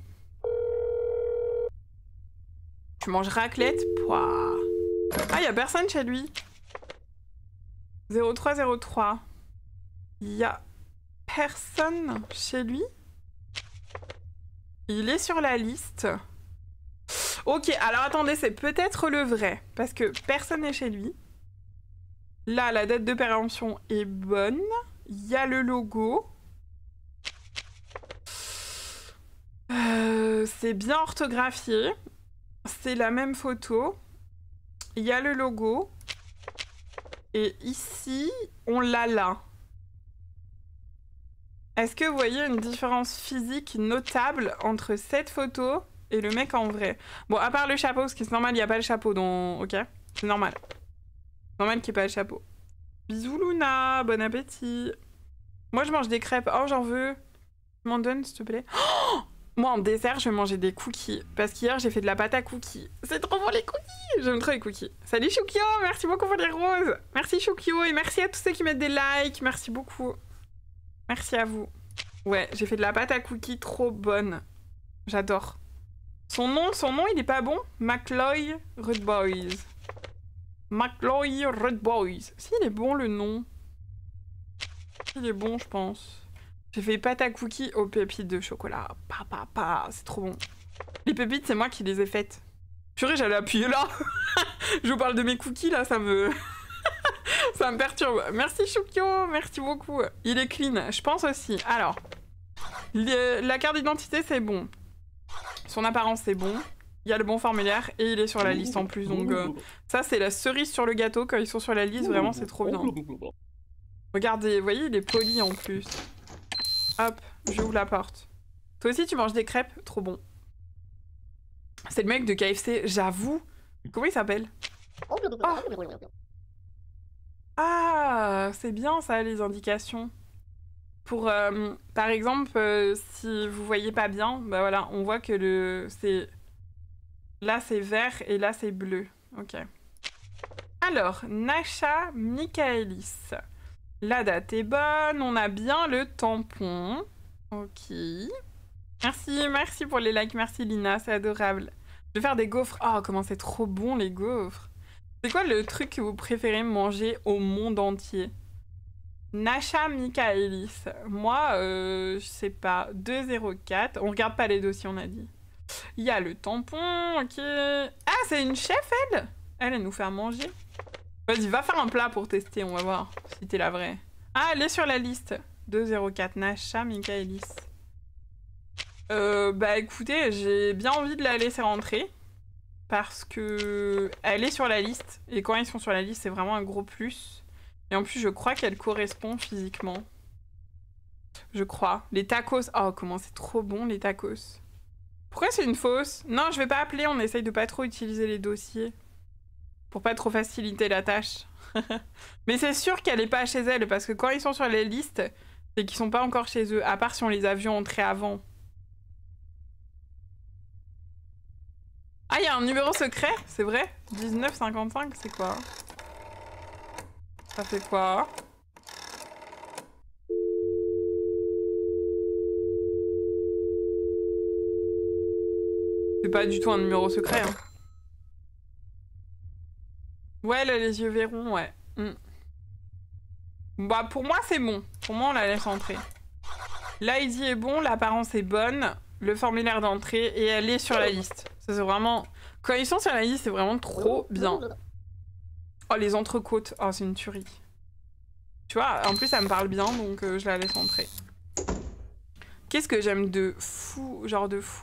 Tu manges raclette? Pouah. Ah, y a personne chez lui. 0303. Y a personne chez lui. Il est sur la liste. Ok, alors attendez, c'est peut-être le vrai. Parce que personne n'est chez lui. Là, la date de péremption est bonne. Il y a le logo. C'est bien orthographié. C'est la même photo. Il y a le logo. Et ici, on l'a là. Est-ce que vous voyez une différence physique notable entre cette photo et le mec en vrai? Bon, à part le chapeau, parce que c'est normal, il n'y a pas le chapeau, donc... Ok, c'est normal. Normal qu'il n'y ait pas le chapeau. Bisous Luna, bon appétit. Moi, je mange des crêpes. Oh, j'en veux. Tu m'en donnes, s'il te plaît? Oh, moi, en dessert, je vais manger des cookies. Parce qu'hier, j'ai fait de la pâte à cookies. C'est trop bon, les cookies! J'aime trop les cookies. Salut Choukio, merci beaucoup pour les roses. Merci Choukio, et merci à tous ceux qui mettent des likes. Merci beaucoup. Merci à vous. Ouais, j'ai fait de la pâte à cookies trop bonne. J'adore. Son nom, il est pas bon? McLoy Red Boys. McLoy Red Boys. Si, il est bon le nom. Il est bon, je pense. J'ai fait pâte à cookies aux pépites de chocolat. C'est trop bon. Les pépites, c'est moi qui les ai faites. Purée, j'allais appuyer là. Je vous parle de mes cookies là, ça me... ça me perturbe. Merci Choukio, merci beaucoup. Il est clean, je pense aussi. Alors, la carte d'identité, c'est bon. Son apparence, c'est bon. Il y a le bon formulaire et il est sur la liste en plus. Donc ça, c'est la cerise sur le gâteau. Quand ils sont sur la liste, vraiment, c'est trop bien. Regardez, vous voyez, il est poli en plus. Hop, j'ouvre la porte. Toi aussi, tu manges des crêpes? Trop bon. C'est le mec de KFC, j'avoue. Comment il s'appelle? Oh. Ah, c'est bien ça, les indications. Pour, par exemple, si vous voyez pas bien, bah voilà, on voit que le... c'est... Là, c'est vert et là, c'est bleu. Ok. Alors, Nasha Michaelis. La date est bonne, on a bien le tampon. Ok. Merci pour les likes, merci Lina, c'est adorable. Je vais faire des gaufres. Oh, comment c'est trop bon les gaufres. C'est quoi le truc que vous préférez manger au monde entier? Nasha Michaelis. Moi, je sais pas. 204. On regarde pas les dossiers, on a dit. Il y a le tampon, ok. Ah, c'est une chef, elle? Elle nous fait à manger. Vas-y, va faire un plat pour tester, on va voir si t'es la vraie. Ah, elle est sur la liste. 204, Nasha Michaelis. Bah écoutez, j'ai bien envie de la laisser rentrer. Parce que elle est sur la liste. Et quand ils sont sur la liste, c'est vraiment un gros plus. Et en plus, je crois qu'elle correspond physiquement. Je crois. Les tacos. Oh, comment c'est trop bon, les tacos. Pourquoi c'est une fausse? Non, je vais pas appeler. On essaye de pas trop utiliser les dossiers. Pour pas trop faciliter la tâche. Mais c'est sûr qu'elle est pas chez elle. Parce que quand ils sont sur les listes, c'est qu'ils sont pas encore chez eux. À part si on les a vus entrer avant. Ah, il y a un numéro secret? C'est vrai? 1955, c'est quoi? Ça fait quoi? C'est pas du tout un numéro secret, hein. Ouais, elle a les yeux verrons, ouais. Bah, pour moi, c'est bon. Pour moi, on la laisse entrer. L'ID est bon, l'apparence est bonne, le formulaire d'entrée, et elle est sur la liste. Ça, c'est vraiment... Quand ils sont sur la liste, c'est vraiment trop bien. Oh, les entrecôtes. Oh, c'est une tuerie. Tu vois, en plus, ça me parle bien, donc je la laisse entrer. Qu'est-ce que j'aime de fou? Genre de fou.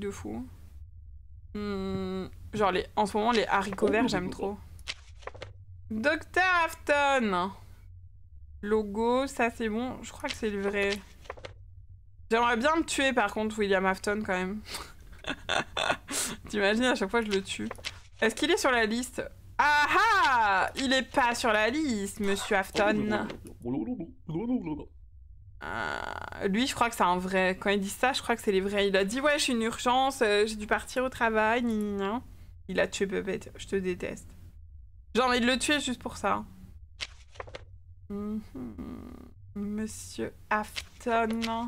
Genre, en ce moment, les haricots verts, j'aime trop. Dr. Afton. Logo, ça, c'est bon. Je crois que c'est le vrai. J'aimerais bien le tuer par contre, William Afton quand même. T'imagines, à chaque fois je le tue. Est-ce qu'il est sur la liste? Ah ah! Il est pas sur la liste, monsieur Afton. Lui, je crois que c'est un vrai. Quand il dit ça, je crois que c'est les vrais. Il a dit, ouais, j'ai une urgence, j'ai dû partir au travail, Il a tué Puppet, je te déteste. J'ai envie de le tuer juste pour ça. Monsieur Afton.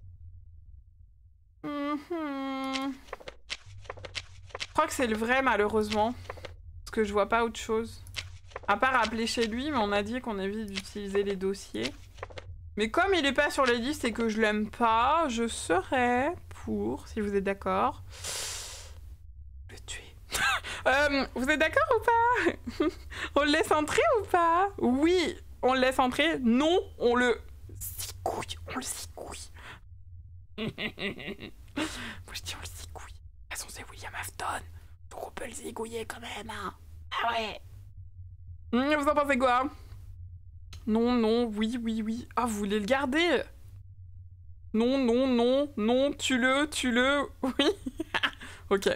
Je crois que c'est le vrai, malheureusement. Parce que je vois pas autre chose. À part appeler chez lui, mais on a dit qu'on évite d'utiliser les dossiers. Mais comme il est pas sur les listes et que je l'aime pas, je serais pour, si vous êtes d'accord, le tuer. Vous êtes d'accord ou pas? On le laisse entrer ou pas? Oui, on le laisse entrer. Non, on le cicouille. On le cicouille. Moi je dis on le cicouille. De toute façon c'est William Afton. Donc on peut le zigouiller quand même, hein. Ah ouais. Vous en pensez quoi? Non, non, oui, oui, oui. Ah, vous voulez le garder? Non, non, non, non, tue-le, tue-le. Oui. Ok.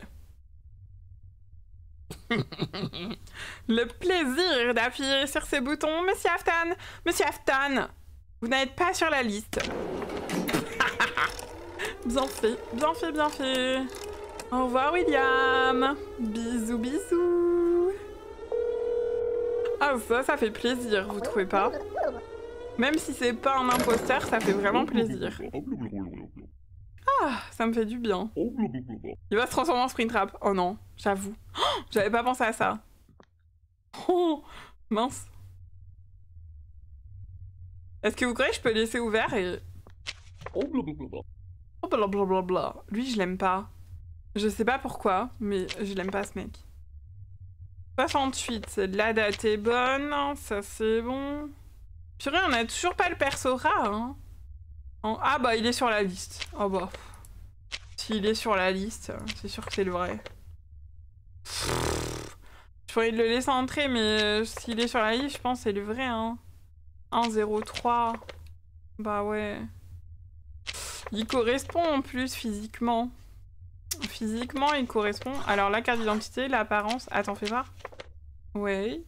Le plaisir d'appuyer sur ces boutons, Monsieur Afton. Monsieur Afton, vous n'êtes pas sur la liste. Bien fait, bien fait, bien fait. Au revoir, William. Bisous, bisous. Ah, ça fait plaisir, vous trouvez pas? Même si c'est pas un imposteur, ça fait vraiment plaisir. Ah, ça me fait du bien. Il va se transformer en Springtrap. Oh non, j'avoue. Oh, j'avais pas pensé à ça. Oh, mince. Est-ce que vous croyez que je peux laisser ouvert et... Oh blablabla. Lui, je l'aime pas. Je sais pas pourquoi, mais je l'aime pas, ce mec. 68, la date est bonne, ça c'est bon. Purée, on a toujours pas le perso rare, hein. Ah bah, il est sur la liste. Oh bah. S'il est sur la liste, c'est sûr que c'est le vrai. Je pourrais le laisser entrer, mais s'il est sur la liste, je pense que c'est le vrai, hein. 103. Bah ouais. Il correspond en plus physiquement. Physiquement, il correspond. Alors, la carte d'identité, l'apparence... Attends, fais voir. Ouais.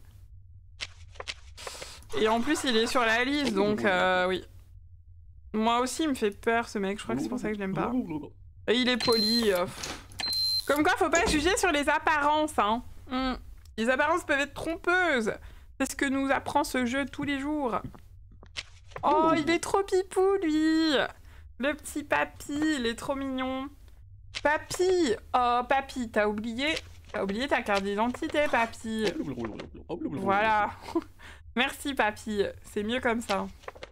Et en plus, il est sur la liste, donc oui. Moi aussi, il me fait peur, ce mec. Je crois que c'est pour ça que je l'aime pas. Et il est poli. Comme quoi, faut pas juger sur les apparences, hein. Les apparences peuvent être trompeuses. C'est ce que nous apprend ce jeu tous les jours. Oh, il est trop pipou, lui. Le petit papy, il est trop mignon. Papy! Oh, papy, t'as oublié ta carte d'identité, papy. Voilà. Merci, papy. C'est mieux comme ça.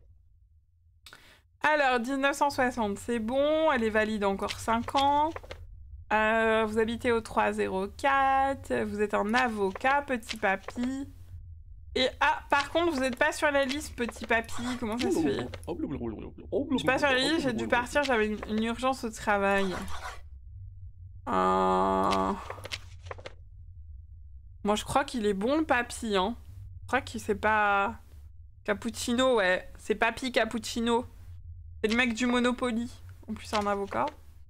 Alors, 1960, c'est bon. Elle est valide encore 5 ans. Vous habitez au 304. Vous êtes un avocat, petit papy. Et ah, par contre, vous n'êtes pas sur la liste, petit papy. Comment ça se fait? Je suis pas sur la liste, j'ai dû partir, j'avais une urgence au travail. Moi, je crois qu'il est bon, le papy, hein. Je crois qu'il c'est pas... Cappuccino, ouais. C'est papy Cappuccino. C'est le mec du Monopoly. En plus, c'est un avocat.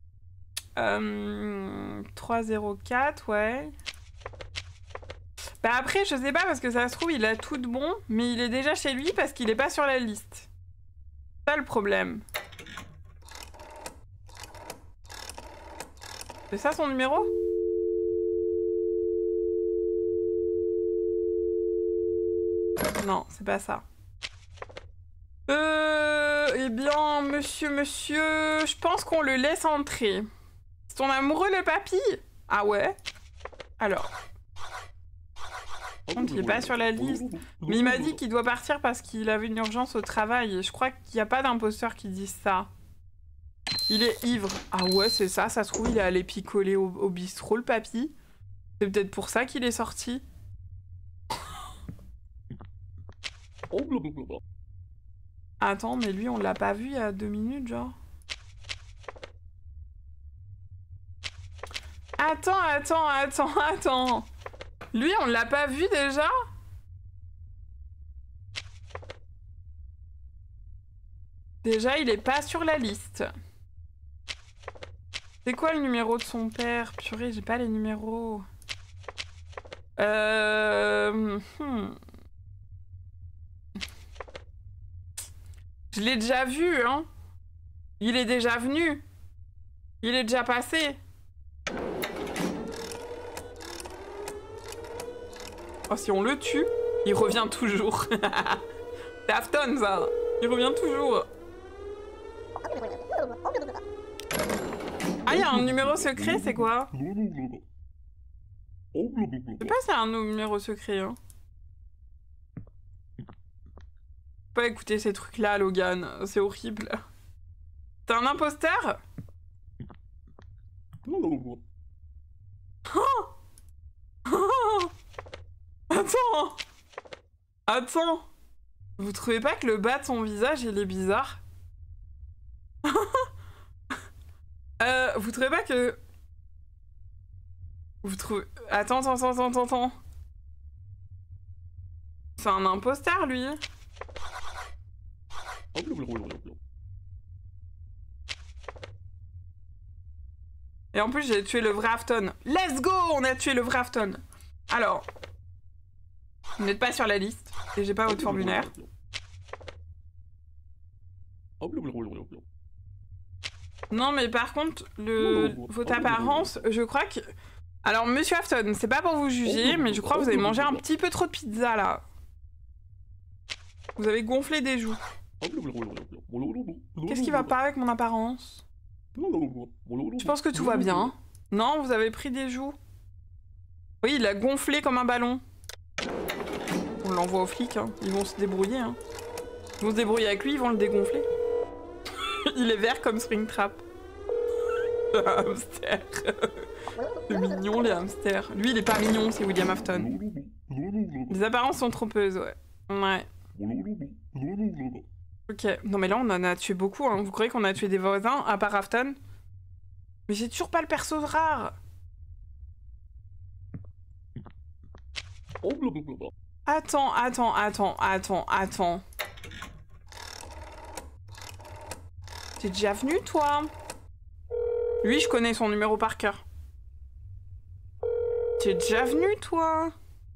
304, ouais. Bah après, je sais pas, parce que ça se trouve, il a tout de bon, mais il est déjà chez lui parce qu'il est pas sur la liste. C'est ça le problème. C'est ça son numéro? Non, c'est pas ça. Eh bien, monsieur, je pense qu'on le laisse entrer. C'est ton amoureux, le papy? Ah ouais? Alors. Par contre, il est pas sur la liste. Mais il m'a dit qu'il doit partir parce qu'il avait une urgence au travail. Et je crois qu'il n'y a pas d'imposteur qui dise ça. Il est ivre. Ah ouais, c'est ça. Ça se trouve, il est allé picoler au bistrot, le papy. C'est peut-être pour ça qu'il est sorti. Attends, mais lui, on l'a pas vu il y a 2 minutes, genre. Attends. Lui, on l'a pas vu déjà? Déjà, il est pas sur la liste. C'est quoi le numéro de son père? Purée, j'ai pas les numéros. Je l'ai déjà vu, hein. Il est déjà venu. Il est déjà passé. Oh, si on le tue, il revient toujours. C'est Afton, ça. Il revient toujours. Ah, il y a un numéro secret, c'est quoi? Je sais pas si c'est un numéro secret, hein. Faut pas écouter ces trucs-là, Logan. C'est horrible. T'es un imposteur? Oh oh Attends. Attends. Vous trouvez pas que le bas de son visage, il est bizarre? Vous trouvez pas que... Vous trouvez... Attends. C'est un imposteur, lui. Et en plus, j'ai tué le vrai Afton. Let's go! On a tué le vrai Afton. Alors... Vous n'êtes pas sur la liste. Et j'ai pas votre formulaire. Non, mais par contre, votre apparence, je crois que... Alors, monsieur Afton, c'est pas pour vous juger, mais je crois que vous avez mangé un petit peu trop de pizza, là. Vous avez gonflé des joues. Qu'est-ce qui va pas avec mon apparence? Je pense que tout va bien. Non, vous avez pris des joues. Oui, il a gonflé comme un ballon. On l'envoie aux flics, hein. Ils vont se débrouiller, hein. Ils vont se débrouiller avec lui, ils vont le dégonfler. Il est vert comme Springtrap. Hamster. C'est mignon, les hamsters. Lui, il est pas mignon, c'est William Afton. Les apparences sont trompeuses, ouais. Ouais. Ok. Non, mais là, on en a tué beaucoup, hein. Vous croyez qu'on a tué des voisins, à part Afton? Mais j'ai toujours pas le perso rare. Attends. T'es déjà venu, toi? Lui, je connais son numéro par cœur. T'es déjà venu, toi?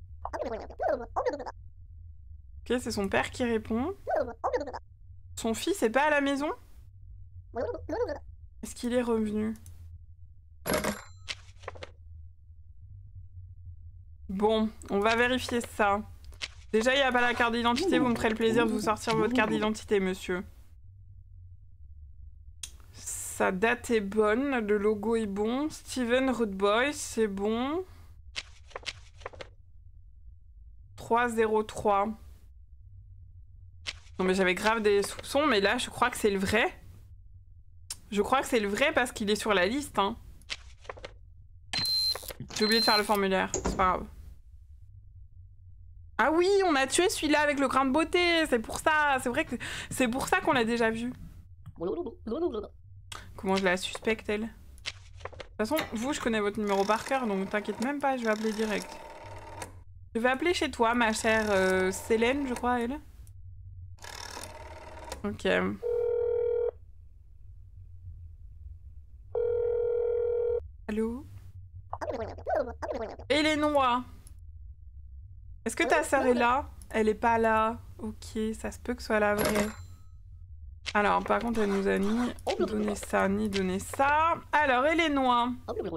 Ok, c'est son père qui répond. Son fils est pas à la maison? Est-ce qu'il est revenu? Bon, on va vérifier ça. Déjà, il n'y a pas la carte d'identité, vous me ferez le plaisir de vous sortir votre carte d'identité, monsieur. Sa date est bonne, le logo est bon. Steven Rootboy, c'est bon. 303. Non mais j'avais grave des soupçons, mais là je crois que c'est le vrai. Je crois que c'est le vrai parce qu'il est sur la liste, hein. J'ai oublié de faire le formulaire, c'est pas grave. Ah oui, on a tué celui-là avec le grain de beauté, c'est pour ça, c'est vrai que c'est pour ça qu'on l'a déjà vu. Comment je la suspecte, elle? De toute façon, vous, je connais votre numéro par cœur, donc t'inquiète même pas, je vais appeler direct. Je vais appeler chez toi, ma chère Célène, je crois, elle. Ok. Allô? Et les noix? Est-ce que ta sœur est là? Elle est pas là. Ok, ça se peut que ce soit la vraie. Alors, par contre, elle nous a ni donné ça, ni donné ça. Alors, et les noix?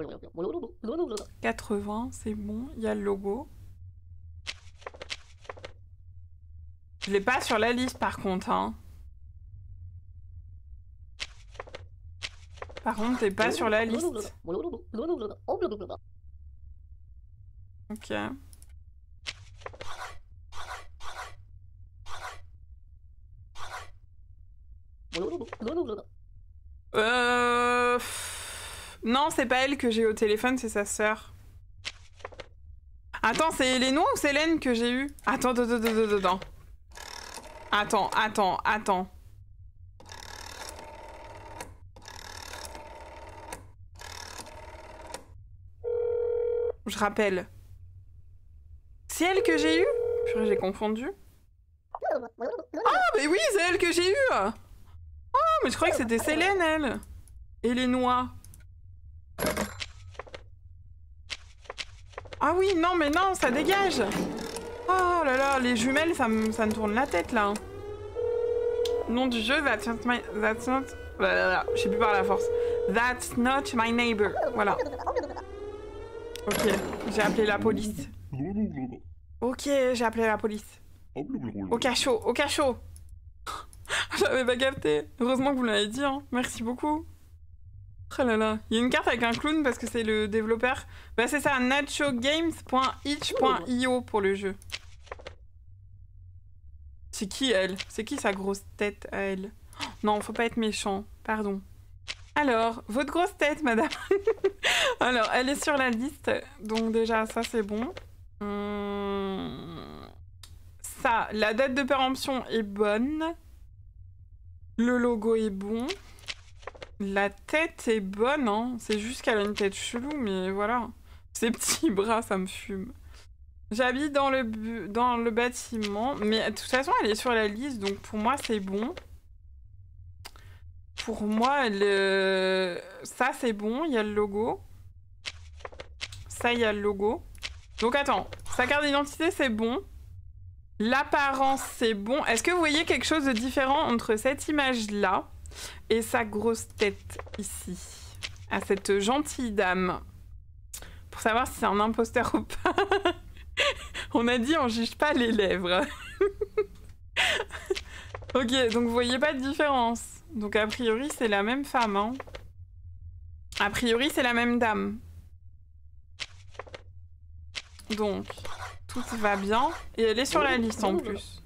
80, c'est bon. Il y a le logo. Je l'ai pas sur la liste, par contre, hein. Par contre, t'es pas sur la liste. Ok. Non, c'est pas elle que j'ai au téléphone, c'est sa sœur. Attends, c'est Eléno ou c'est Hélène que j'ai eu? Attends. Attends. Je rappelle. C'est elle que j'ai eu? Purée, j'ai confondu. Ah, mais oui, c'est elle que j'ai eu! Oh, mais je croyais que c'était Célène, elle. Et les noix. Ah oui, non, mais non, ça dégage. Oh là là, les jumelles, ça me tourne la tête, là. Nom du jeu, that's not... Je sais plus par la force. That's not my neighbor. Voilà. Ok, j'ai appelé la police. Ok, j'ai appelé la police. Au cachot, au cachot. J'avais pas capté. Heureusement que vous l'avez dit, hein. Merci beaucoup. Oh là là. Il y a une carte avec un clown parce que c'est le développeur. Bah c'est ça, nachogames.itch.io pour le jeu. C'est qui elle? C'est qui sa grosse tête à elle? Oh, non, faut pas être méchant. Pardon. Alors, votre grosse tête, madame. Alors, elle est sur la liste. Donc déjà, ça c'est bon. Ça, la date de péremption est bonne. Le logo est bon. La tête est bonne, hein. C'est juste qu'elle a une tête chelou, mais voilà. Ses petits bras, ça me fume. J'habite dans le bâtiment, mais de toute façon, elle est sur la liste, donc pour moi, c'est bon. Pour moi, ça, c'est bon, il y a le logo. Ça, il y a le logo. Donc attends, sa carte d'identité, c'est bon. L'apparence, c'est bon. Est-ce que vous voyez quelque chose de différent entre cette image-là et sa grosse tête ici, à cette gentille dame? Pour savoir si c'est un imposteur ou pas. On a dit on juge pas les lèvres. Ok, donc vous voyez pas de différence. Donc a priori c'est la même femme, hein. A priori c'est la même dame. Donc, tout va bien. Et elle est sur la liste en plus.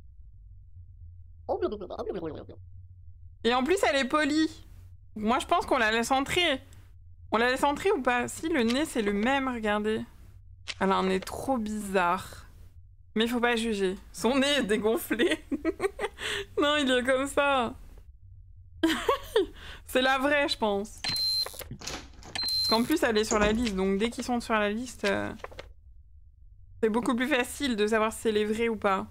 Et en plus elle est polie. Moi je pense qu'on la laisse entrer. On la laisse entrer ou pas? Si, le nez c'est le même, regardez. Elle a un nez trop bizarre. Mais il faut pas juger. Son nez est dégonflé. Non, il est comme ça. C'est la vraie, je pense. Parce qu'en plus, elle est sur la liste. Donc dès qu'ils sont sur la liste, c'est beaucoup plus facile de savoir si c'est les vrais ou pas.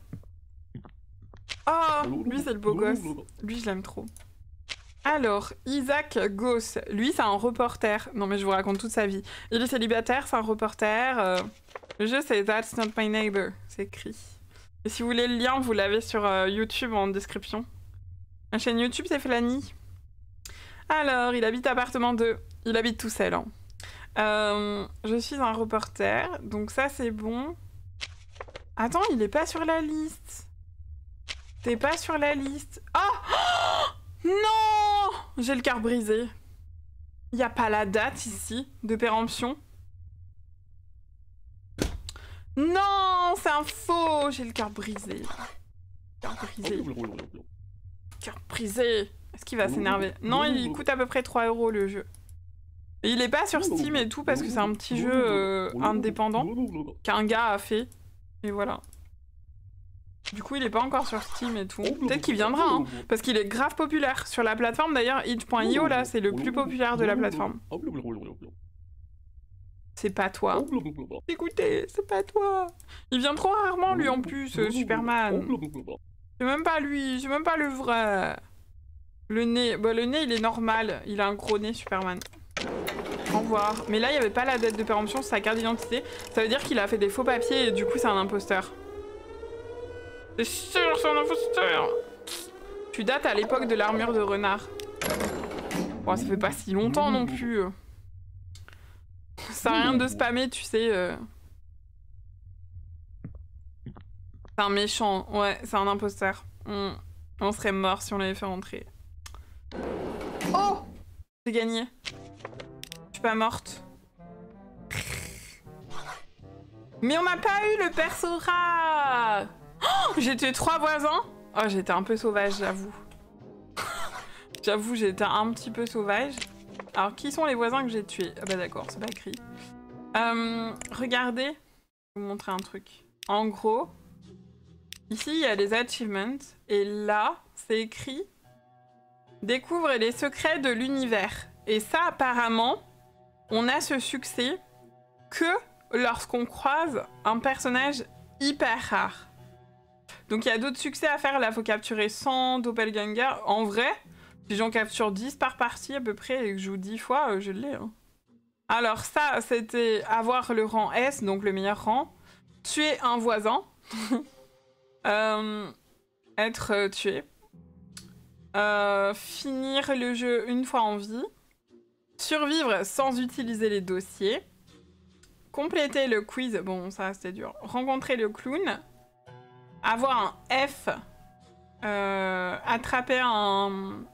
Oh, lui, c'est le beau gosse. Lui, je l'aime trop. Alors, Isaac Goss, lui c'est un reporter. Non mais je vous raconte toute sa vie. Il est célibataire, c'est un reporter. Le jeu c'est That's Not My Neighbor, c'est écrit. Et si vous voulez le lien, vous l'avez sur YouTube en description. La chaîne YouTube c'est Flani. Alors, il habite appartement 2. Il habite tout seul. Hein. Je suis un reporter, donc ça c'est bon. Attends, il est pas sur la liste. T'es pas sur la liste. Oh, non! J'ai le cœur brisé. Il n'y a pas la date ici de péremption. Non, c'est un faux. J'ai le cœur brisé. Cœur brisé. Cœur brisé. Est-ce qu'il va s'énerver? Non, il coûte à peu près 3 € le jeu. Et il est pas sur Steam et tout parce que c'est un petit jeu indépendant qu'un gars a fait. Et voilà. Du coup, il est pas encore sur Steam et tout. Peut-être qu'il viendra, hein, parce qu'il est grave populaire. Sur la plateforme, d'ailleurs, itch.io, là, c'est le plus populaire de la plateforme. C'est pas toi. Écoutez, c'est pas toi. Il vient trop rarement, lui, en plus, Superman. C'est même pas lui, c'est même pas le vrai. Le nez, bah, le nez, il est normal. Il a un gros nez, Superman. Au revoir. Mais là, il n'y avait pas la date de péremption sur sa carte d'identité. Ça veut dire qu'il a fait des faux papiers et du coup, c'est un imposteur. C'est sûr, c'est un imposteur. Tu dates à l'époque de l'armure de renard. Bon, ça fait pas si longtemps non plus. Ça sert à rien de spammer, tu sais. C'est un méchant. Ouais, c'est un imposteur. On serait mort si on l'avait fait rentrer. Oh! J'ai gagné. Je suis pas morte. Mais on n'a pas eu le perso rat. Oh, j'ai tué 3 voisins. Oh, j'étais un peu sauvage, j'avoue. J'avoue, j'étais un petit peu sauvage. Alors, qui sont les voisins que j'ai tués? Ah bah d'accord, c'est pas écrit. Regardez. Je vais vous montrer un truc. En gros, ici, il y a les achievements. Et là, c'est écrit « Découvre les secrets de l'univers ». Et ça, apparemment, on a ce succès que lorsqu'on croise un personnage hyper rare. Donc il y a d'autres succès à faire, là faut capturer 100 doppelganger. En vrai, si j'en capture 10 par partie à peu près et que je joue 10 fois, je l'ai. Hein. Alors ça, c'était avoir le rang S, donc le meilleur rang. Tuer un voisin. Être tué. Finir le jeu une fois en vie. Survivre sans utiliser les dossiers. Compléter le quiz. Bon, ça, c'était dur. Rencontrer le clown. Avoir un F. Attraper un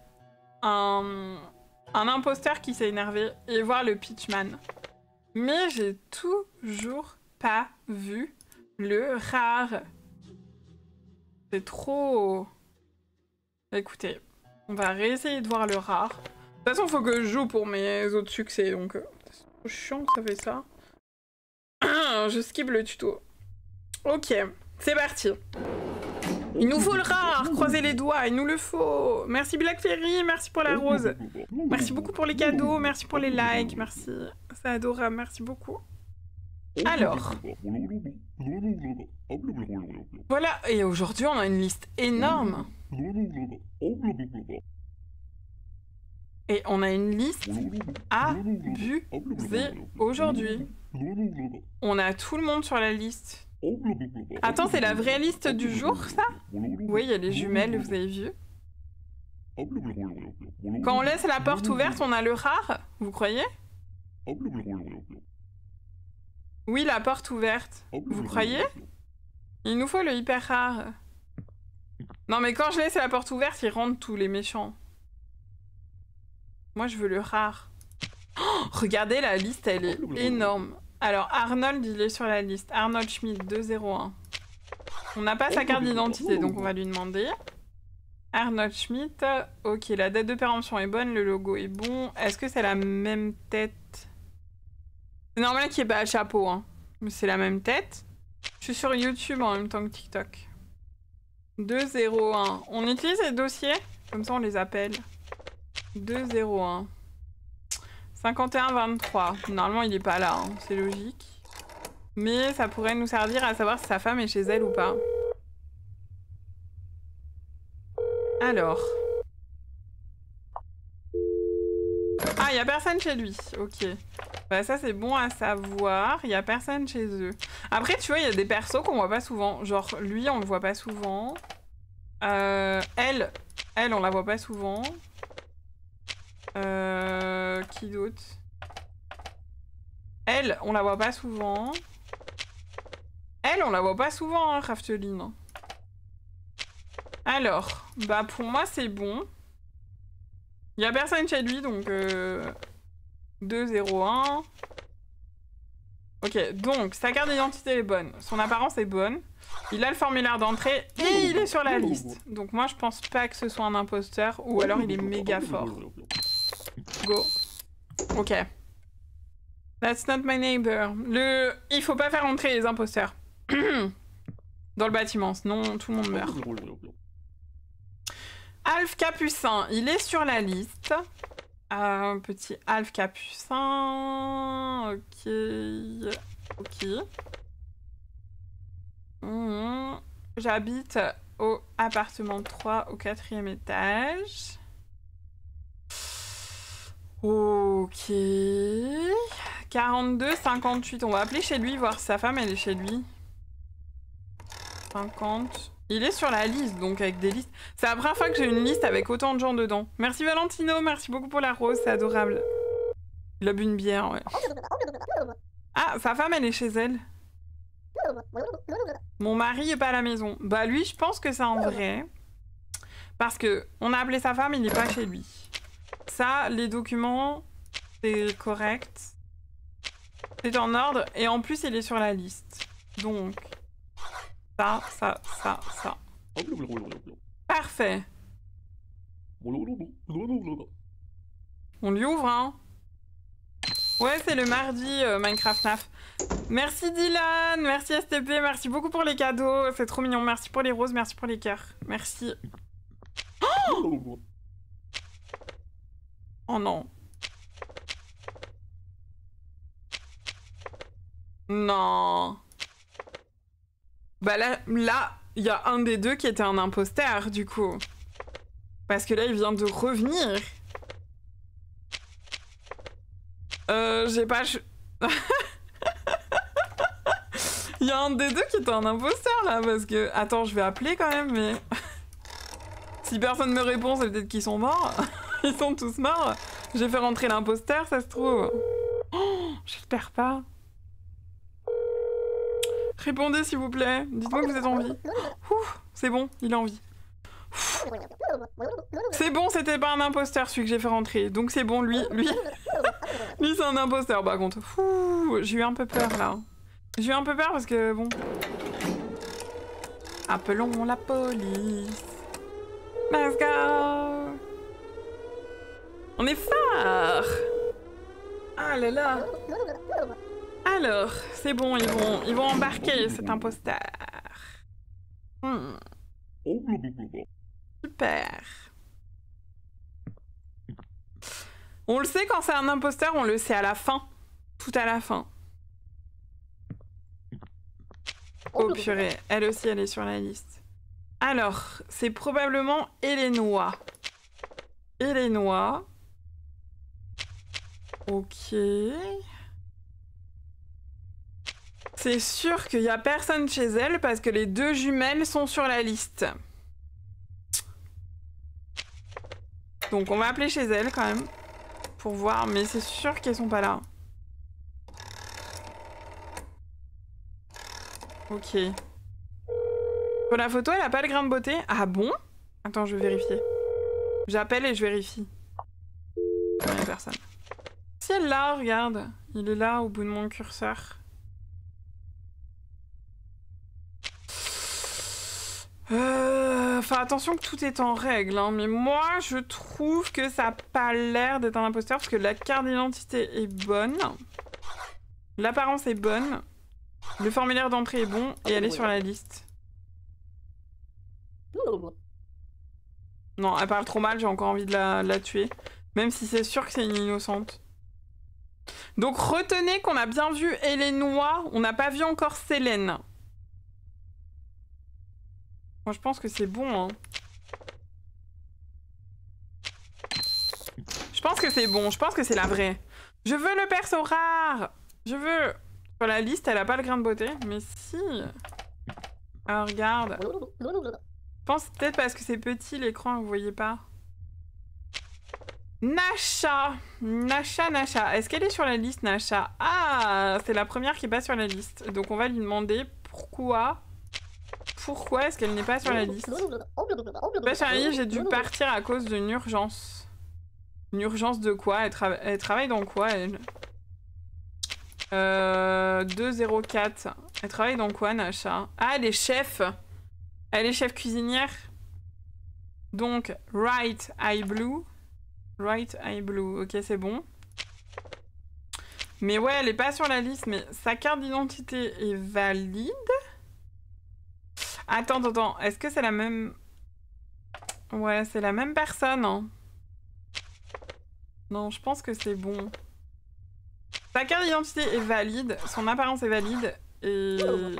imposteur qui s'est énervé. Et voir le pitchman. Mais j'ai toujours pas vu le rare. C'est trop... Écoutez, on va réessayer de voir le rare. De toute façon, il faut que je joue pour mes autres succès, donc... c'est trop chiant que ça fait ça. Je skip le tuto. Ok, c'est parti. Il nous faut le rare, croisez les doigts, il nous le faut. Merci Black Ferry, merci pour la rose. Merci beaucoup pour les cadeaux, merci pour les likes, merci. C'est adorable, merci beaucoup. Alors. Voilà, et aujourd'hui on a une liste énorme. Et on a une liste abusée aujourd'hui. On a tout le monde sur la liste. Attends, c'est la vraie liste du jour, ça? Oui, il y a les jumelles, vous avez vu. Quand on laisse la porte ouverte, on a le rare, vous croyez? Oui, la porte ouverte. Vous croyez? Il nous faut le hyper rare. Non, mais quand je laisse la porte ouverte, ils rentrent tous les méchants. Moi, je veux le rare. Oh, regardez, la liste, elle est énorme. Alors, Arnold, il est sur la liste. Arnold Schmidt, 201. On n'a pas sa carte d'identité, donc on va lui demander. Arnold Schmidt. Ok, la date de péremption est bonne, le logo est bon. Est-ce que c'est la même tête? C'est normal qu'il n'y ait pas le chapeau, hein. Mais c'est la même tête. Je suis sur YouTube en même temps que TikTok. 201. On utilise les dossiers? Comme ça, on les appelle. 201. 51-23. Normalement, il est pas là, hein. C'est logique. Mais ça pourrait nous servir à savoir si sa femme est chez elle ou pas. Alors. Ah, il n'y a personne chez lui. Ok. Bah ça, c'est bon à savoir. Il n'y a personne chez eux. Après, tu vois, il y a des persos qu'on voit pas souvent. Genre, lui, on le voit pas souvent. Elle, on la voit pas souvent. Qui d'autre? Elle, on la voit pas souvent. Elle, on la voit pas souvent, hein, Rafteline. Alors, bah pour moi, c'est bon. Il y a personne chez lui, donc... 201. Ok, donc, sa carte d'identité est bonne. Son apparence est bonne. Il a le formulaire d'entrée et il est sur la liste. Donc moi, je pense pas que ce soit un imposteur, ou alors il est méga fort. Go. Ok. That's not my neighbor. Il faut pas faire entrer les imposteurs. Dans le bâtiment, sinon tout le monde meurt. Alf Capucin, il est sur la liste. Petit Alf Capucin. Ok. Ok. J'habite au appartement 3 au 4e étage. Ok. 42, 58. On va appeler chez lui, voir si sa femme elle est chez lui. 50. Il est sur la liste, donc avec des listes. C'est la première fois que j'ai une liste avec autant de gens dedans. Merci Valentino, merci beaucoup pour la rose, c'est adorable. Il a bu une bière, ouais. Ah, sa femme elle est chez elle. Mon mari est pas à la maison. Bah lui, je pense que c'est en vrai. Parce que on a appelé sa femme, il n'est pas chez lui. Ça, les documents, c'est correct. C'est en ordre. Et en plus, il est sur la liste. Donc, ça. Parfait. On lui ouvre, hein. Ouais, c'est le mardi, Minecraft NAF. Merci Dylan, merci STP, merci beaucoup pour les cadeaux. C'est trop mignon. Merci pour les roses, merci pour les cœurs. Merci. Oh, oh non. Non. Bah là, il y a un des deux qui était un imposteur, du coup. Parce que là, il vient de revenir. J'ai pas... Il y a un des deux qui est un imposteur là, parce que... Attends, je vais appeler quand même, mais... Si personne me répond, c'est peut-être qu'ils sont morts. Ils sont tous morts. J'ai fait rentrer l'imposteur, ça se trouve. Oh, j'espère pas. Répondez s'il vous plaît. Dites-moi que vous êtes en vie. C'est bon, il est en vie. C'est bon, c'était pas un imposteur celui que j'ai fait rentrer. Donc c'est bon, lui c'est un imposteur par contre. J'ai eu un peu peur là. J'ai eu un peu peur parce que bon... Appelons la police. Let's go. On est fort. Ah là là. Alors, c'est bon, ils vont embarquer cet imposteur. Super. On le sait quand c'est un imposteur, on le sait à la fin. Tout à la fin. Oh purée, elle aussi elle est sur la liste. Alors, c'est probablement Elénois. Elénois. Ok. C'est sûr qu'il n'y a personne chez elle parce que les deux jumelles sont sur la liste. Donc on va appeler chez elle quand même. Pour voir, mais c'est sûr qu'elles sont pas là. Ok. Pour la photo, elle a pas le grain de beauté. Ah bon? Attends, je vais vérifier. J'appelle et je vérifie. Non, il y a personne. Si elle l'a, regarde. Il est là au bout de mon curseur. Enfin, attention que tout est en règle, hein, mais moi, je trouve que ça n'a pas l'air d'être un imposteur parce que la carte d'identité est bonne. L'apparence est bonne. Le formulaire d'entrée est bon et elle est sur la liste. Non, elle parle trop mal, j'ai encore envie de la tuer. Même si c'est sûr que c'est une innocente. Donc retenez qu'on a bien vu Elénois, on n'a pas vu encore Célène. Moi je pense que c'est bon, hein. Je pense que c'est bon, je pense que c'est la vraie. Je veux le perso rare. Je veux... Sur la liste, elle a pas le grain de beauté, mais si... Alors regarde. Je pense peut-être parce que c'est petit l'écran, vous voyez pas. Nasha. Nasha. Est-ce qu'elle est sur la liste, Nasha? Ah, c'est la première qui est pas sur la liste. Donc on va lui demander pourquoi... Pourquoi est-ce qu'elle n'est pas sur la liste? Pas sur la liste, j'ai dû partir à cause d'une urgence. Une urgence de quoi? Elle travaille dans quoi, elle? 204. Elle travaille dans quoi, Nasha? Ah, elle est chef. Elle est chef cuisinière. Donc, right eye blue. Right eye blue. Ok, c'est bon. Mais ouais, elle est pas sur la liste. Mais sa carte d'identité est valide. Attends. Est-ce que c'est la même... Ouais, c'est la même personne, hein. Non, je pense que c'est bon. Sa carte d'identité est valide, son apparence est valide, et...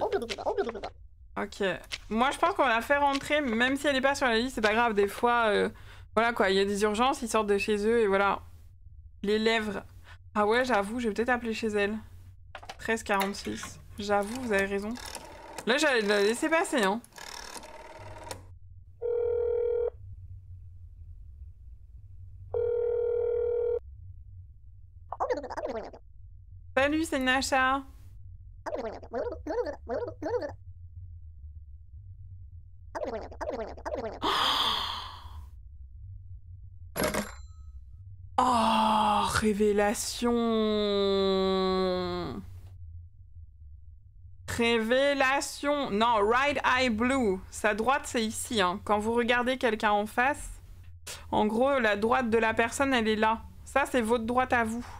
Ok. Moi, je pense qu'on va la faire rentrer, même si elle n'est pas sur la liste, c'est pas grave. Des fois, voilà quoi, il y a des urgences, ils sortent de chez eux, et voilà. Les lèvres. Ah ouais, j'avoue, je vais peut-être appeler chez elle. 1346. J'avoue, vous avez raison. Là, j'allais la laisser passer, hein. Salut, c'est Nasha. Oh, révélation. Révélation. Non, right eye blue. Sa droite, c'est ici. Hein. Quand vous regardez quelqu'un en face, en gros, la droite de la personne, elle est là. Ça, c'est votre droite à vous.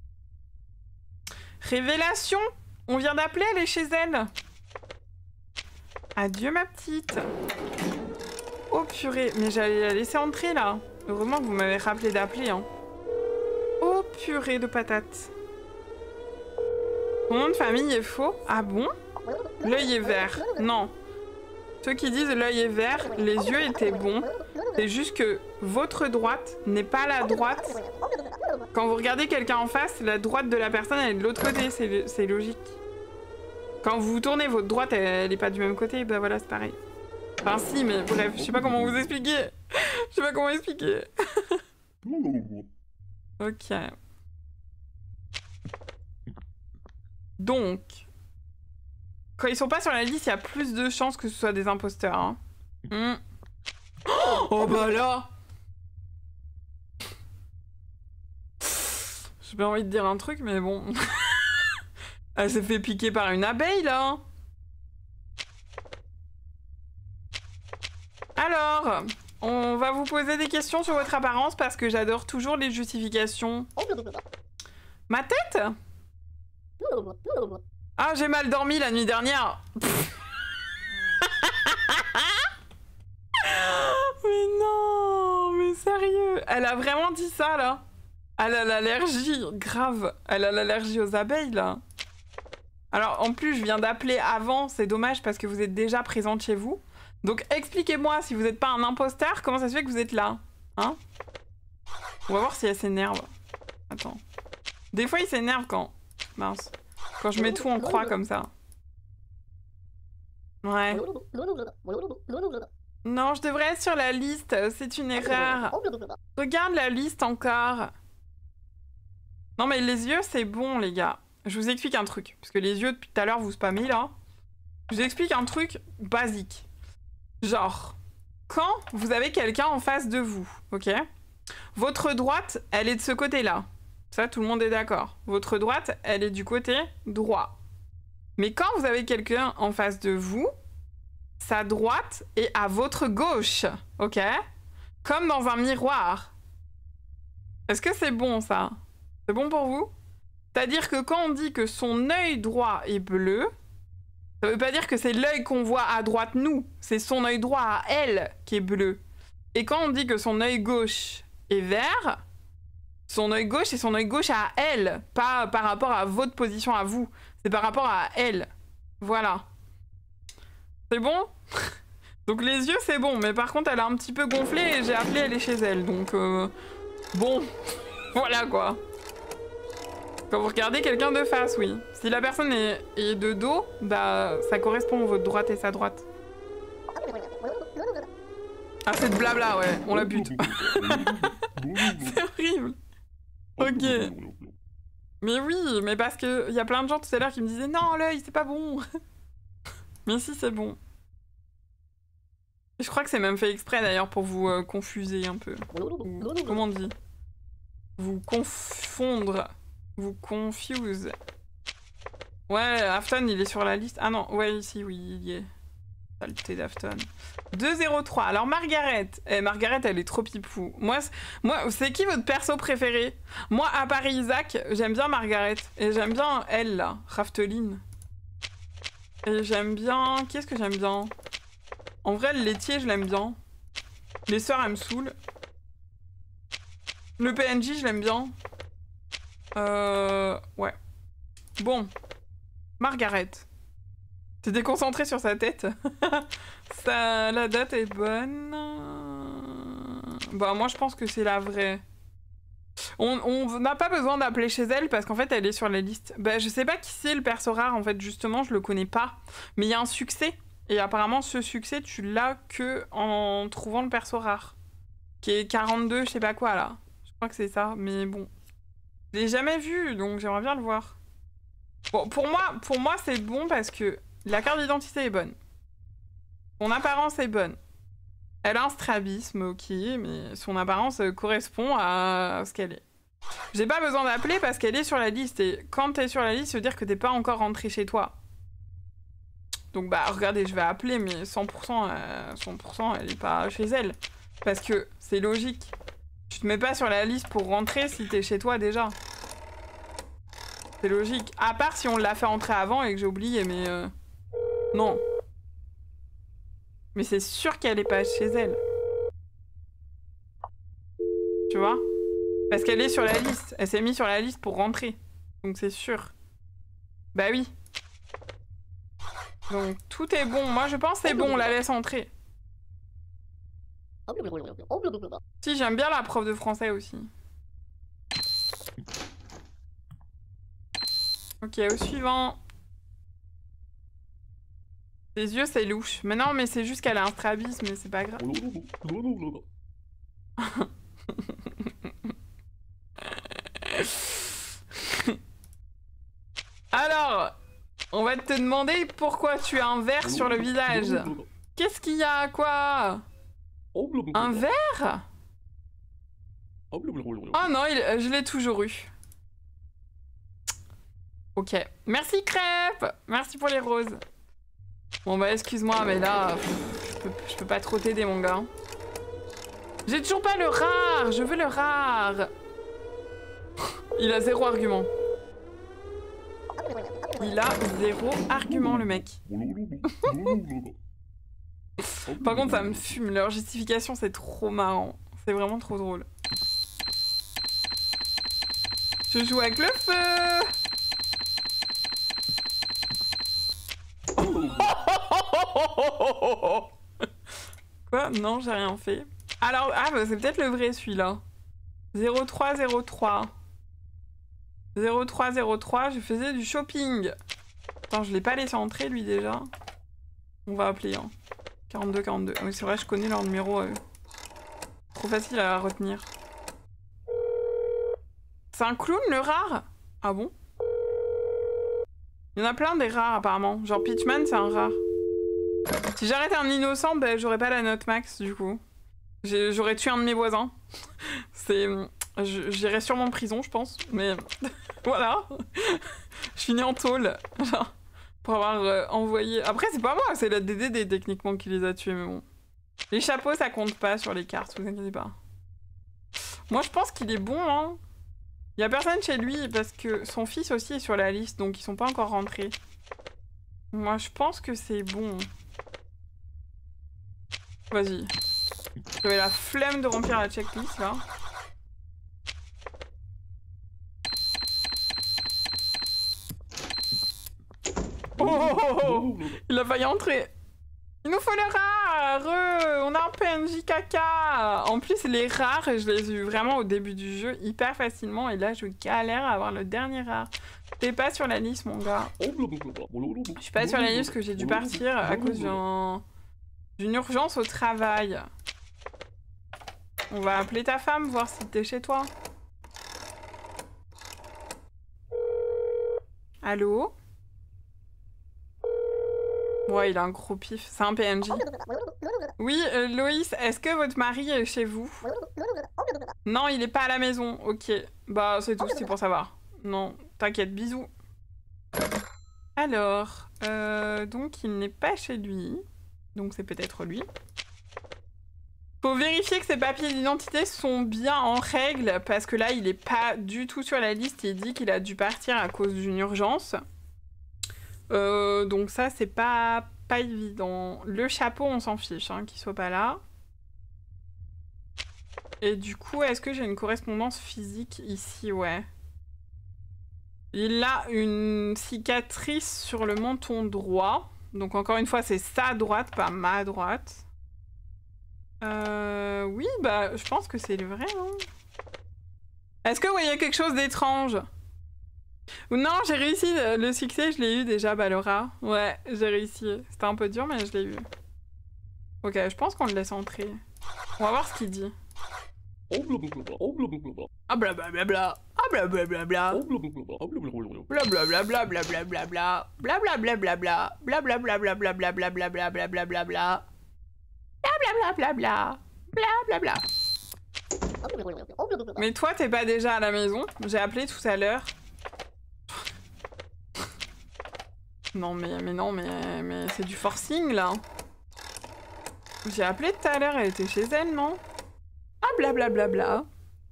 Révélation. On vient d'appeler, elle est chez elle. Adieu, ma petite. Oh, purée. Mais j'allais la laisser entrer, là. Heureusement que vous m'avez rappelé d'appeler, hein. Oh, purée de patates. Mon nom de famille est faux. Ah bon? L'œil est vert. Non. Ceux qui disent l'œil est vert, les yeux étaient bons. C'est juste que votre droite n'est pas la droite Quand vous regardez quelqu'un en face, la droite de la personne, elle est de l'autre côté, c'est logique. Quand vous vous tournez, votre droite, elle est pas du même côté, bah voilà, c'est pareil. Enfin si, mais bref, je sais pas comment vous expliquer. Je sais pas comment expliquer. Ok. Donc, quand ils sont pas sur la liste, il y a plus de chances que ce soit des imposteurs. Hein. Oh bah là. J'ai pas envie de dire un truc, mais bon. Elle s'est fait piquer par une abeille, là. Alors, on va vous poser des questions sur votre apparence parce que j'adore toujours les justifications. Ma tête? Ah, j'ai mal dormi la nuit dernière. Mais non, mais sérieux. Elle a vraiment dit ça, là. Elle a l'allergie, grave. Elle a l'allergie aux abeilles, là. Alors, en plus, je viens d'appeler avant. C'est dommage parce que vous êtes déjà présente chez vous. Donc, expliquez-moi, si vous n'êtes pas un imposteur, comment ça se fait que vous êtes là? Hein? On va voir si elle s'énerve. Attends. Des fois, il s'énerve quand... Mince. Quand je mets tout en croix comme ça. Ouais. Non, je devrais être sur la liste. C'est une erreur. Regarde la liste encore. Non, mais les yeux, c'est bon, les gars. Je vous explique un truc. Parce que les yeux, depuis tout à l'heure, vous spammez, là. Je vous explique un truc basique. Genre, quand vous avez quelqu'un en face de vous, ok? Votre droite, elle est de ce côté-là. Ça, tout le monde est d'accord. Votre droite, elle est du côté droit. Mais quand vous avez quelqu'un en face de vous, sa droite est à votre gauche, ok? Comme dans un miroir. Est-ce que c'est bon, ça? C'est bon pour vous? C'est-à-dire que quand on dit que son œil droit est bleu, ça veut pas dire que c'est l'œil qu'on voit à droite, nous. C'est son œil droit à elle qui est bleu. Et quand on dit que son œil gauche est vert, son œil gauche, c'est son œil gauche à elle. Pas par rapport à votre position à vous. C'est par rapport à elle. Voilà. C'est bon? Donc les yeux, c'est bon. Mais par contre, elle a un petit peu gonflé et j'ai appelé, elle est chez elle. Donc, bon. Voilà, quoi. Quand vous regardez quelqu'un de face, oui. Si la personne est de dos, bah ça correspond à votre droite et sa droite. Ah, c'est de blabla, ouais. On la bute. C'est horrible. Ok. Mais oui, mais parce que y a plein de gens tout à l'heure qui me disaient non, l'œil, c'est pas bon. Mais si, c'est bon. Je crois que c'est même fait exprès d'ailleurs pour vous confuser un peu. Ou, comment on dit? Vous confondre. Vous confuse. Ouais, Afton, il est sur la liste. Ah non, ouais, ici, oui, il y est. Saleté d'Afton. 2-0-3. Alors, Margaret. Margaret, elle est trop pipou. Moi c'est qui votre perso préféré? Moi, à part Isaac, j'aime bien Margaret. Et j'aime bien elle, là. Rafteline. Et j'aime bien... Qui est-ce que j'aime bien? En vrai, le laitier, je l'aime bien. Les sœurs, elles me saoulent. Le PNJ, je l'aime bien. Ouais. Bon. Margaret. T'es déconcentré sur sa tête. Ça, la date est bonne. Bah, moi, je pense que c'est la vraie. On n'a pas besoin d'appeler chez elle parce qu'en fait, elle est sur la liste. Bah, je sais pas qui c'est le perso rare, en fait, justement, je le connais pas. Mais il y a un succès. Et apparemment, ce succès, tu l'as que en trouvant le perso rare. Qui est 42, je sais pas quoi, là. Je crois que c'est ça, mais bon. Je l'ai jamais vu, donc j'aimerais bien le voir. Bon, pour moi c'est bon parce que la carte d'identité est bonne. Son apparence est bonne. Elle a un strabisme, ok, mais son apparence correspond à ce qu'elle est. J'ai pas besoin d'appeler parce qu'elle est sur la liste. Et quand t'es sur la liste, ça veut dire que t'es pas encore rentré chez toi. Donc bah regardez, je vais appeler, mais 100%, 100% elle est pas chez elle. Parce que c'est logique. Tu te mets pas sur la liste pour rentrer si t'es chez toi déjà. C'est logique. À part si on l'a fait entrer avant et que j'ai oublié, mais... Non. Mais c'est sûr qu'elle est pas chez elle. Tu vois? Parce qu'elle est sur la liste. Elle s'est mise sur la liste pour rentrer. Donc c'est sûr. Bah oui. Donc tout est bon. Moi je pense que c'est bon, on la laisse entrer. Si, j'aime bien la prof de français aussi. Ok, au suivant. Les yeux, c'est louche. Mais non, mais c'est juste qu'elle a un strabisme, mais c'est pas grave. Alors, on va te demander pourquoi tu as un verre sur le visage. Qu'est-ce qu'il y a, quoi? Un verre? Oh non, je l'ai toujours eu. Ok. Merci Crêpe. Merci pour les roses. Bon bah excuse-moi, mais là, je peux pas trop t'aider mon gars. J'ai toujours pas le rare. Je veux le rare. Il a 0 argument. Il a 0 argument le mec. Par contre ça me fume. Leur justification c'est trop marrant. C'est vraiment trop drôle. Je joue avec le feu. Quoi? Non, j'ai rien fait. Alors, ah bah c'est peut-être le vrai celui-là. 0303. 0303, je faisais du shopping. Attends, je l'ai pas laissé entrer lui déjà. On va appeler, hein. 4242. Oui, c'est vrai, je connais leur numéro. Trop facile à retenir. C'est un clown le rare? Ah bon? Il y en a plein des rares apparemment. Genre Peachman, c'est un rare. Si j'arrête un innocent, ben j'aurais pas la note max du coup. J'aurais tué un de mes voisins. C'est... J'irais sûrement en prison, je pense. Mais voilà. Je finis en tôle. Genre, pour avoir envoyé... Après, c'est pas moi, c'est la DDD techniquement qui les a tués, mais bon. Les chapeaux, ça compte pas sur les cartes, vous inquiétez pas. Moi, je pense qu'il est bon, hein. Il y a personne chez lui parce que son fils aussi est sur la liste, donc ils sont pas encore rentrés. Moi, je pense que c'est bon. Vas-y. J'avais la flemme de remplir la checklist, là. Oh, il a failli entrer. Il nous faut le rare. On a un PNJ caca. En plus, les rares, je les ai eu vraiment au début du jeu hyper facilement. Et là, je galère à avoir le dernier rare. T'es pas sur la liste, mon gars. Je suis pas sur la liste parce que j'ai dû partir à cause d'une urgence au travail. On va appeler ta femme, voir si t'es chez toi. Allô? Ouais, il a un gros pif. C'est un PNJ. Oui, Loïs, est-ce que votre mari est chez vous? Non, il est pas à la maison. Ok. Bah, c'est tout, c'est pour savoir. Non, t'inquiète, bisous. Alors, donc il n'est pas chez lui. Donc c'est peut-être lui. Faut vérifier que ses papiers d'identité sont bien en règle, parce que là, il est pas du tout sur la liste. Il dit qu'il a dû partir à cause d'une urgence. Donc ça, c'est pas évident. Le chapeau, on s'en fiche, hein, qu'il soit pas là. Et du coup, est-ce que j'ai une correspondance physique ici? Ouais. Il a une cicatrice sur le menton droit. Donc encore une fois, c'est sa droite, pas ma droite. Oui, bah, je pense que c'est le vrai, non? Est-ce que vous voyez quelque chose d'étrange? Non, j'ai réussi, le succès, je l'ai eu déjà, Balora. Ouais, j'ai réussi. C'était un peu dur, mais je l'ai eu. Ok, je pense qu'on le laisse entrer. On va voir ce qu'il dit. Ah blablabla. Ah blablabla. Blablabla. Blablabla. Blablabla. Blablabla. Blablabla. Blablabla. Blablabla. Mais toi, t'es pas déjà à la maison? J'ai appelé tout à l'heure. Non mais c'est du forcing là. J'ai appelé tout à l'heure, elle était chez elle, non? Ah blablabla.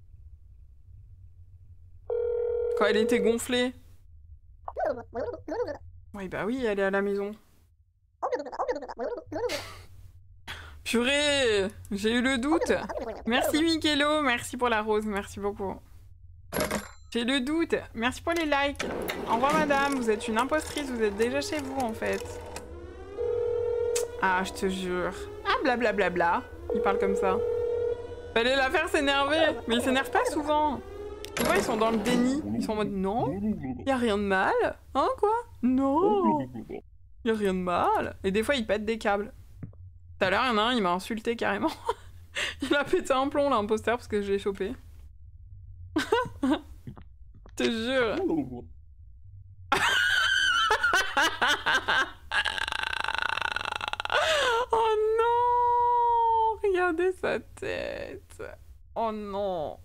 Quand elle était gonflée. Oui bah oui, elle est à la maison. Purée, j'ai eu le doute. Merci Mikelo, merci pour la rose, merci beaucoup. J'ai le doute. Merci pour les likes. Au revoir madame, vous êtes une impostrice, vous êtes déjà chez vous en fait. Ah, je te jure. Ah, blablabla. Il parle comme ça. Fallait la faire s'énerver. Mais il s'énerve pas souvent. Tu vois, ils sont dans le déni. Ils sont en mode non, y a rien de mal. Hein, quoi? Non, y a rien de mal. Et des fois, ils pètent des câbles. Tout à l'heure, il y en a un, il m'a insulté carrément. Il a pété un plomb, l'imposteur, parce que je l'ai chopé. Je te jure. Oh non! Regardez sa tête. Oh non.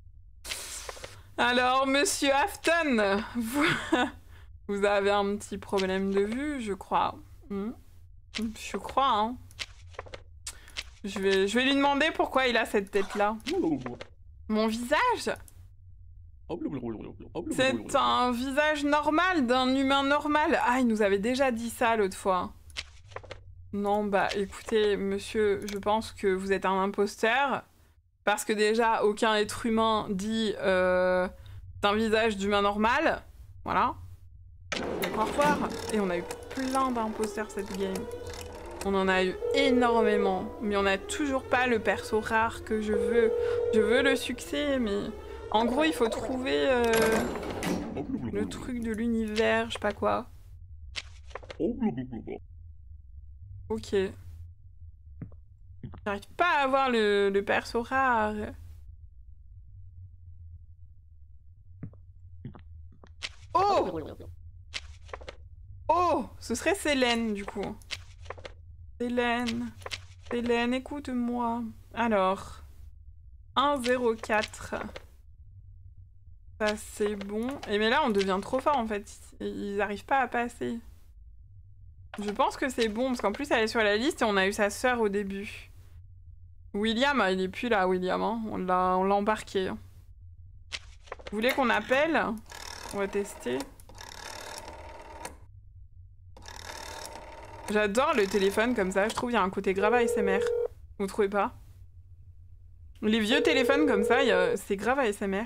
Alors, monsieur Afton, vous avez un petit problème de vue, je crois. Je crois, hein. Je vais lui demander pourquoi il a cette tête-là. Mon visage? C'est un visage normal d'un humain normal. Ah, il nous avait déjà dit ça l'autre fois. Non, bah écoutez, monsieur, je pense que vous êtes un imposteur. Parce que déjà, aucun être humain dit un visage d'humain normal. Voilà. Donc au revoir. Et on a eu plein d'imposteurs cette game. On en a eu énormément. Mais on n'a toujours pas le perso rare que je veux. Je veux le succès, mais... En gros, il faut trouver le truc de l'univers, je sais pas quoi. Ok. J'arrive pas à avoir le perso rare. Oh! Oh! Ce serait Célène, du coup. Célène. Célène, écoute-moi. Alors. 1,04. Ça, c'est bon. Et mais là, on devient trop fort, en fait. Ils arrivent pas à passer. Je pense que c'est bon, parce qu'en plus, elle est sur la liste et on a eu sa sœur au début. William, il est plus là, William. Hein. On l'a embarqué. Vous voulez qu'on appelle? On va tester. J'adore le téléphone comme ça. Je trouve qu'il y a un côté grave ASMR. Vous trouvez pas? Les vieux téléphones comme ça, c'est grave ASMR.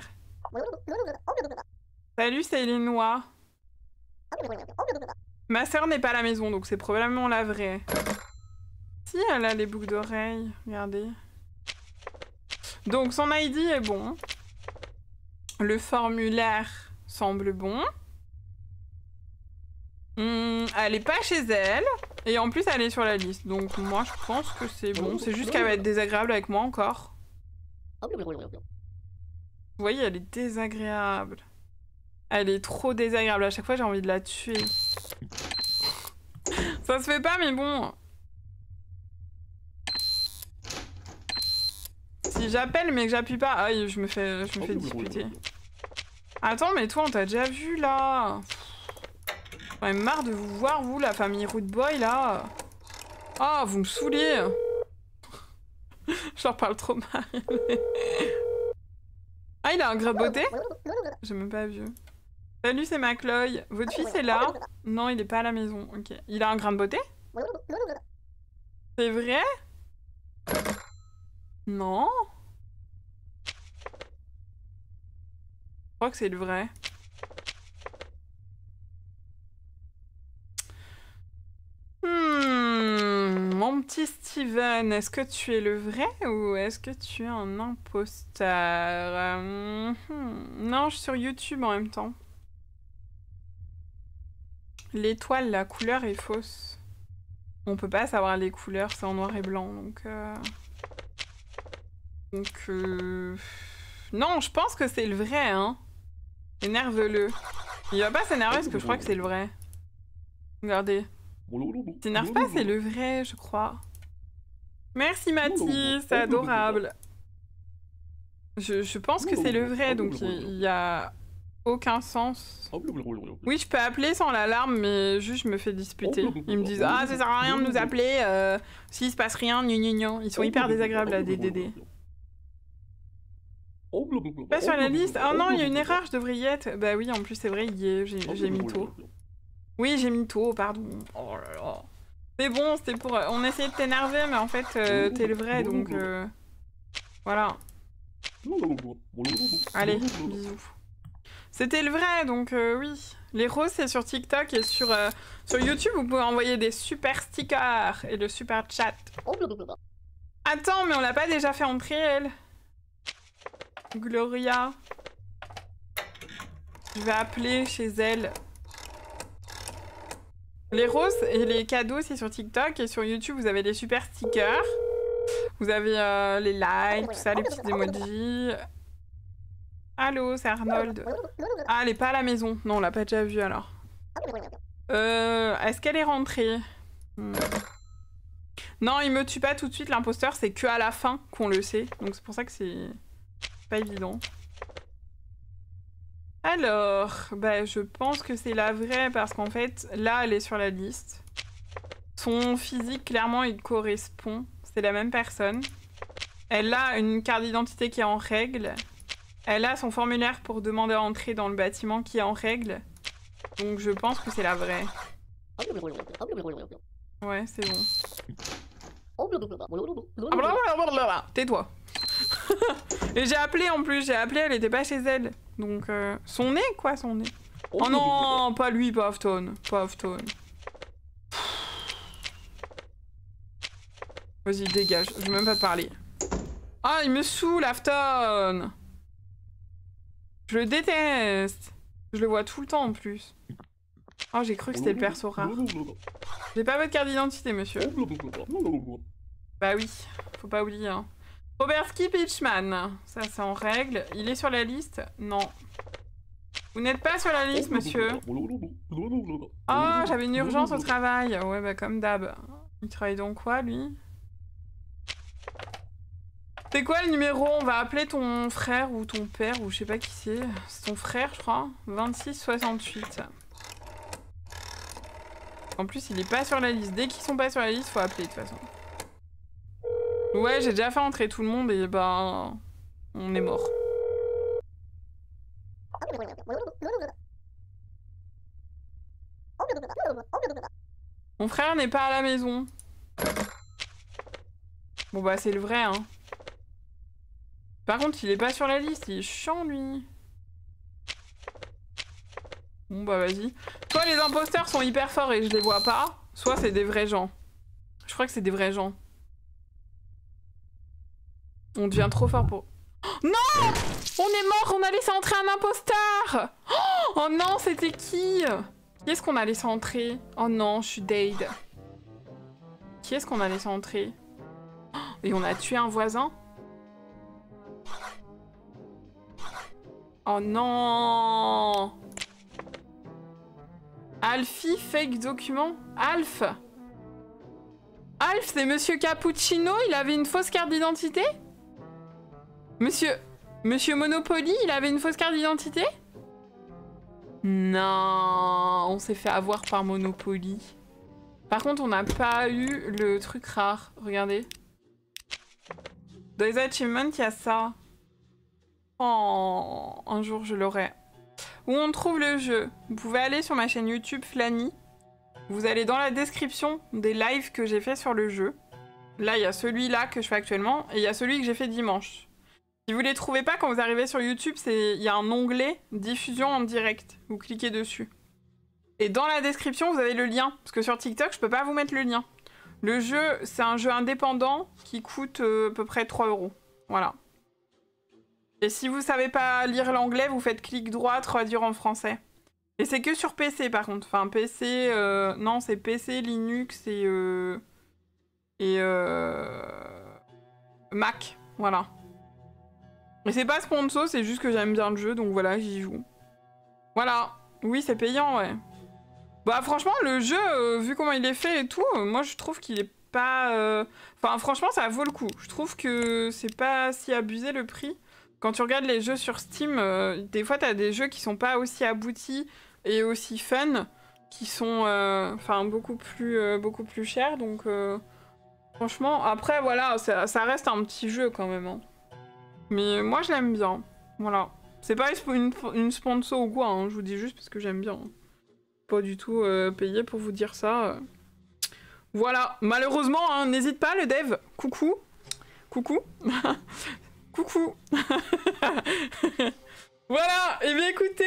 Salut, c'est Elinois. Ma sœur n'est pas à la maison, donc c'est probablement la vraie. Si, elle a les boucles d'oreilles. Regardez. Donc, son ID est bon. Le formulaire semble bon. Elle est pas chez elle. Et en plus, elle est sur la liste. Donc, moi, je pense que c'est bon. C'est juste qu'elle va être désagréable avec moi encore. Vous voyez, elle est désagréable. Elle est trop désagréable. À chaque fois, j'ai envie de la tuer. Ça se fait pas, mais bon. Si j'appelle, mais que j'appuie pas... Ah, je me fais disputer. Attends, mais toi, on t'a déjà vu, là. J'en ai marre de vous voir, vous, la famille Root Boy, là. Ah, vous me saoulez. Je leur parle trop mal. Ah, il a un grain de beauté? J'ai même pas vu. Salut, c'est Macloy. Votre fils est là? Non, il est pas à la maison. Ok. Il a un grain de beauté? C'est vrai? Non? Je crois que c'est le vrai. Mon petit Steven, est-ce que tu es le vrai ou est-ce que tu es un imposteur? Non, je suis sur YouTube en même temps. L'étoile, la couleur est fausse. On peut pas savoir les couleurs, c'est en noir et blanc, donc... Non, je pense que c'est le vrai, hein. Énerve-le. Il va pas s'énerver parce que je crois que c'est le vrai. Regardez. T'énerve pas, c'est le vrai, je crois. Merci Mathis, c'est adorable. Je pense que c'est le vrai, donc il y a aucun sens. Oui, je peux appeler sans l'alarme, mais juste je me fais disputer. Ils me disent « Ah, ça sert à rien de nous appeler, s'il se passe rien, gnon. » Ils sont hyper désagréables à DDD. Pas sur la liste. Oh non, il y a une erreur, je devrais y être. Bah oui, en plus c'est vrai, j'ai mis tôt. Oui, j'ai mis tôt, pardon. Oh là là. C'est bon, c'était pour... On essayait de t'énerver, mais en fait, t'es le vrai, donc... Voilà. Allez, bisous. C'était le vrai, donc oui. Les roses, c'est sur TikTok et sur YouTube, vous pouvez envoyer des super stickers et le super chat. Attends, mais on l'a pas déjà fait entrer, elle? Gloria. Je vais appeler chez elle. Les roses et les cadeaux, c'est sur TikTok. Et sur YouTube, vous avez les super stickers. Vous avez les likes, tout ça, les petits emojis. Allô, c'est Arnold. Ah, elle est pas à la maison. Non, on l'a pas déjà vue alors. Est-ce qu'elle est rentrée? Non, il me tue pas tout de suite. L'imposteur, c'est que à la fin qu'on le sait. Donc c'est pour ça que c'est pas évident. Alors, bah, je pense que c'est la vraie parce qu'en fait, là, elle est sur la liste. Son physique, clairement, il correspond. C'est la même personne. Elle a une carte d'identité qui est en règle. Elle a son formulaire pour demander à entrer dans le bâtiment qui est en règle. Donc je pense que c'est la vraie. Ouais, c'est bon. Tais-toi. Et j'ai appelé en plus, j'ai appelé, elle était pas chez elle. Donc, son nez, quoi, son nez. Oh non, pas lui, pas Afton. Pas Afton. Vas-y, dégage, je veux même pas te parler. Ah, il me saoule, Afton. Je le déteste. Je le vois tout le temps en plus. Oh, j'ai cru que c'était le perso rare. J'ai pas votre carte d'identité, monsieur. Bah oui, faut pas oublier. Hein. Robertski Pitchman. Ça, c'est en règle. Il est sur la liste? Non. Vous n'êtes pas sur la liste, monsieur. Oh, j'avais une urgence au travail. Ouais, bah comme d'hab. Il travaille dans quoi, lui? C'est quoi le numéro? On va appeler ton frère ou ton père ou je sais pas qui c'est. C'est ton frère, je crois. 2668. En plus, il est pas sur la liste. Dès qu'ils sont pas sur la liste, faut appeler de toute façon. Ouais, j'ai déjà fait entrer tout le monde et ben... on est mort. Mon frère n'est pas à la maison. Bon bah c'est le vrai, hein. Par contre, il est pas sur la liste, il est chiant, lui. Bon bah vas-y. Soit les imposteurs sont hyper forts et je les vois pas, soit c'est des vrais gens. Je crois que c'est des vrais gens. On devient trop fort pour... Oh, non! On est mort, on a laissé entrer un imposteur! Oh non, c'était qui? Qui est-ce qu'on a laissé entrer? Oh non, je suis dead. Qui est-ce qu'on a laissé entrer? Et on a tué un voisin? Oh non! Alfie, fake document? Alf? Alf, c'est Monsieur Cappuccino? Il avait une fausse carte d'identité? Monsieur Monopoly, il avait une fausse carte d'identité? Non, on s'est fait avoir par Monopoly. Par contre, on n'a pas eu le truc rare. Regardez. Dans les achievements, il y a ça. Oh, un jour, je l'aurai. Où on trouve le jeu? Vous pouvez aller sur ma chaîne YouTube Flanny. Vous allez dans la description des lives que j'ai fait sur le jeu. Là, il y a celui-là que je fais actuellement et il y a celui que j'ai fait dimanche. Si vous les trouvez pas, quand vous arrivez sur YouTube, il y a un onglet diffusion en direct. Vous cliquez dessus. Et dans la description, vous avez le lien. Parce que sur TikTok, je peux pas vous mettre le lien. Le jeu, c'est un jeu indépendant qui coûte à peu près 3 €. Voilà. Et si vous savez pas lire l'anglais, vous faites clic droit, traduire en français. Et c'est que sur PC par contre. Enfin, PC... non, c'est PC, Linux et Mac. Voilà. Et c'est pas sponsor, c'est juste que j'aime bien le jeu, donc voilà, j'y joue. Voilà. Oui, c'est payant, ouais. Bah franchement, le jeu, vu comment il est fait et tout, moi je trouve qu'il est pas... Enfin, franchement, ça vaut le coup. Je trouve que c'est pas si abusé le prix. Quand tu regardes les jeux sur Steam, des fois t'as des jeux qui sont pas aussi aboutis et aussi fun, qui sont enfin beaucoup plus chers, donc franchement, après voilà, ça reste un petit jeu quand même. Hein. Mais moi je l'aime bien, voilà. C'est pas une sponsor ou quoi, hein, je vous dis juste parce que j'aime bien. Pas du tout payé pour vous dire ça. Voilà, malheureusement, hein, n'hésite pas le dev, coucou. Coucou. Coucou. Voilà, et bien écoutez, c'est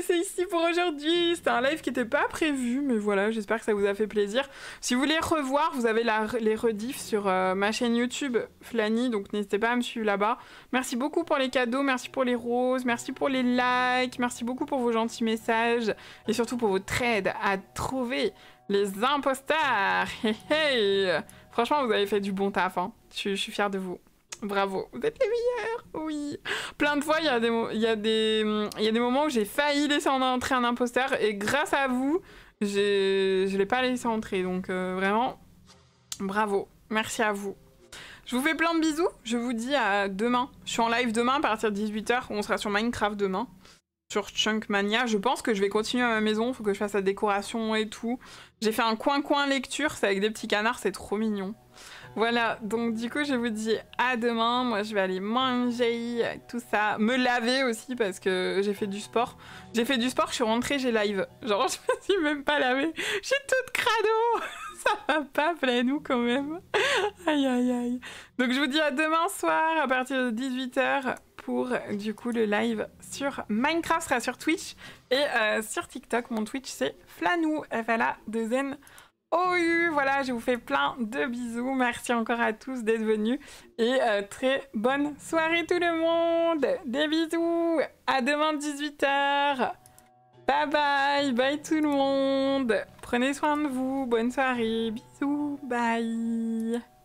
laisser ici pour aujourd'hui. C'était un live qui n'était pas prévu, mais voilà, j'espère que ça vous a fait plaisir. Si vous voulez revoir, vous avez les rediffs sur ma chaîne YouTube Flani, donc n'hésitez pas à me suivre là-bas. Merci beaucoup pour les cadeaux, merci pour les roses, merci pour les likes, merci beaucoup pour vos gentils messages et surtout pour votre aide à trouver les imposteurs. Hey, hey. Franchement, vous avez fait du bon taf, hein. Je suis fière de vous. Bravo, vous êtes les meilleurs, oui. Plein de fois, il y a des moments où j'ai failli laisser entrer un imposteur et grâce à vous, je l'ai pas laissé entrer. Donc vraiment, bravo, merci à vous. Je vous fais plein de bisous, je vous dis à demain. Je suis en live demain à partir de 18h, on sera sur Minecraft demain. Sur Chunkmania, je pense que je vais continuer à ma maison, faut que je fasse la décoration et tout. J'ai fait un coin lecture, c'est avec des petits canards, c'est trop mignon. Voilà, donc du coup je vous dis à demain, moi je vais aller manger, tout ça, me laver aussi parce que j'ai fait du sport. J'ai fait du sport, je suis rentrée, j'ai live. Genre je me suis même pas lavée, je suis toute crado. Ça va pas, Flanou quand même. Aïe aïe aïe. Donc je vous dis à demain soir à partir de 18h pour du coup le live sur Minecraft, sera sur Twitch et sur TikTok. Mon Twitch c'est Flanou, FLA2N. Voilà, je vous fais plein de bisous. Merci encore à tous d'être venus. Et très bonne soirée tout le monde. Des bisous. À demain 18h. Bye bye. Bye tout le monde. Prenez soin de vous. Bonne soirée. Bisous. Bye.